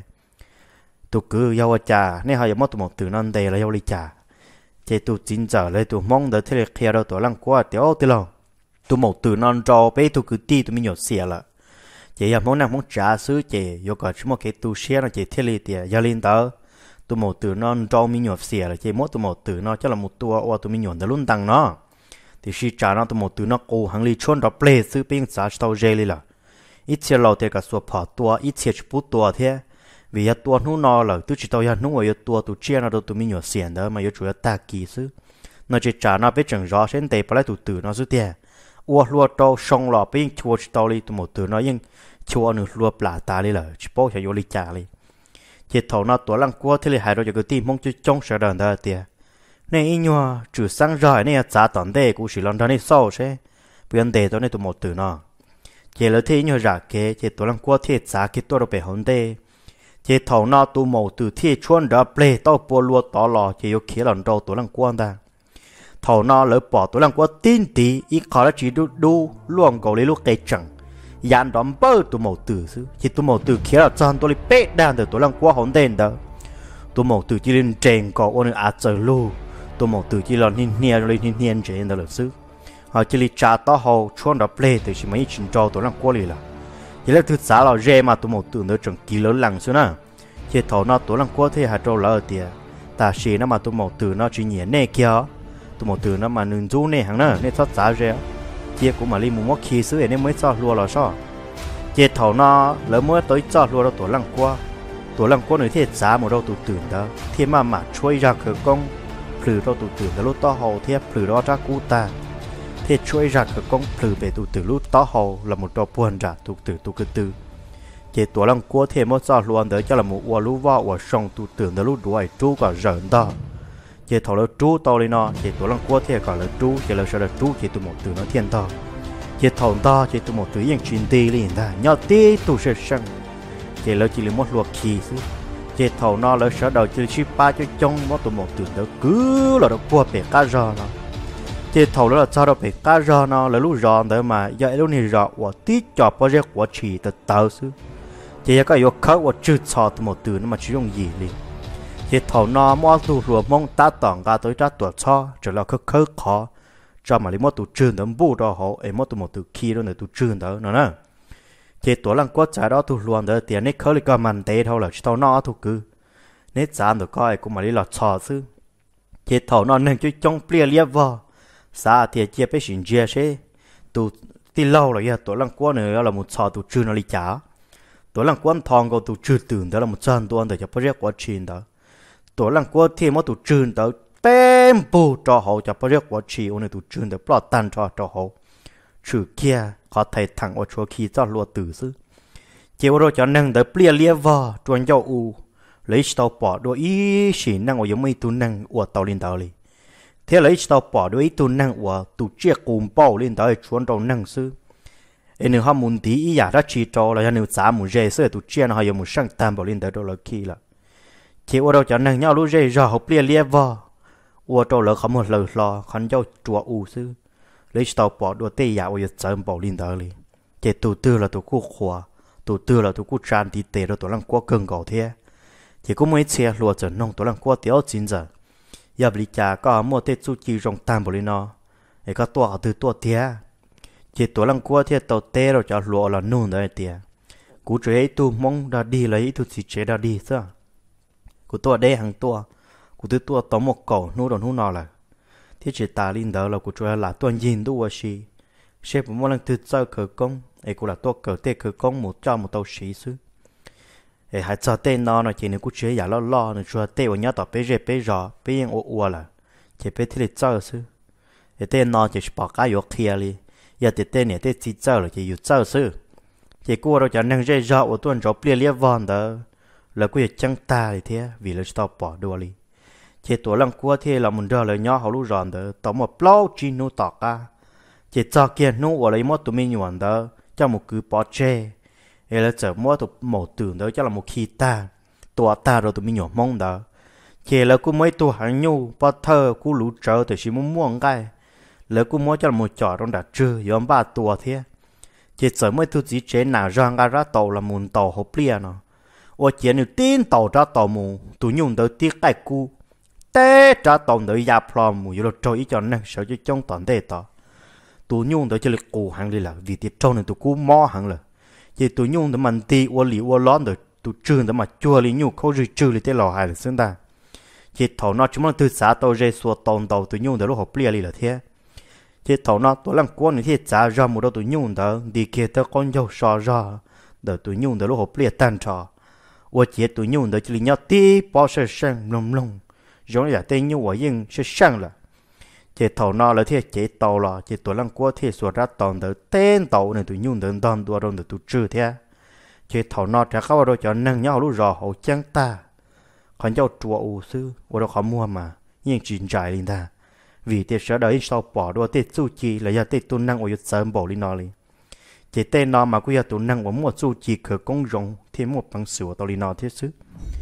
tụ cứ yêu trả nên họ có một một từ non tệ lấy ô trả chỉ tụ chín giờ lấy tụ mong đợi thế kia đâu tuổi lăng qua tiểu từ lâu tụ một từ non trò bé tụ cứ ti tụ mình nhột xỉa là chỉ là món nào món trả xứ chỉ yêu cầu chỉ một cái tụ xe nó chỉ thiết lý tiền gia linh tớ tụ một từ non trâu mi nhột xỉa là chỉ một tụ một từ nó cho là một tua và tụ mi nhột đã luôn tăng nó thì khi trả nó tụ một từ nó cố hàng ly chôn đó plei sư bên giá tàu dễ li là ít chia lâu thì cả số bỏ tua ít chia chỉ bút tua thế vì ya tua nó nó là tụ chỉ tàu ya nó ở tua tụ chia nó đâu tụ mi nhột xỉa đó mà yêu chủ yếu ta kỳ sư nó chỉ trả nó biết chẳng rõ xem tệ phải tụ từ nó sư tiền ua lúa trâu song lọ bên chua chỉ tàu li tụ một từ nó nhưng chua nửa lúa plả ta li là chỉ bao giờ yêu li trả li chỉ thầu nó tuổi lăng qua thì lại hai đôi cho cái tim mong cho trong sợ đàn đó tiền này in nhua chủ sang rồi này giá tận đây cũng chỉ lần đó này sau thế bây giờ tôi này tụi một từ nó chỉ là thế nhua giả kế chỉ tuổi lăng qua thì giá cái tôi đâu bị hỏng đây chỉ thầu nó tụi một từ thì chuan đó plei tao bùa lúa tỏ lò chỉ có kia lần đầu tuổi lăng qua ta thầu nó lỡ bỏ tuổi lăng qua tin tí ít khó là chỉ đu đu luôn cầu lấy lúc cây chẳng dàn đón bơ tụi mẫu tử chứ chỉ tụi mẫu tử kia là chọn tôi đi bế đàn từ tụi lăng qua hỗn đen đó tụi mẫu tử chỉ lên trên có ôn ác trời lu tụi mẫu tử chỉ là nhìn nhẹ rồi nhìn nhẹ trên đó là chứ họ chỉ li trả tao hậu chuan đó plei từ chỉ mấy chuyện trò tụi lăng qua li là chỉ là thứ xã là dễ mà tụi mẫu tử nó chẳng kỳ lớn lằng xưa nè chỉ thầu nó tụi lăng qua thì hạt trâu lỡ tiền ta xí nó mà tụi mẫu tử nó chỉ nhẹ nè kia tụi mẫu tử nó mà nương du nè hàng nè nè thoát giá dễ chia của mà li một mốc khí xứ nên mới cho lúa là sao chia thầu nó lỡ mới tới cho lúa đâu tổ lăng qua tổ lăng qua nơi thiệt giá một đâu tụ tưởng đó thì mà mà chui ra khởi công phử đâu tụ tưởng đó lúc to hầu thiệt phử đó ra cú ta thì chui ra khởi công phử về tụ tưởng lúc to hầu là một trò buồn ra tụ tưởng tụ cứ tư chia tổ lăng qua thì mới cho lúa đó cho là một ua lúa vào ua sông tụ tưởng đó lúc đuổi chú cả rợn đó chỉ thầu là chú to lên nó chỉ tổ lăng qua thì gọi là chú chỉ là sao là chú chỉ tụ một từ nó thiên to chỉ thầu to chỉ tụ một từ yang chuyên tì lên ta nhau tì tụ sẽ sang chỉ là chỉ là một luộc khí chứ chỉ thầu nó là sao đầu chỉ chỉ ba cho trong một tụ một từ đó cứ là được qua bể cá giò nó chỉ thầu là sao đó bể cá giò nó là lúc giò đó mà giờ lúc này giò và tí chọp bao giờ quá chỉ từ tàu chứ chỉ có yêu khâu và chữ chọ tụ một từ nó mà chỉ dùng gì liền chỉ thầu nó mua tụ rùa mong ta tỏng ra tới ra tuổi cho trở là khơi khơi khó cho mà lấy một tụ trường đó bù đó họ em một tụ một tụ kia đó là tụ trường đó nữa nè chỉ tuổi lăng quất trái đó tụ luôn đó tiền nét khơi cái màn tê thôi là chỉ thầu nó tụ cứ nét giá được coi cũng mà lấy lọt chọ chứ chỉ thầu nó nên chơi trong bia liệp vào xa thì chia bé xin chia sẽ tụ tí lâu rồi tuổi lăng quất nữa là một chọ tụ trường nó đi trả tuổi lăng quất thòng có tụ trường tưởng đó là một chân tuần để cho project quá trình đó tuổi lăng quất thì một tụ trường đó bé tên bù cho họ cho bao nhiêu quá chi ôn tụ trường để bỏ tan cho cho họ trừ kia họ thấy thằng ở chỗ khi cho lúa tử sư chiều rồi cho năng để bia lia vò chuẩn cho u lấy tàu bỏ đôi ý chỉ năng ở giống mấy tụ năng ở tàu lên tàu li thế lấy tàu bỏ đôi ý tụ năng ở tụ chia cùng bao lên tàu chuẩn tàu năng sư em nếu họ muốn tí ý giả ra chỉ cho là nếu giá muốn dễ sơ tụ chia nó họ dùng một sang tam bảo lên tàu đó là khi là chiều rồi cho năng nhau lúc dễ rồi học bia lia vò ở tàu là không một lời lo khăn cho chùa u sư lấy tàu bỏ đôi tê giả ở chấm bảo lên tàu li chỉ tụ tư là tụ khu khóa tụ tư là tụ khu tràn đi tê rồi tụ lăng qua cơn gạo thế chỉ có mấy xe lúa trở nông tụ lăng qua tiêu chín giờ giờ bị trả có mua tê chú chi rong tam bồ lên nó để có tua từ tua thế chỉ tụ lăng qua thế tàu tê rồi cho lúa là nung đấy thế cú chơi tu mong đã đi lấy tu chỉ chơi đã đi sao cú tua đây hàng tua cú từ tua tóm một cổ nô đòn nô nọ là thế chỉ ta linh đó là cú chơi là tuần nhìn tu gì sếp một lần từ sau khởi công ấy cú là tua khởi tê khởi công một cho một tàu sĩ xứ ấy hai cho tên nó nó chỉ nên cú chơi giả lo lo nó cho tê vào nhát tao bé rẻ bé rò bé yên ô ô là chỉ bé thì cho xứ ấy tên nó chỉ bỏ cái yếu kia đi giờ thì tên này tên chỉ cho là chỉ yếu cho xứ chỉ cú đâu cho năng rẻ rò ở tuần rò bia lia vòn đó là cú chẳng ta thì thế vì là tao bỏ đồ đi chỉ tuổi lăng cua thế là mình đưa lời nhỏ họ lúc ròn đó tao một plau chi nô tọt ca chỉ cho kia nô ở lấy mót tụi mình nhuận đó cho một cứ bỏ chê hay là chở mót tụi một tưởng đó cho là một khi ta tụi ta rồi tụi mình nhuận mong đó chỉ là cú mấy tụi hàng nhu bỏ thơ cú lú trở từ chỉ muốn muông cái là cú mót cho là một trò trong đặt trừ yếm ba tụi thế chỉ chở mấy tụi chỉ chế nào rong ra ra tàu là muốn tàu hộp lia nó ở chỉ nếu tin tàu ra tàu mù tụi nhung tới tiếc cái cú té trả tàu tới gia plom mù rồi trôi ý cho năng sợ cho trong toàn đề tàu tụi nhung tới cho lịch cổ hàng đi là vì tiệt trâu này tụi cú mò hàng là chỉ tụi nhung tới mình ti qua lì qua lón rồi tụi trừ tới mà chua lì nhung không rì trừ lì tới lò hài là xứng ta chỉ thầu nó chúng nó từ xã tàu dây xua tàu tàu tụi nhung tới lúc học lia lì là thế chỉ thầu nó tụi làm quan này thì trả ra một đâu tụi nhung tới đi kia tới con dâu sò ra để tụi nhung tới lúc học lia tan trò và chỉ tụi nhung tới chỉ nhau tí bao sơ sang lông lông giống như là tên như quả yên sẽ sang là chỉ thầu nó là thế chỉ tàu là chỉ tụi lăng qua thế số ra tàu tới tên tàu này tụi nhung tới đòn đua đòn tụi trừ thế chỉ thầu nó trả khâu rồi cho nâng nhau lúc rõ hậu chẳng ta còn cháu chùa u sư và đâu khó mua mà nhưng chuyện trải lên ta vì thế sợ đấy sau bỏ đua tết su chi là do tết tuân năng ở sớm bỏ lên nó đi chỉ tên nó mà cũng là tuân năng của một su chi khởi công rộng thêm một bằng sửa tàu lên nó thế chứ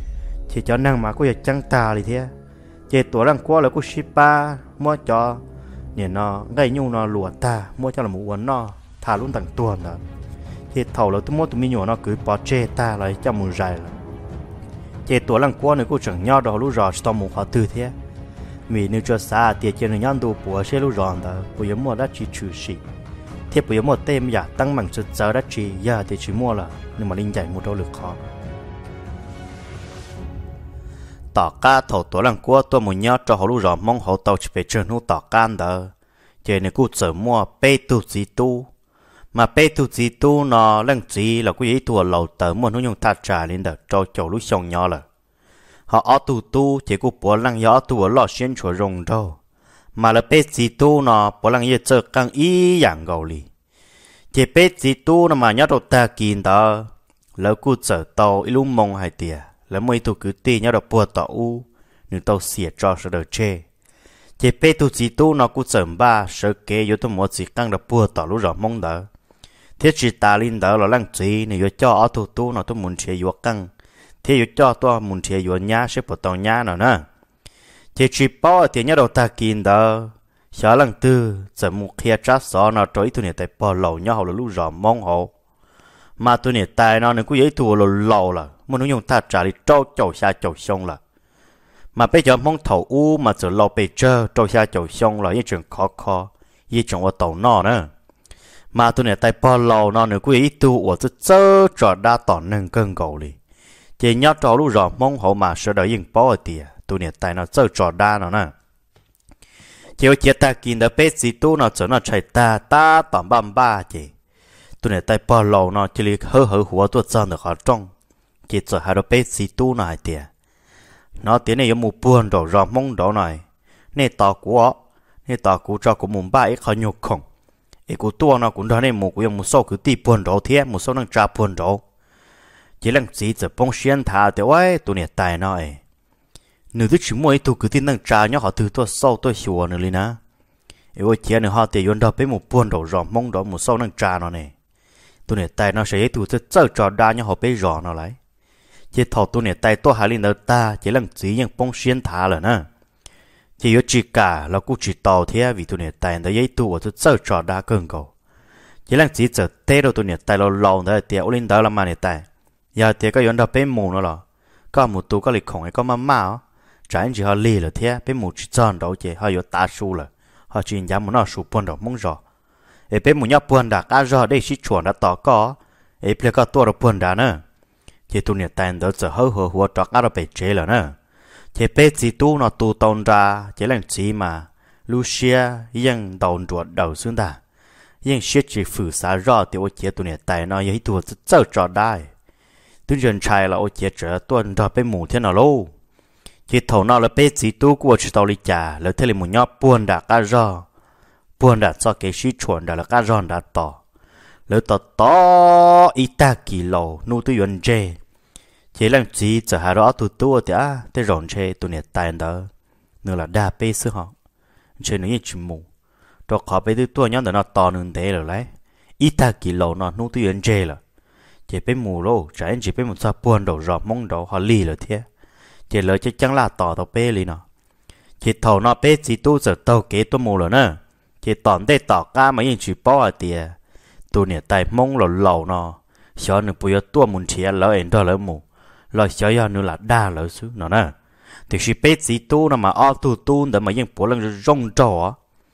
chỉ cho năng mà cũng là chẳng ta đi thế chỉ tuổi lăng qua là cũng ship ba mua cho nè nó gây nhung nó lùa ta mua cho là một quần nó thả luôn tặng tuần đó chỉ thầu là tôi mua tụi mình nhỏ nó cứ bỏ chê ta lại cho một dài là chỉ tuổi lăng qua này cũng chẳng nhau đó lúc rõ tao một họ tư thế vì nếu cho xa thì chỉ là nhân đồ của xe lúc rõ đó bây giờ mua đã chỉ trừ xị thế bây giờ mua tem giả tăng bằng sự giờ đã chỉ giờ thì chỉ mua là nhưng mà linh chạy một đâu lực khó tỏ ca thầu tổ lăng qua tôi muốn nhớ cho họ lúc rõ mong họ tàu chỉ phải chơi nô tỏ can đó chỉ này cũng sợ mua bê tu gì tu mà bê tu gì tu nó lăng gì là cái ý tu lầu tờ mua nó dùng thắt trả lên đó cho chỗ lúc xong nhỏ là họ ở tu tu chỉ cũng bỏ lăng gió tu ở lò xuyên chùa rồng đâu mà là bê gì tu nó bỏ lăng gì chơi càng ý dạng gầu li chỉ bê gì tu nó mà nhớ đồ ta kín đó là cũng sợ tàu ít lúc mong hay tiệt là mấy tụ cứ tì nhau đập bùa tàu u nhưng tàu xỉa cho sợ đời chê chỉ bé tụ chỉ tu nó cũng sớm ba sợ kế yếu tụ một chỉ căng đập bùa tàu lúc rõ mong đỡ thiết chỉ ta linh đỡ là lăng chỉ nếu yếu cho ở tụ tu nó tụ muốn chế yếu căng thế yếu cho tôi muốn chế yếu nhá sẽ bỏ tàu nhá nào nè chỉ chỉ bao thì nhau đầu ta kín đỡ xóa lăng tư giờ một khi trả xóa nó trôi tụ này tại bỏ lẩu nhau là lúc rõ mong họ mà tụ này tại nó nên cũng yếu tụ là lẩu là muốn dùng thắt trả đi trâu chậu xa chậu sông là mà bây giờ mong thầu u mà giờ lo bây giờ trâu xa chậu sông là những chuyện khó khó những chuyện ở tàu nọ nữa mà tôi này tay bao lâu nó nữa quý tu ở rất chớ trò đa tỏ nâng cân cầu đi chỉ nhớ trò lúc rõ mong hậu mà sợ đợi những bao ở tìa tôi này tay nó chớ trò đa nó nè chiều chia ta kín đã bé gì tu nó trở nó chạy ta ta tỏm băm ba chị tôi này tay bao lâu nó chỉ liệt hơ hơ hùa tôi chân được ở trong chỉ cho hai đứa bé xí tu này tiệt nó tiếng này có một buồn đồ rò mông đó này nè tỏ của nè tỏ của cho của mùng ba ấy khó nhục không ấy của tua nó cũng đó nên một của một số cứ ti buồn đầu thế một số năng trả buồn đầu chỉ là chỉ giờ bông xuyên thà thì ơi tụi nè tài nó ấy nếu thứ chúng moi tụi cứ tin năng trả nhớ họ từ tua sau tua xùa nữa đi nè ấy chỉ nữa họ thì yon đó với một buồn đầu rò mong đó một số năng trả nó này tụi nè tài nó sẽ tụi sẽ chơi trò đa nhớ họ bé rò nó lại chỉ thầu tụi nè tài tôi hai linh đầu ta chỉ là chỉ những bông xuyên thà rồi nè chỉ có chỉ cả là cũng chỉ tàu thế vì tụi nè tài nó giấy tụi tôi chơi trò đa cơn cầu chỉ là chỉ giờ tết đâu tụi nè tài lâu lâu đó thì ô linh đó là mà nè tài giờ thì có yon đó bé mù nó là có một tụ có lịch khổng ấy có mắm mao trái chỉ họ lì là thế bé mù chỉ chọn đâu chứ họ有大树了họ chỉ dám muốn nó sụp buồn đầu mong rõ ấy bé mù nhóc buồn đã cá rõ đây chỉ chuẩn đã tỏ có ấy bé có tua được buồn đã nữa chỉ tụi này tay đó giờ hơi hơi hùa trọ cá đó bị chế rồi nữa chỉ bé chỉ tu nó tu tông ra chỉ là chỉ mà Lucia yên đầu chuột đầu xuống ta yên sẽ chỉ phử xả rõ thì ô chế tụi này tay nó ấy tụi rất trò đai tôi dân trai là ô chế trở tuần đó bé mù thế nào lâu chỉ thầu nó là bé chỉ tu của chỉ tao đi trả là thế là một nhóc buồn đã cá rõ buồn đã cho cái sĩ chuẩn đã là cá rõ đã tỏ lỡ tỏ tỏ ít ta kỳ lầu nu tôi dân chê chỉ làm gì giờ hà rõ tụi tôi thì à thế rộn chê tụi này tài đó nữa là đa bé sư họ chê nó như chim mù đó khó bé tụi tôi nhóc nó to nên thế rồi lấy ít ta kỳ lầu nó nu tôi dân chê là chỉ bé mù lô trái anh chỉ bé một sao buồn đầu rõ mong đầu họ lì rồi thế chỉ lời chắc chắn là tỏ tao bé lì nó chỉ thầu nó bé chỉ tu giờ tao kế tôi mù rồi nè chỉ tỏn đây tỏ ca mà những chỉ bao à tiề tu nè tay mong lò lầu nó xóa nữa bây giờ tua muốn chia lỡ em đó lỡ mù lỡ xóa giờ nữa là đa lỡ xứ nó nè thì chỉ bé chỉ tu nó mà ao tu tu để mà những bộ lần rong trò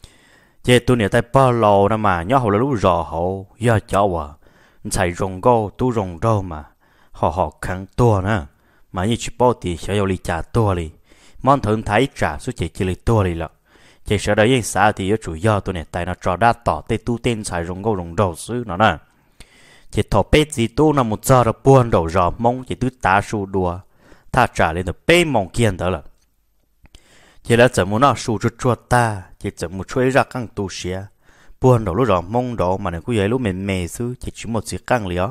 chỉ tu nè tay bao lầu nó mà nhớ hậu là lúc rò hậu giờ cháu à chạy rong go tu rong đâu mà họ họ kháng tua nè mà như chỉ bao thì sẽ yêu lý trả tua li món thường thấy trả số chỉ chỉ lý tua li lợ chỉ sợ đấy sao thì chủ yếu tôi này tại nó trò đa tỏ tê tu tên chạy rong go rong đầu xứ nó nè chỉ thọ bê gì tu là một giờ được buồn đầu rò mong chỉ tứ tá su đùa ta trả lên được bê mong kiên đó là chỉ là chỉ muốn nó su cho chuột ta chỉ chỉ muốn chơi ra căng tu xía buồn đầu lúc rò mong đầu mà này cứ vậy lúc mềm mềm xứ chỉ chỉ một chiếc căng lió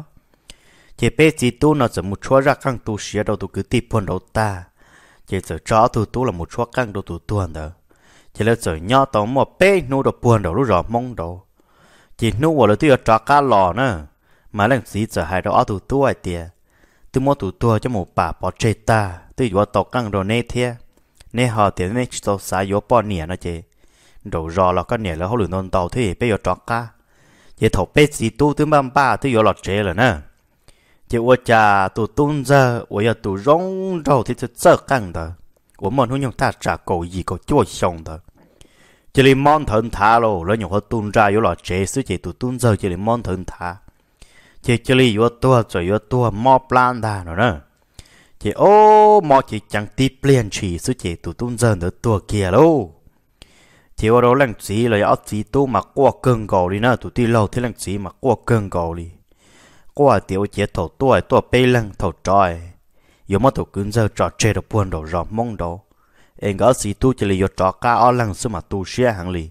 chỉ bé chỉ tu nó chỉ một chúa ra căng tu xía đầu tu cứ tiếp buồn đầu ta chỉ chỉ chó tu tu là một chúa căng đầu tu tuần đó chỉ là chỉ nhỏ tao một bé nu đầu buồn đầu lúc rò mong đầu chỉ nu vào là tu chó cá lò nữa mà lần gì chỉ hai đầu tu tu ai tiệt tu mua tu tu cho một bà bỏ chơi ta tu vừa tao căng đầu nê thiê nê họ tiệt nê chỉ tao xài vừa bỏ nhẹ nó chứ đầu rò là cái nhẹ là họ lừa non tàu thế bé vừa chó cá chỉ thầu bé chỉ tu tu băm ba tu vừa lọt chế rồi nè chỉ我家都蹲着，我要都容肉的是这干的，我们会用它炸狗一个做香的。这里满腾塔咯，人用和蹲着有了这事情都蹲着这里满腾塔，这这里有多就有多毛不烂的了呢。这哦毛只讲地变起事情都蹲着的多kia咯。这我都冷子了，要子都嘛过更高哩呢，都地老天冷子嘛过更高哩。qua tiểu chế thầu tuổi tuổi bê lăng thầu tròi yếu mà thầu cứng giờ trò chơi được buồn đầu rò mong đầu em gõ gì tu chỉ là yếu trò cá ở lăng xưa mà tu xia hàng lì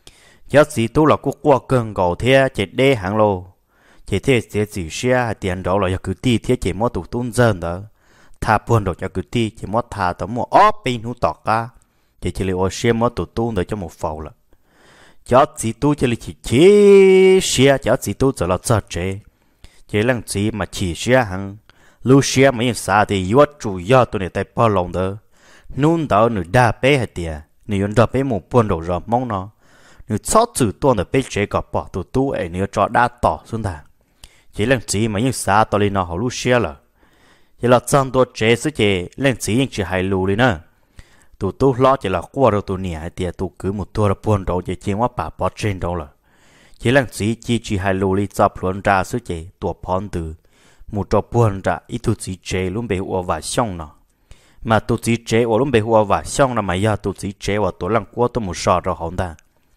giá gì tu là quốc qua cơn gầu thế chỉ đê hàng lô chỉ thế sẽ chỉ xia tiền đó là cứ ti thế chỉ mà tu tôn dân đó thà buồn đầu cho cứ ti chỉ mà thà tao mua óp bên hú tọt cá chỉ chỉ là ở xia mà tu tôn để cho một phẩu là giá gì tu chỉ là chỉ chế xia giá gì tu chỉ là giờ chế chỉ lần gì mà chỉ xia hàng Lucia mà những sao thì yếu chủ yếu tôi này tại bao lòng đó nôn đó nửa đa bé hay tiệt nửa yon đa bé một buồn đầu rồi mong nó nửa sáu chữ tôi là bé chế gặp bỏ tụt tu ấy nửa cho đa tỏ xuống ta chỉ lần gì mà những sao tôi lên nó họ Lucia là chỉ là trong tôi chế sự chế lần gì những chỉ hay lù đi nữa tụt tu lo chỉ là qua rồi tụt nhẹ hay tiệt tụt cứ một tua là buồn đầu chỉ chỉ quá bà bỏ trên đâu là chỉ lần gì chỉ chỉ hay lù đi cho luôn ra sự chế tụt phòn từ một trò buồn ra ít tụt gì chế luôn bị ua và xong nó mà tụt gì chế ua luôn bị ua và xong nó mà giờ tụt gì chế ua tụt lần qua tụt một sọ rồi hỏng ta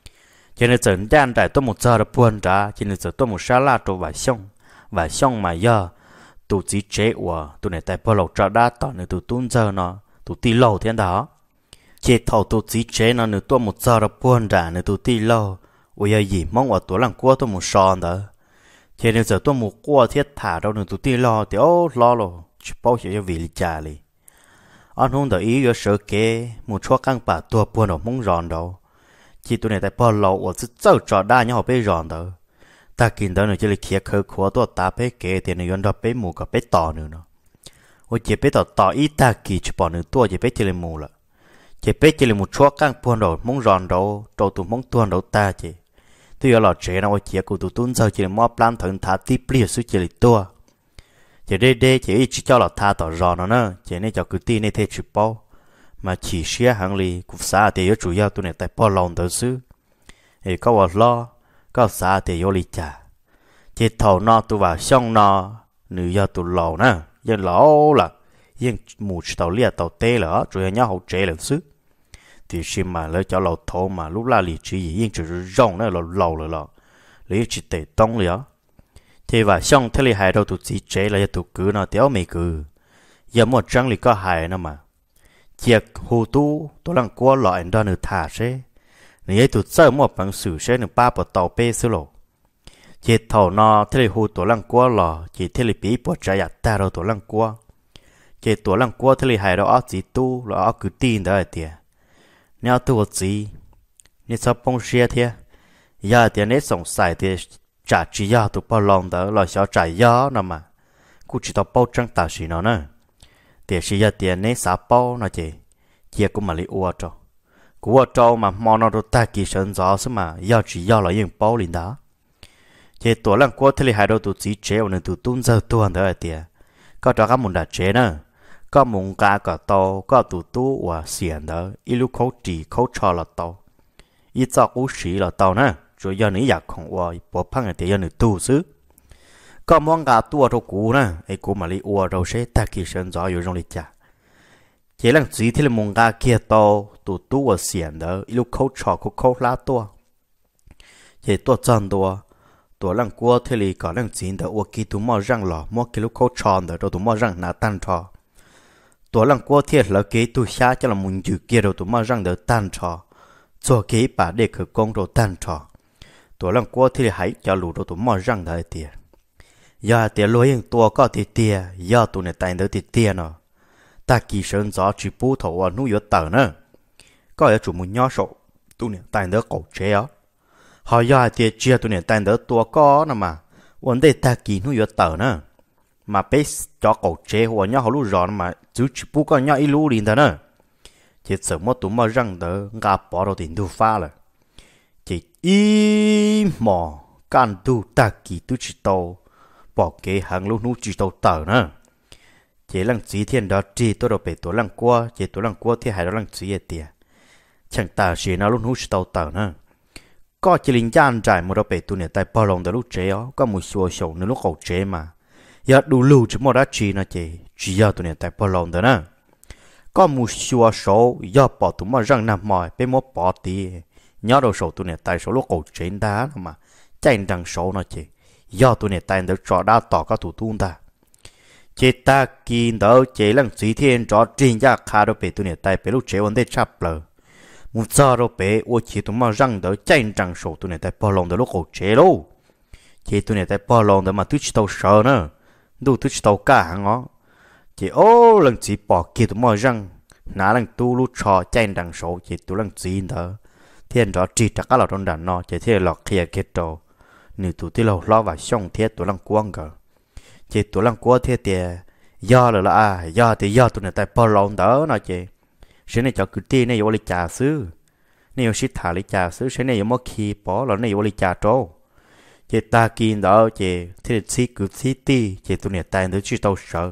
cho nên giờ đang đại tụt một giờ rồi buồn ra cho nên giờ tụt một sa la tụt và xong và xong mà giờ tụt gì chế ua tụt này tại bao lâu trả đá tao này tụt tuôn giờ nó tụt tì lâu thế đó chế thầu tụ chỉ chế nó nửa tua một giờ là buồn ra nửa tụ ti lo ôi giờ gì mong ở tua lăng qua tua một sòn đó chế nửa giờ tua một qua thiết thả đâu nửa tụ ti lo thì ô lo lo chỉ bao giờ vì lý trả li anh không để ý ở sợ kế một chỗ căng bà tua buồn ở mong ròn đâu chỉ tụi này tại bao lâu ở chỉ châu trò đa nhau bé ròn đó ta kinh đó nữa chỉ là kia khơi khóa tua ta bé kế thì này đó bé mù cả bé tỏ nữa nó ôi chỉ bé tỏ tỏ ít ta kỳ chỉ bỏ nửa tua chỉ bé chỉ là mù là chỉ biết chỉ là một chỗ căng buồn đầu mong ròn đầu đầu tụi mong tuôn đầu ta chỉ tuy là trẻ nào chỉ của tụi tuôn sau chỉ là móp plan thằng thả tiếp liền suy chỉ là tua chỉ đây đây chỉ chỉ cho là tha tỏ ròn nó nữa chỉ nên cho cứ tin nên thế chụp bao mà chỉ xia hàng lì cục xã thì chủ yếu tụi này tại bao lòng đầu xứ thì có vào lo có xã thì vô lì trả chỉ thầu nó tụi vào xong nó nữ do tụi lầu nè dân lẩu là dân mù tàu lia tàu tê là chủ yếu nhau hậu chế là xứ thì khi mà lấy cho lầu thô mà lúc là lì chỉ yên chỉ rong nữa là lầu là lò lấy chỉ tệ tông liền thì và xong thế là hai đầu tụt chỉ chế là tụt cứ nó téo mày cứ giờ một trang lì có hai nữa mà chiếc hồ tu tôi đang qua loại đó nữa thả xe nếu tụt sơ một bằng sử xe nữa ba bộ tàu bê xứ lộ chỉ thầu nó thế là hồ tôi đang qua lò chỉ thế là bị bộ trái giặt ta đâu tôi đang qua chỉ tôi đang qua thế là hai đầu chỉ tu là cứ tin đó tiền nếu tôi gì nếu sao bông xe thế giờ thì nếu sống sai thì trả chỉ giờ tôi bao lòng đó là sao trả giờ nào mà cũng chỉ tao bao trăng tạo gì nó nữa thì chỉ giờ tiền nếu sao bao nó chỉ chỉ cũng mà lấy uo cho uo cho mà mò nó ta kỳ sơn gió chứ mà giờ chỉ giờ là những bao liền đó chỉ tôi lần qua thì hai đầu tôi chỉ chế nên tôi tuôn ra tuôn đó tiền có cho các môn đã chế nữa có mông cá có tàu có tụ tụ và xiên đó ít lúc khâu chỉ khâu cho là tàu ít cho cú sĩ là tàu nè rồi giờ này giặc không qua bỏ phăng thì giờ này tu xứ có mong cá tua cho cú nè ấy cú mà lấy ua rồi sẽ ta kỳ sơn gióอยู่trong lịch trả chỉ là chỉ thì là mông cá kia tàu tụ tụ và xiên đó ít lúc khâu cho khâu khâu lá tua chỉ tua chân tua tua lần qua thì là có lần chín đó ua kia tụ mò răng lò mò kia lúc khâu tròn đó rồi tụ mò răng nát tan trò tôi lần qua thiệt là cái tôi xa cho là muốn chịu kia rồi tôi mà răng được tan trò cho cái bà để khởi công rồi tan trò tôi lần qua thì hãy cho lũ rồi tôi mà răng được tiền giờ tiền lối những tôi có tiền tiền giờ tôi này tay được tiền tiền nó ta kỳ sơn gió chỉ bù thầu ở núi tờ nữa có ở chủ muốn nhỏ sổ tôi này tay được cổ chế á họ giờ tiền chia tôi này tay được tôi có nè mà vấn đề ta kỳ núi tờ nữa mà bé cho cổ chế hoặc nhau họ lúc rõ mà chú chỉ bù con nhau ít lú liền đó nữa chỉ sợ mất tụi mà răng đỡ ngã bỏ đầu tiền tu pha rồi chỉ im mò can tu ta kỳ tu chỉ tàu bỏ kế hàng lúc nú chỉ tàu tờ nữa chỉ lăng chỉ thiên đó chỉ tôi đâu bị tôi lăng qua chỉ tôi lăng qua thì hai đó lăng chỉ tiền chẳng ta chỉ nó lúc nú chỉ tàu tờ nữa có chỉ linh gian trải một đâu bị tôi này tại bao lòng đó lúc chế ó có một số sầu nữa lúc cổ chế mà giờ đủ lưu chỉ một đã chỉ nó chỉ chỉ giờ tụi này tại bao lâu đó nè có một số số giờ bỏ tụi mà răng nằm mỏi bên một bỏ tí nhớ đầu số tụi này tại số lúc cổ trên đá mà chạy đằng số nó chỉ giờ tụi này tại được trò đá tỏ các thủ tuôn ta chỉ ta kinh đó chỉ lần chỉ thiên trò trên giá khá đâu bị tụi này tại bị lúc chế vấn đề chắp lờ một giờ đâu bị ô chỉ tụi mà răng đó chạy đằng số tụi này tại bao lâu đó lúc cổ chế đâu chỉ tụi này tại bao lâu đó mà tụi chỉ tao sợ nữa đủ thứ tàu cả hàng ngó chỉ ô lần chỉ bỏ kia tụi mò răng ná lần tu lú trò chạy đằng số chỉ tụi lần chỉ đó thiên đó chỉ chắc là trong đàn nó chỉ thiên lọt kia kết đồ nếu tụi tí lâu lo vào xong thiết tụi lần quăng cả chỉ tụi lần quăng thiết thì do là là à do thì do tụi này tại bao lâu đó nó chỉ sẽ này cho cứ tiền này vô lịch trả xứ này vô xịt thả lịch trả xứ sẽ này vô mất khi bỏ là này vô lịch trả trâu chỉ ta kinh đó chỉ thì chỉ cứ chỉ ti chỉ tụi này tay nó chỉ tao sợ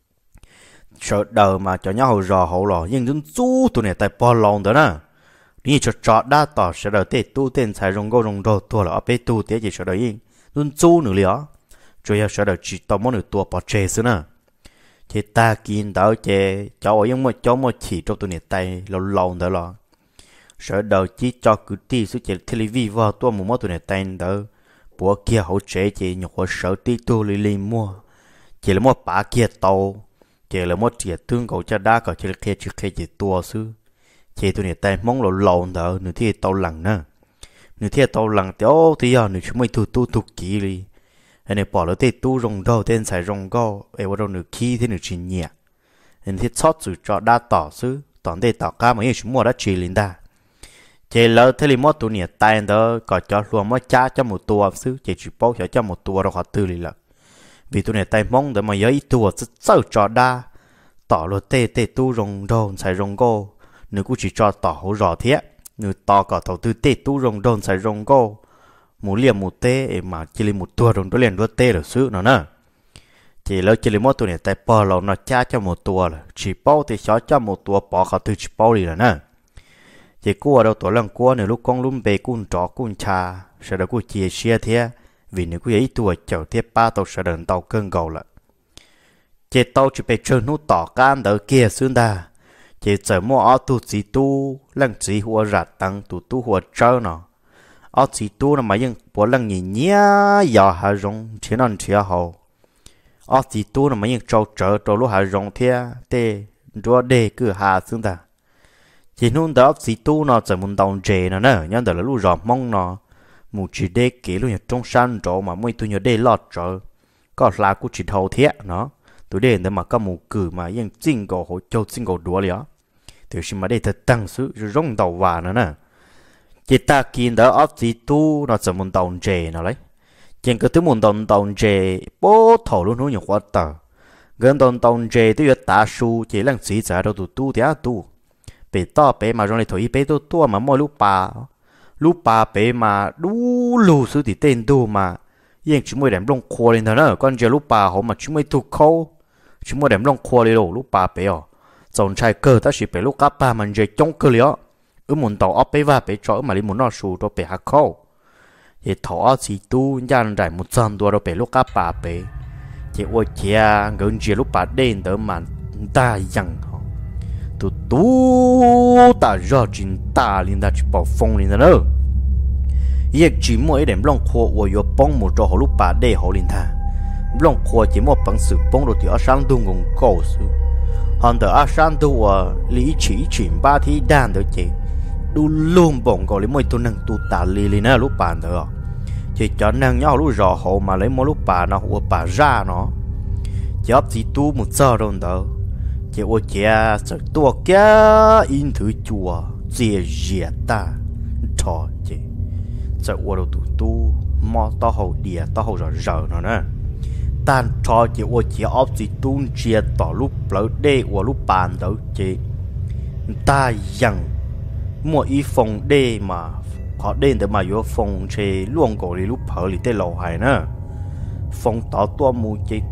sợ đầu mà cho nhau hậu rò hậu lò nhưng chúng chú tụi này tay bao lòng đó nè đi cho chọn đa tỏ sợ đầu tết tu tên xài rong gô rong đồ tua là ở bên tu tết chỉ sợ đầu yên chúng chú nữa liao rồi giờ sợ đầu chỉ tao muốn được tua bỏ chế xứ nè chỉ ta kinh đó chỉ cho ở những một cho một chỉ trong tụi này tay lâu lâu đó là sợ đầu chỉ cho cứ ti số chỉ televi vào tua một món tụi này tay đó bữa kia hỗ trợ chị nhục sở tí tu lì lì mua chỉ là một bả kia tàu chỉ là một chiếc thương cầu cho đá có chỉ là kia chỉ kia chỉ tua sư chị tụi này tay mong lộn lộn đó nửa thì tàu lằng nữa nửa thì tàu lằng téo thì giờ nửa chúng mày tu tu tu kỹ đi anh này bỏ lỡ tê tu rong đâu tên xài rong go em vào đâu nửa khi thế nửa chỉ nhẹ anh thiết sót sự cho đa tỏ xứ tỏn tê tỏ cá mà như chúng mua đã chỉ lên ta chị lỡ thế li mót tụi này tay đó có cho luôn mót cha cho một tua xứ chị chỉ bao cho cho một tua đâu họ tư lì lợ vì tụi này tay mong để mà giấy tua rất sâu cho đa tỏ lỡ tê tê tu rong đâu xài rong go nếu cũng chỉ cho tỏ hỗ rõ thế nếu tỏ cả thầu tư tê tu rong đâu xài rong go một liền một tê mà chỉ lên một tua rồi đó liền đua tê được xứ nó nè chỉ lỡ chỉ lên mót tụi này tay bỏ lỡ nó cha cho một tua là chỉ bao thì xóa cho một tua bỏ cả từ chỉ bao đi là nè chỉ cua đâu tuổi lần cua nếu lúc con lúc bề cun trọ cun trà sẽ được cua chia chia thế vì nếu cua ấy tuổi chở thế ba tàu sẽ đợn tàu cơn gầu lại chỉ tàu chỉ bị chơi nút tỏ can đỡ kia xuyên ta chỉ chờ mua ở tu chỉ tu lần chỉ hoa rạt tăng tu tu hoa trâu nọ ở chỉ tu là mà nhưng bộ lần nhìn nhía giờ hà rong chỉ non chỉ hậu ở chỉ tu là mà nhưng trâu trở trâu lúc hà rong thế tê đua đề cứ hà xuyên ta chỉ nôn đó chỉ tu nó chỉ muốn đồng chế nó nè nhân đó là lúc rọp mong nó một chỉ để kỹ luôn trong san chỗ mà mấy tôi nhớ để lọt trở có là cũng chỉ thầu thế nó tôi để để mà có một cử mà yên chính cầu hội châu chính cầu đùa liền thì xin mà để thật tăng sự rong đầu vào nữa nè chỉ ta kiến đó ấp chỉ tu nó chỉ muốn đồng chế nó lấy chỉ cái thứ muốn đồng đồng chế bố thầu luôn nó nhiều quá tờ gần đồng đồng chế tôi ta su chỉ là chỉ trả đâu tu tu thế tu bé to bé mà trong này thổi bé to to mà mỗi lúc bà lúc bà bé mà đủ lù sự thì tên đủ mà yên chúng mới đem lông khô lên thôi nữa con chờ lúc bà họ mà chúng mới thu khâu chúng mới đem lông khô lên lúc bà bé à dòng trai cơ ta chỉ bé lúc các bà mình chơi chống cơ lió ở muốn tàu ấp bé và bé chó mà đi muốn nó sù đó bé hắc khâu thì thọ chỉ tu nhân rải một trăm đô đó bé lúc các bà bé chỉ ôi cha gần giờ lúc bà đen đó mà ta dằng tu tu ta rõ chính ta liên ta chỉ bảo phong liên ta nữa, việc chỉ mỗi điểm long khô của yo bông một trò họ lúc bà để họ liên ta, long khô chỉ một bằng sự bông rồi thì ở sang đông cũng cầu sự, còn từ ở sang đông à lý chỉ chuyển ba thì đàn được chị, du luôn bông gọi lấy mỗi tu năng tu ta li li nè lúc bà nữa, chỉ cho năng nhau lúc rõ họ mà lấy mỗi lúc bà nó của bà ra nó, chỉ ấp chỉ tu một giờ rồi đó. Chỉ ô cha sợ tua kia in thứ chùa dễ dễ ta cho chị sợ ô đâu tụ tu mò to hậu địa to hậu rồi rồi nó nè tan cho chị ô cha ốp chị tuôn chia tỏ lúc lỡ đê ô lúc bàn đâu chị ta rằng mua y phòng đê mà họ đen để mà vô phòng chơi luôn cổ đi lúc phở đi tới lầu hải nè phòng tỏ tua mù chị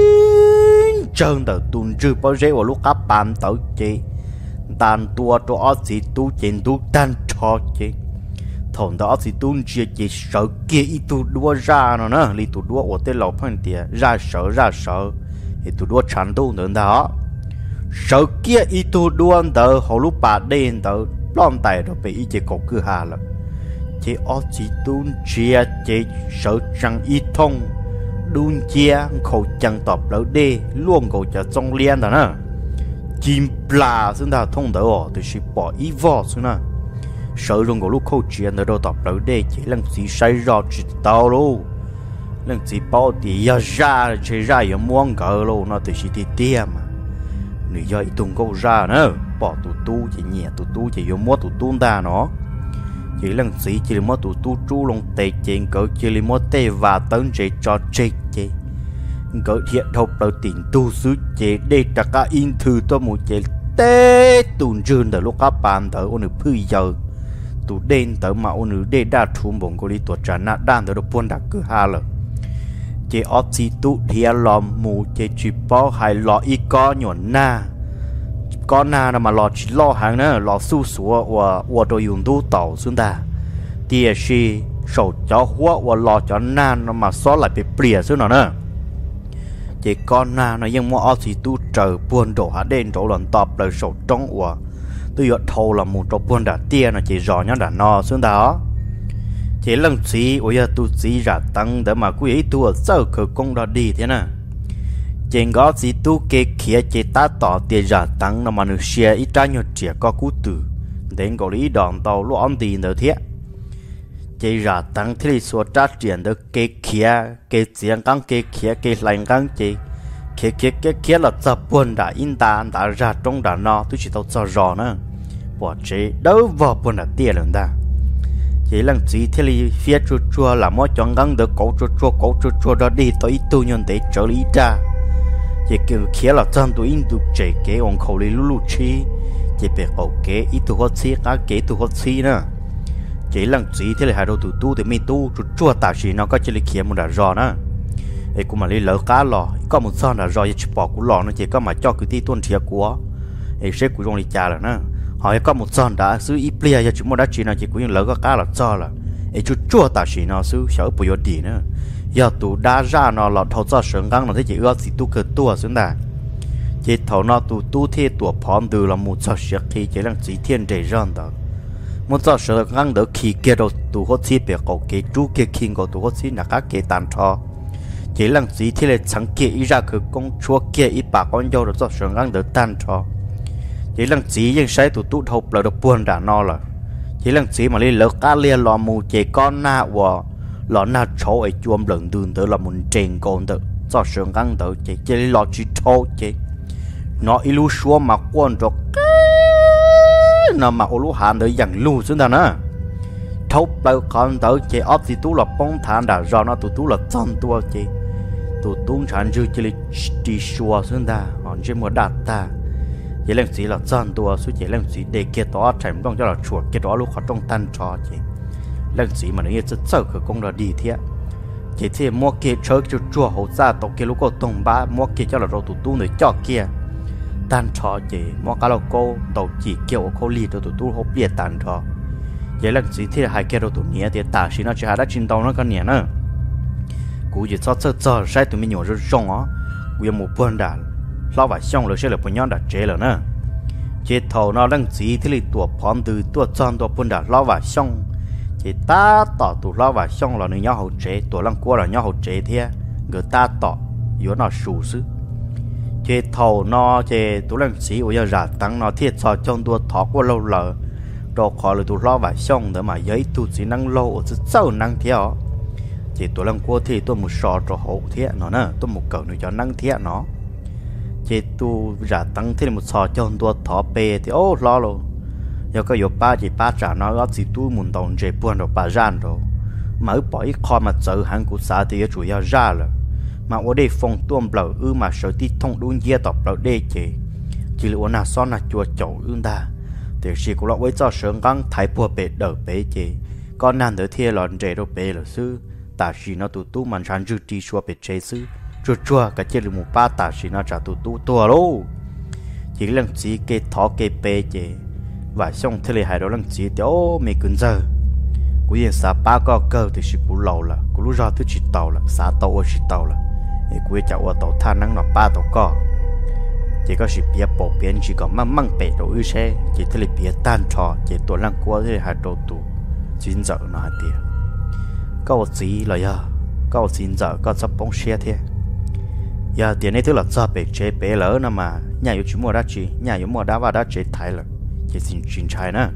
tiếng chân đầu tuôn rư bao rễ vào lúc các bạn tới chị tan tua cho ở chị tu chuyện tu tan cho chị thằng đó chị tuôn chia chị sợ kia ít tu đua ra nó nè li tu đua ở tới lầu phân tiệt ra sợ ra sợ thì tu đua chán tu nữa đó sợ kia ít tu đua đỡ họ lúc bà đen đỡ lon tài rồi bị chị cổ cứ hà lắm chị ở chị tuôn chia chị sợ rằng ít thông đun chia khẩu chẳng tọp lỡ đê luôn cầu cho trong liên đó nè chim pla chúng ta thông đỡ thì chỉ bỏ ý vò xuống nè sợ luôn có lúc khẩu chuyện ở đâu tọp lỡ đê chỉ lần gì sai rõ chỉ tao luôn lần gì bao thì ra ra chỉ ra ở muôn cỡ luôn nó thì chỉ đi tiêm mà người do ít tung câu ra nữa bỏ tụ tu chỉ nhẹ tụ tu chỉ vô mua tụ tu ta nó chỉ lần gì chỉ mua tụ tu chú long tệ chuyện cỡ chỉ mua tê và tấn chế cho chết chế cỡ hiện thục đầu tiền tu sứ chế để tất cả in thư tôi một chế tê tuần trơn từ lúc các bạn tới ôn được phi giờ tụ đen tới mà ôn được để đa thùng bổng của đi tuột trả nát đan tới được buôn đặc cứ hà lợ chế ốp chỉ tụ thia lòm mù chế chỉ bao hai lọ y co nhọn na con na mà lọ chỉ lọ hàng nữa lọ su sủa và và đồ dùng tu tàu xuống ta tia si sầu chó hoa và lọ chó na nó mà xóa lại bị bìa xuống nó nữa chỉ con na nóยังmua ở chỉ tu trời buồn đổ hạt đen chỗ lần tập lời sầu trong và tôi dọn thâu là một chỗ buồn đã tia nó chỉ rõ nhá đã no xuống đó chỉ lần gì ôi giờ tu gì ra tăng để mà quý tu ở sau cửa công đó đi thế nè trên gót gì tu kê kia chỉ ta tỏ tiền ra tăng nó mà được xe ít ra nhiều trẻ có cú tử đến cổ lý đòn tàu lúc ổn định được thế chỉ ra tăng thì số trách nhiệm được cái kia cái tiền căng cái kia cái lạnh căng chỉ kia kia kia kia là tập buồn đã in ta đã ra trong đã nó tôi chỉ tao cho rõ nữa bỏ chế đâu vào buồn đã tiền lần ta chỉ lần chỉ thì phía chua chua là mỗi chọn găng được cổ chua chua cổ chua chua đó đi tới tu nhân để trợ lý ra chỉ kiểu kia là chân tôi in được chế cái ông khẩu lý lulu chi chỉ biết cổ cái ít tu hot chi cá cái tu hot chi nữa chỉ lần chỉ thì là hai đầu tu tu thì mi tu chua chua ta chỉ nó có chỉ là kia một đã rõ nữa ấy cũng mà lấy lỡ cá lò có một son là rõ chỉ bỏ củ lò nó chỉ có mà cho cái tí tuôn thiệt của ấy sẽ củ rong đi cha là nữa hỏi có một son đã xứ ít bia cho chúng nó đã chỉ là chỉ cũng lỡ có cá là cho là ấy chua chua ta chỉ nó xứ sợ bùi đi nữa giờ tụ đa ra nó là thầu cho sướng găng nó thấy chỉ ước gì tu cơ tua xuống đà chỉ thầu nó tụ tu thế tuổi phòn từ là một cho sướng khi chỉ là chỉ thiên để răn đó một cho sướng găng đỡ khi kia đâu tụ hốt chi bị cầu cái chú kia khi cầu tụ hốt chi là các cái tàn cho chỉ là chỉ thế là chẳng kia ý raคือcông chúa kia ý bà con dâu được cho sướng găng đỡ tàn cho chỉ là chỉยังใช้tụ tu thầu là được buồn đã no là chỉ là chỉ mà lấy lỡ cá lia lò mù chỉ con na và lọ na chỗ ấy chuông lần đường tới là muốn trên con tới cho sướng găng tới chỉ chỉ lọ chỉ thô chỉ nó ilu xua mà quan trọng nó mà olu hàn tới dần lu xuống đó nữa thâu bao con tới chỉ ấp thì tú là bông thản đã do nó tụ tú là chân tua chỉ tụ tú chẳng dư chỉ đi xua xuống đó còn chỉ một đạt ta chỉ làm gì là chân tua số chỉ làm gì để kia đó thành trong cho là chuột kia đó lúc họ trong tan trò chỉ lần gì mà nó như rất sợ khởi công là đi thế chỉ thế mua kia chơi cho chua hậu ra tàu kia lúc có tông ba mua kia cho là rau tủ tu người cho kia tan trò chỉ mua cá lô cô tàu chỉ kiểu cô lì tàu tủ tu hộp bia tan trò vậy lần gì thế hai kia rau tủ nhẹ thì ta chỉ nó chỉ hai đã chín tàu nó có nhẹ nữa cú chỉ cho chơi chơi sai tụi mình nhỏ rất rong á cú một buồn đã lo vào xong rồi sẽ là buồn nhon đã chế rồi nữa chế thầu nó lần gì thế thì tuổi phòn từ tuổi tròn tuổi buồn đã lo vào xong chỉ ta tỏ tụ lo vào xong là người nhau hậu chế tuổi lăng qua là nhau hậu chế thế người ta tỏ yếu nó sù sư chế thầu nó chế tụ lăng sĩ ở giờ tăng nó thiết cho trong tua thọ qua lâu lờ đồ khó là tụ lo vào xong để mà giấy tụ chỉ năng lâu ở sau năng theo chỉ tụ lăng qua thì tôi một sò cho hậu thế nó nè tôi một cậu nữa cho năng thế nó chế tụ giả tăng thế một sò trong tua thọ bê thì ô lo rồi giờ có yếu ba chỉ ba trả nó có chỉ tu muốn đồng chế buồn rồi ba gian rồi mà ở bỏ ít kho mà chờ hàng của xã thì chủ yếu ra rồi mà ở đây phong tuôn bờ ư mà sở tí thông đun dê tập bờ đây chỉ chỉ là na son na chùa chậu ương ta thì chỉ cũng là với cho sướng găng thái bùa bể đỡ bể chỉ con nan đỡ thia lòn chế đâu bể là sư ta chỉ nó tụ tu mình sản dư đi xua bể chế sư chua chua cả chỉ là một ba ta chỉ nó trả tụ tu tua luôn chỉ lần chỉ cái thọ cái bể chỉ và xong thế này hai đứa lần chỉ tiêu mấy cơn giờ, cuối cùng xã ba có cơ thì chỉ cú lâu là, cú lúc ra thì chỉ tàu là, xã tàu ở chỉ tàu là, thì cuối cháu ở tàu than năng nó ba tàu có, chỉ có chỉ bia bộ biến chỉ có mang mang bể đồ ư xe, chỉ thế này bia tan trò, chỉ tuổi lần qua thế hai đồ tụ, chín giờ nó hai tiền, có gì là ya, có chín giờ có chấp bóng xe thế, ya tiền này tức là cho bể chế bể lỡ nè mà, nhà yêu chúng mua đã chỉ, nhà yêu mua đã vào đã chế thái rồi chỉ xin chuyên trai nữa,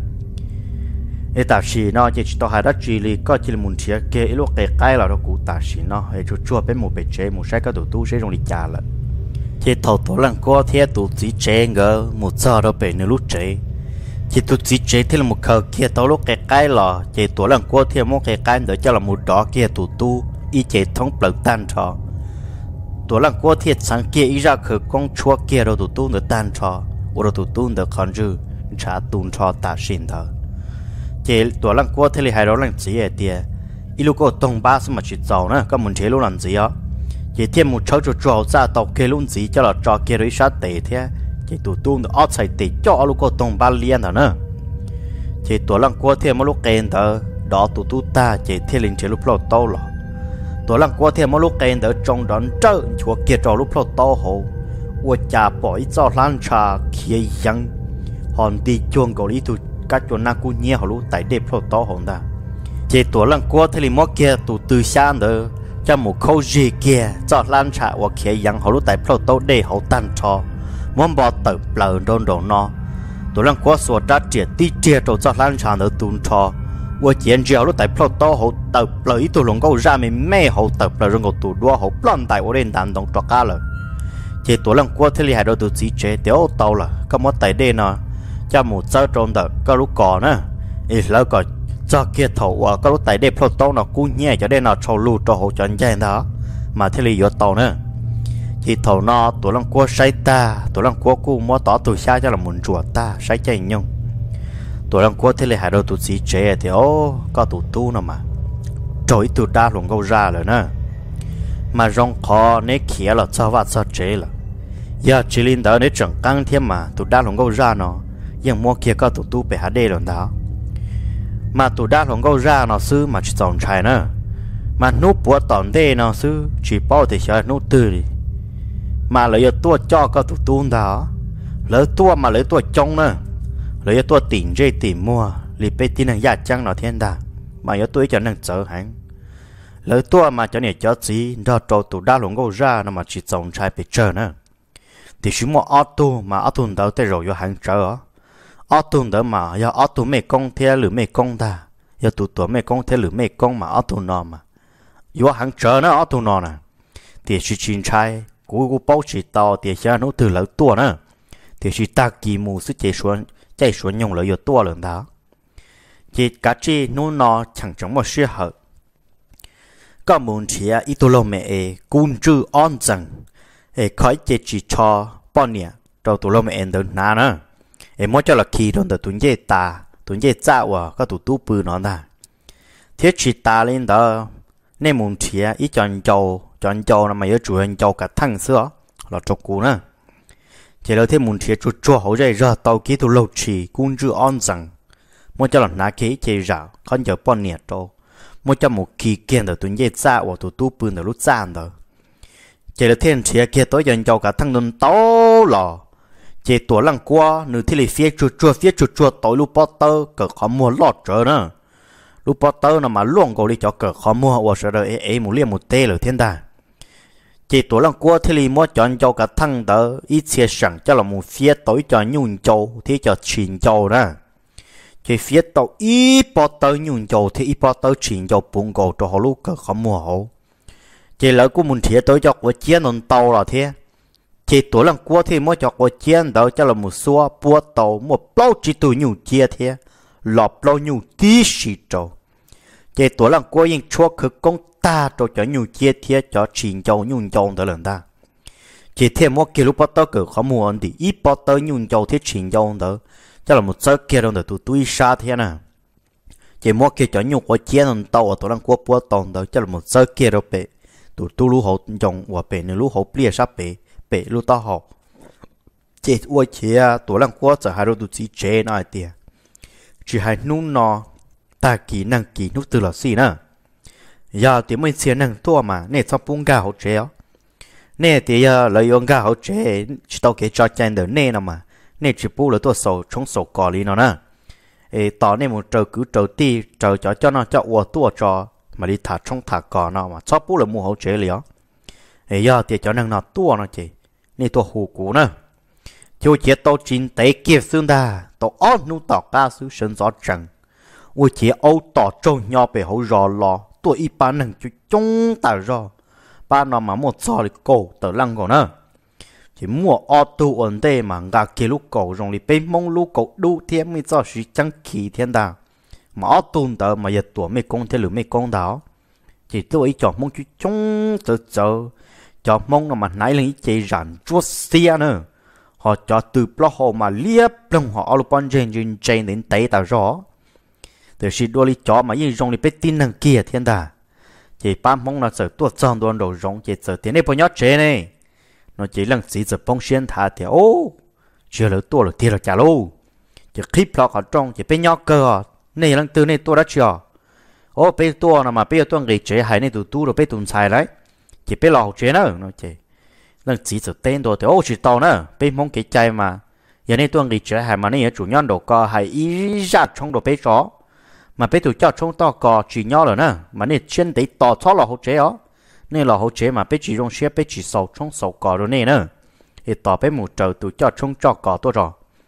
ấy ta chỉ nó chỉ tao hai đất chỉ li có chỉ muốn thiệt cái lúc cái cái là nó cụ ta chỉ nó ấy chú chua bên một bể chế một sai cái đồ tu sẽ dùng đi trả lại, chỉ thầu thầu lần qua thiệt tu chỉ chế ngờ một giờ đó bể nữa lúc chế, chỉ tu chỉ chế thì là một khờ kia tao lúc cái cái là chỉ tu lần qua thiệt một cái cái đó cho là một đó kia tu tu y chế thống bận tan trò, tu lần qua thiệt sáng kia y ra khờ con chua kia rồi tu tu nữa tan trò, rồi tu tu nữa còn dư trả tuôn cho ta xin thở, chỉ tuổi lăng qua thế này hai đó lăng gì vậy tiệt, ít lúc có tông ba xem mà chỉ giàu nữa, có muốn chế luôn làm gì á, chỉ thêm một chỗ chỗ chỗ ra tàu kia luôn gì cho là cho kia rồi sát tệ thế, chỉ tụ tuôn được ót xài tệ cho lúc có tông ba liên thở nữa, chỉ tuổi lăng qua thêm một lúc kèn thở, đó tụ tu ta chỉ thêm linh chế lúc lâu tao rồi, tuổi lăng qua thêm một lúc kèn thở trong đón trơ chúa kia cho lúc lâu tao hồ, tôi trả bỏ ít cho lan trà kia yang hòn đi chuông cầu lý tụ các chỗ na cú nhẹ họ lú tại đêm phô to hòn ta chỉ tuổi lần qua thì mót kia tụ từ xa nữa cho một câu gì kia cho lan trà hoặc kia yang họ lú tại phô to để họ tan cho muốn bỏ tự lờ đôn đồ nó tụi lăng quá xua đã triệt tí triệt rồi cho lan tràn ở tuần trò我见着了在 plot 到后到了一头龙狗上面没后到了人狗多多后 plan 带我连单动抓cá了，这多人过这里还都都直接掉到了，咁我在这呢，就冇走中的个路ก่อน呢，อีแล้วก็จะเกี่ยว頭ว่าก็路在这 plot 到呢กูเนี่ยจะได้นะชาว路จะ好จันใจนะมาที่里有到呢，ที่頭呢多人過ใช้ตา多人過กูมัวต่อตัว下จะละมุนจั่วตาใช้ใจยงตัวรังกัวที่เลยหายเราตัวสีเจเดี๋ยวก็ตัวตู้น่ะมาโจยตัวดาหลงก็ราเลยนะมาร้องคอเนื้อเขียวเราชอบว่าชอบเจละยาจิลินเดอร์เนื้อจังกังเทียมมาตัวดาหลงก็ราเนาะยังมัวเขียวก็ตัวตู้ไปหาเดย์หลงดาวมาตัวดาหลงก็ราเนาะซื้อมาจิตจงชัยนะมานุปวดตอนเดย์เนาะซื้อจีป้อที่ใช้นุตื้อมาเลยตัวจ่อก็ตัวตู้ดาวเลยตัวมาเลยตัวจงเนาะเลยตัวติ่งใจติ่งมัวรีบไปที่นั่งยาจังหนอเทียนดามา有ตัวจะนั่งเจอหังเลยตัวมาจะเนี่ยเจอจีรอโจตัวด้าหลงก็รานะมาจีจงชายไปเจอนะที่ชิมว่าออตัวมาออตัวเดาแต่เราอยู่หังเจอออตัวเดามาอย่าออตัวไม่กงเทียหรือไม่กงดาอย่าตัวตัวไม่กงเทียหรือไม่กงมาออตัวนอนมาอยู่หังเจอนะออตัวนอนนะที่ชิชินชายกูกูเป้าจีต่อที่ฉันนู้ตื่นแล้วตัวนะที่ชิตากีมูสุเจชวนใจส่วนยงเลยอยู่ตัวเหลืองดาวจีกาจีนู้นนอchẳng chẳng một sự hợp có muốn chia ítตัวลมเอกุนจื้ออ้อนจังเอคอยเจจีชอป้อนเนี่ยเราตัวลมเอ็นเดินนานะเอมอจะละขี่โดนแต่ตุนเย่ตาตุนเย่จ้าวะก็ตัวตู้ปืนนอนได้เทียชีตาเล่นเดอในมุนเทียอีจอนโจจอนโจน่ะมาเยอะจุนโจกับทั้งเสือเราจกูนะchỉ là thêm muốn thiệt chuột chuột hậu dây ra tàu kỹ thuật lâu chỉ cũng chưa on rằng muốn cho lần nãy kỹ chơi rào con giờ bọn nhiệt đâu muốn cho một kỳ kiện được tuần dây xa hoặc tụi tu bươn được lúc xa đó chỉ là thêm thiệt kia tối dần cho cả thằng đồn tàu lò chỉ tuổi lăng qua nửa thì phía chuột chuột phía chuột chuột tối lúc bắt tơ cỡ khó mua lọt trở nữa lúc bắt tơ nó mà luôn gọi đi cho cỡ khó mua hoặc sợ đời ấy muốn liên một tê rồi thiên đà chỉ tuổi lăng qua thì mua chọn cho cả thằng đó ít xe sẵn cho là một phía tối cho nhung châu thì cho chín châu đó chỉ phía tối ít bỏ tới nhung châu thì ít bỏ tới chín châu bún cầu cho họ lúc cả không mua hậu chỉ lỡ của mình thiệt tới cho của chiến non tàu là thế chỉ tuổi lăng qua thì mua cho của chiến đó cho là một số bua tàu một bao chỉ từ nhung chia thế lọp bao nhung tí xì châu chỉ tuổi lăng qua những chúa cứ công ta cho cho nhiều chia thiệt cho chín châu nhung châu đó lần ta chỉ thêm một kiểu bắt đầu cỡ khó mua thì ít bắt đầu nhung châu thiết chín châu đó cho là một số kia đó tụi tôi xa thế nè chỉ một kiểu cho nhung của chia nó tàu ở tụi đang qua bữa tòn đó cho là một số kia đó bể tụi tôi lú hậu dùng và bể nữa lú hậu bia sắp bể bể lú to hậu chỉ qua chia tụi đang qua giờ hai đứa tụi chỉ chế nói tiền chỉ hai nung nó ta kỹ năng kỹ nút từ là gì nè giờ thì mình xem năng tua mà nè xong bung gà hậu chế nè thì giờ lợi dụng gà hậu chế chỉ tao kể cho chân được nè nào mà nè chỉ bung là tua sầu chống sầu cỏ đi nó nè ê tao nè một trâu cứ trâu ti trâu cho cho nó cho uo tua cho mà đi thả trong thả cỏ nó mà chóp bung là mua hậu chế liền ê giờ thì cho năng nó tua nó chỉ nè tua hù cũ nè cho chế tao chín tế kia xương đà tao ót nu tao ca xứ sân gió trần ôi chế âu tao trâu nhau bị hậu rò lò tuổi ít bán năng cho chúng ta rồi ba nó mà một giờ thì cổ tờ lăng cổ nữa chỉ mua ô tô ổn định mà ngã kia lúc cổ rồi thì bên mông lúc cổ đủ thêm mới cho sự chẳng kỳ thiên đàng mà ô tô tờ mà giờ tuổi mấy công thế lửa mấy công đó chỉ tôi chọn mông chú chúng chờ chờ chọn mông nó mà nãy lên chạy rắn chuột xe nữa họ cho từ block họ mà liếp lông họ alo pan trên trên trên đến tay ta rõ từ khi đôi lý chó mà như rong thì biết tin năng kia thiên đà chỉ ba mong nó sợ tuột tròn đồn đầu rong chỉ sợ tiếng này bao nhót chế này nó chỉ lần chỉ sợ bông xuyên thả thì ô chưa lỡ tua lỡ tiền là trả luôn chỉ clip lọt ở trong chỉ bên nhót cơ này lần từ này tua đã chưa ô bên tua nào mà bên tua người chế hay này tụi tu rồi bên tụi xài đấy chỉ bên lọt chế nữa nó chỉ lần chỉ sợ tên đồ thì ô chỉ tàu nữa bên mong cái chạy mà giờ này tua người chế hay mà này chủ nhân đồ co hay ý ra trong đồ bên chó mà bé tụi cho chúng ta có chỉ nhau rồi nè mà nên trên đấy tỏ cho là hỗ trợ ó nên là hỗ trợ mà bé chỉ dùng xe bé chỉ sầu trong sầu cỏ rồi nè nè thì tỏ bé một trâu tụi cho chúng cho cỏ tôi rồi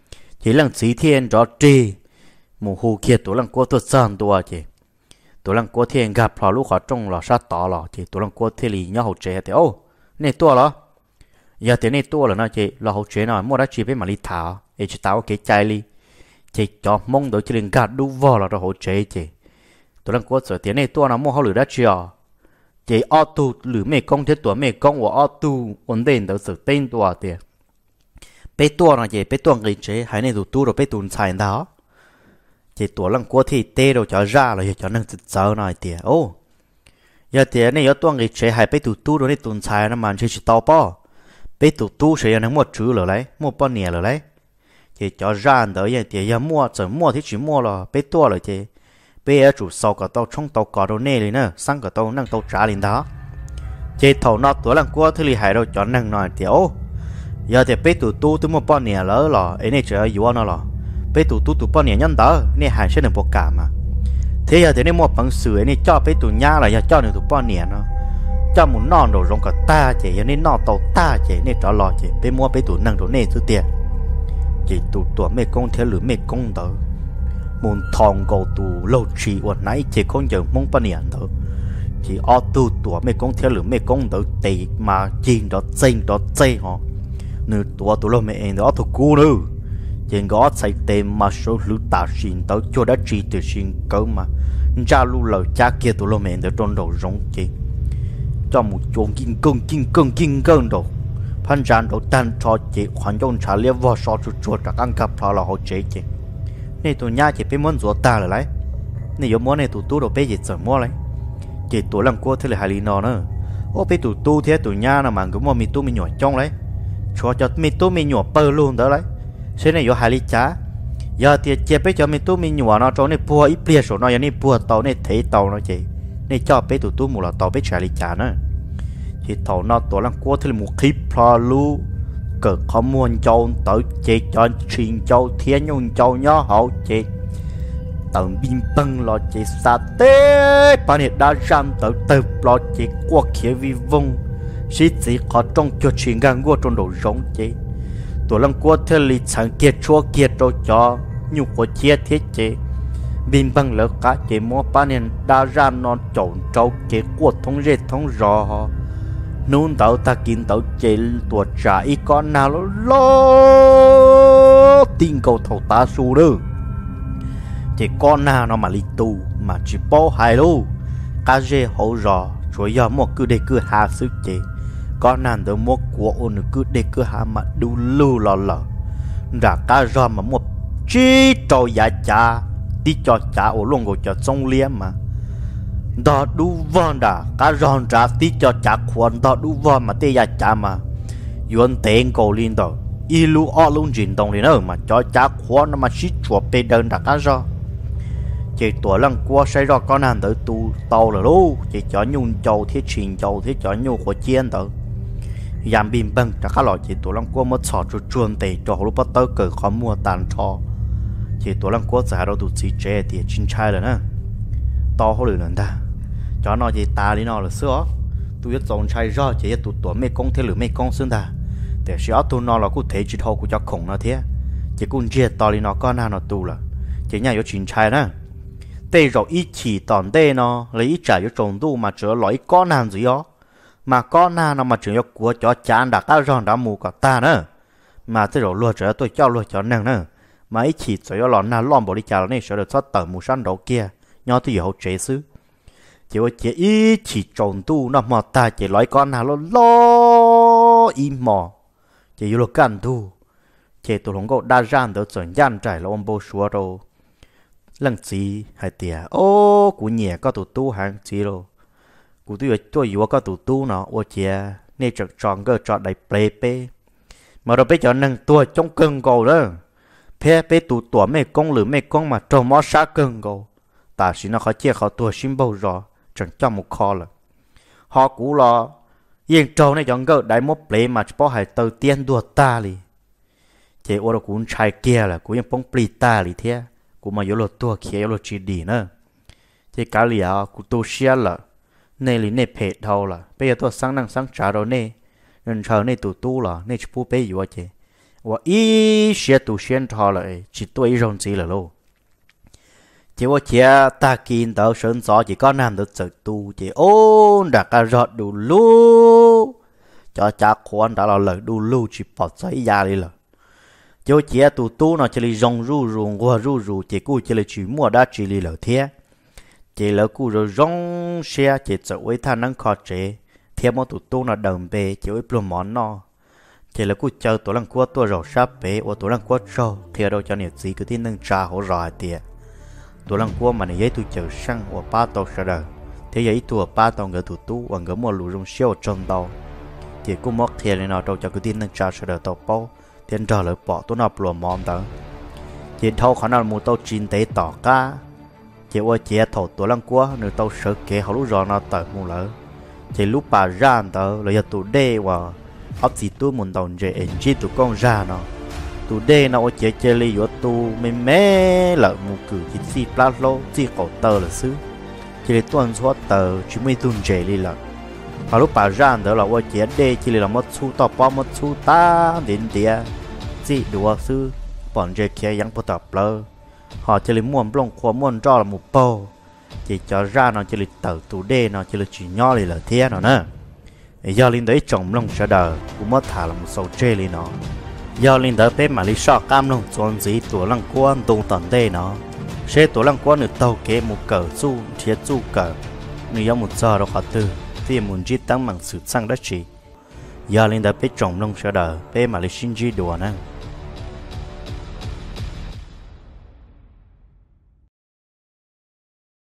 chỉ lần chỉ thiên đó trì mù hù kia tụi lần qua tôi san tua chị tụi lần qua thiên gặp họ lúc họ trong là sát tỏ là chị tụi lần qua thiên lì nhau hậu trẻ thì ô nè tua đó giờ thì nè tua là nó chị là hậu trẻ nào mua đã chỉ với mà đi thảo để chỉ tao cái chai li chị cho mong đợi chỉ liền gạt đu vò là đó hậu trẻ chị tụi lần qua sợ tiền nè tua nào mua họ lửa đã chưa chị ô tu lửa mẹ công thế tuổi mẹ công của ô tu ổn định được sự tên tua tiền bé tua là chị bé tua người chế hay này tụi tu rồi bé tụi xài đó chỉ tuổi lần qua thì tê rồi cho ra rồi cho nên tự sợ này tiệt ô giờ tiệt này ở tuần cái chế hay bé tụt tu rồi này tuần sai nó mà chỉ chỉ tao bao bé tụt tu sẽ nó mua chữ rồi đấy mua bao nhiêu rồi đấy chỉ cho ra đó giờ tiệt giờ mua chỉ mua thì chỉ mua là bé tua rồi chứ bé ở chủ sau cả tao trong tao cả đồ nè rồi nè sang cả tao năng tao trả liền đó chỉ thầu nó tuổi lần qua thì hay rồi cho năng nói tiệt ô giờ tiệt bé tụt tu tôi mua bao nhiêu rồi là ấy này chỉ ở yếu nó là bé tụ tụ tụ bao nhiêu nhân đó nè hàng sẽ được bọc cả mà thế giờ thì nè mua bằng sữa nè cho bé tụ nhá là cho được tụ bao nhiêu nó cho muốn non đồ rong cả ta chỉ giờ nè non tàu ta chỉ nè trả lo chỉ bé mua bé tụ năng đồ nè thứ tiền chỉ tụ tụ mấy công thế lửa mấy công đó muốn thòng cầu tụ lâu chỉ ở nãy chỉ không giờ mong bao nhiêu đó chỉ ở tụ tụ mấy công thế lửa mấy công đó tỷ mà chín đó chín đó chín họ nửa tụ tụ lâu mấy đó tụ cú nữa trên gõ xây tên mà số lũ tạ xin tới cho đã chỉ từ xin cỡ mà ra lưu lời cha kia tụi lo mẹ để trong đầu rong chị cho một chỗ kinh cơn kinh cơn kinh cơn đồ phan tràn đồ tan cho chị hoàn trong trả liệp vào so chuột chuột các ăn cặp họ là họ chế chị này tụi nhà chị phải muốn rửa ta rồi đấy này giống món này tụi tu đồ bé gì sợ mua đấy chị tụi làm qua thế là hai lý nó nữa ô bé tụi tu thế tụi nhà nào mà cũng mua mì tu mì nhỏ trong đấy cho cho mì tu mì nhỏ bơ luôn đó đấy thế này có hai lít chả giờ thì chế bé cho mình tu mình nhỏ nó cho nên bùa ít bia số nó giờ nên bùa tàu nên thấy tàu nó chị nên cho bé tụi tu một là tàu bé trả lít chả nữa thì tàu nó tàu lăng qua thì một clip pro lu cỡ có muốn châu tới chế cho truyền châu thiên nhung châu nhớ hậu chị tận biên băng lo chị sa tê bạn hiện đã ram tới từ lo chị qua kia vi vong sĩ chỉ có trong cho chuyện ngang qua trong đầu giống chị tụi lăng qua thế li chẳng kiệt chua kiệt đâu cho nhục của chia thiết chế bình bằng lỡ cá chế mua bán nên đa ra non trộn trâu chế của thông rệt thông rò nôn tàu ta kín tàu chế tuột trả ít con nào lo lo tin cầu thầu ta su nữa chế con nào nó mà li tu mà chỉ bao hai lô cá dê hậu rò rồi giờ một cứ để cứ hạ sức chế con nàng được mua của ôn cứ để cứ hạ mà đủ lưu lò lò đã cá rò mà một chi trâu giá cha đi cho cha ở luôn ngồi cho sông liếm mà đó đủ vòn đã cá rò trả đi cho cha khuẩn đó đủ vòn mà tê giá cha mà yuan tiền cầu liên đó y lu ở luôn chuyển động liền nữa mà cho cha khuẩn nó mà xí chuột bê đơn đã cá rò chỉ tuổi lần qua xây ra con nàng tới tu tàu rồi luôn chỉ cho nhung châu thiết trình châu thiết cho nhung của chiên tới giảm bình băng đã khá lọ chỉ tuổi lần qua mất sọt rồi chuồn tề cho lúc bắt tới cởi khó mua tàn cho chỉ tuổi lần qua giải đâu tụt xí trẻ thì chín trai rồi nè to hơn được lần ta cho nó chỉ ta đi nó là sữa tôi biết dòng trai ra chỉ tụt tuổi mấy công thế lửa mấy công xương ta để sẽ tụi nó là cụ thể chỉ thâu của cho khổng nó thế chỉ cũng chia to đi nó con nào nó tu là chỉ nhà có chín trai nè tê rồi ít chỉ tòn tê nó lấy ít trả cho trồng tu mà chữa lõi con nào gì đó mà con nào nó mà chữa của cho chán đã cá giòn đã mù cả ta nữa mà tê rồi luôn chữa tôi cho luôn cho nàng nữa mà ít chỉ chữa lòn nào lòn bỏ đi chả này sẽ được thoát tờ mù săn đầu kia nhau tôi hậu chế xứ chỉ có chỉ ít chỉ trồng tu nó mà ta chỉ lõi con nào nó lo im mò chỉ yêu lo can tu chỉ tụi nó có đa dạng được chuẩn gian trải là ông bố xua đâu lần gì hay tiệt ô của nhẹ có tụ tu hàng gì rồi của tôi tôi yêu có tụ tu nó ô chia nên chọn chọn cái chọn đầy plei pe mà rồi bây giờ nâng tua trong cơn cầu đó pe pe tụ tua mấy con lửa mấy con mà trâu mót sát cơn cầu ta chỉ nó khó chia khó tua xin bao rồi chẳng cho một kho là họ cũ lo yên trâu này chọn cái đại mót plei mà bỏ hải từ tiền đùa ta li chỉ ô đó cũng trai kia là cũng yên bông plei ta li thế cú mà yếu lột tua kia yếu lột chỉ đi nữa thì cả lìa cú tu xia là này lì này phết thâu là bây giờ tôi sáng năng sáng trả rồi nè nên chờ này tụ tu là này chú bê yếu chứ và ý xe tu xuyên thọ lại chỉ tôi rong gì là lô chỉว่าเชียตากินเตาเฉินซอchỉ có nam được tự tu chỉ ôn đã cả giọt đủ lu cho cha quan đã là lời đủ lu chỉ bỏ giấy ra đi là chỉว่าเชียtu tu nó chỉ là rong ru ru qua ru ru chỉ cú chỉ là chỉ mua đã chỉ là lời thế chỉ là cú rồi rong xe chỉ tự với thanh năng khó chế thế mà tu tu nó đầm bề chỉ với plum món nó chỉ là cú chờ tổ lăng qua tổ rau sáp bể và tổ lăng qua rau thì đâu cho nhiều gì cứ tin nâng trà hỗ rồi tiệtตัวลังกัวมันยัยตัวเจอช่างว่าป้าโตเสด็จที่ยัยตัวป้าโตเงือตัวตู้ว่าเงือมัวหลุดงเชี่ยวจนโตที่กูมอกเทียนเลยเนาะเราจะกูดินนึงจ่าเสด็จโตเป้าเทียนจ่าเลยปอตัวน่าปลวมอมเตอที่เท่าขนาดมูโตจีนเตะต่อก้าที่ว่าเจ้าถอดตัวลังกัวเนื้อโตเสือเกะเขารู้รอเนาะเตอมูเลยที่ลูกป่าร่านเตอเลยตัวเด้ว่าอัพสิตัวมุนตอนเจเอ็นจีตัวกองร่าเนาะtu đê nào chế chế li yo tu mê mê lợ mù cử chỉ si plat lô chỉ cổ tờ là xứ chỉ lấy tuần số tờ chỉ mới tuần chế li lợ và lúc bà ra đó làว่าchế đê chỉ là mất su to po mất su ta đến địa chỉ đùa xứ bọn chế kiaยังbắt tập lơ họ chỉ lấy muôn plong khoa muôn cho là một po chỉ cho ra nó chỉ lấy tờ tu đê nó chỉ lấy chỉ nhỏ li là thế nó nè giờ linh đấy trồng lông sợ đời cũng mất thả là một sầu chế li nó do linh đỡ bé mà lý so cam lông chọn gì tổ lăng quan tung tận đây nó sẽ tổ lăng quan được tàu kế một cờ su thiết su cờ người yêu một giờ đâu có từ thì muốn chỉ tăng bằng sự sang đất chỉ do linh đỡ bé trồng lông sợ đời bé mà lý sinh chi đùa nè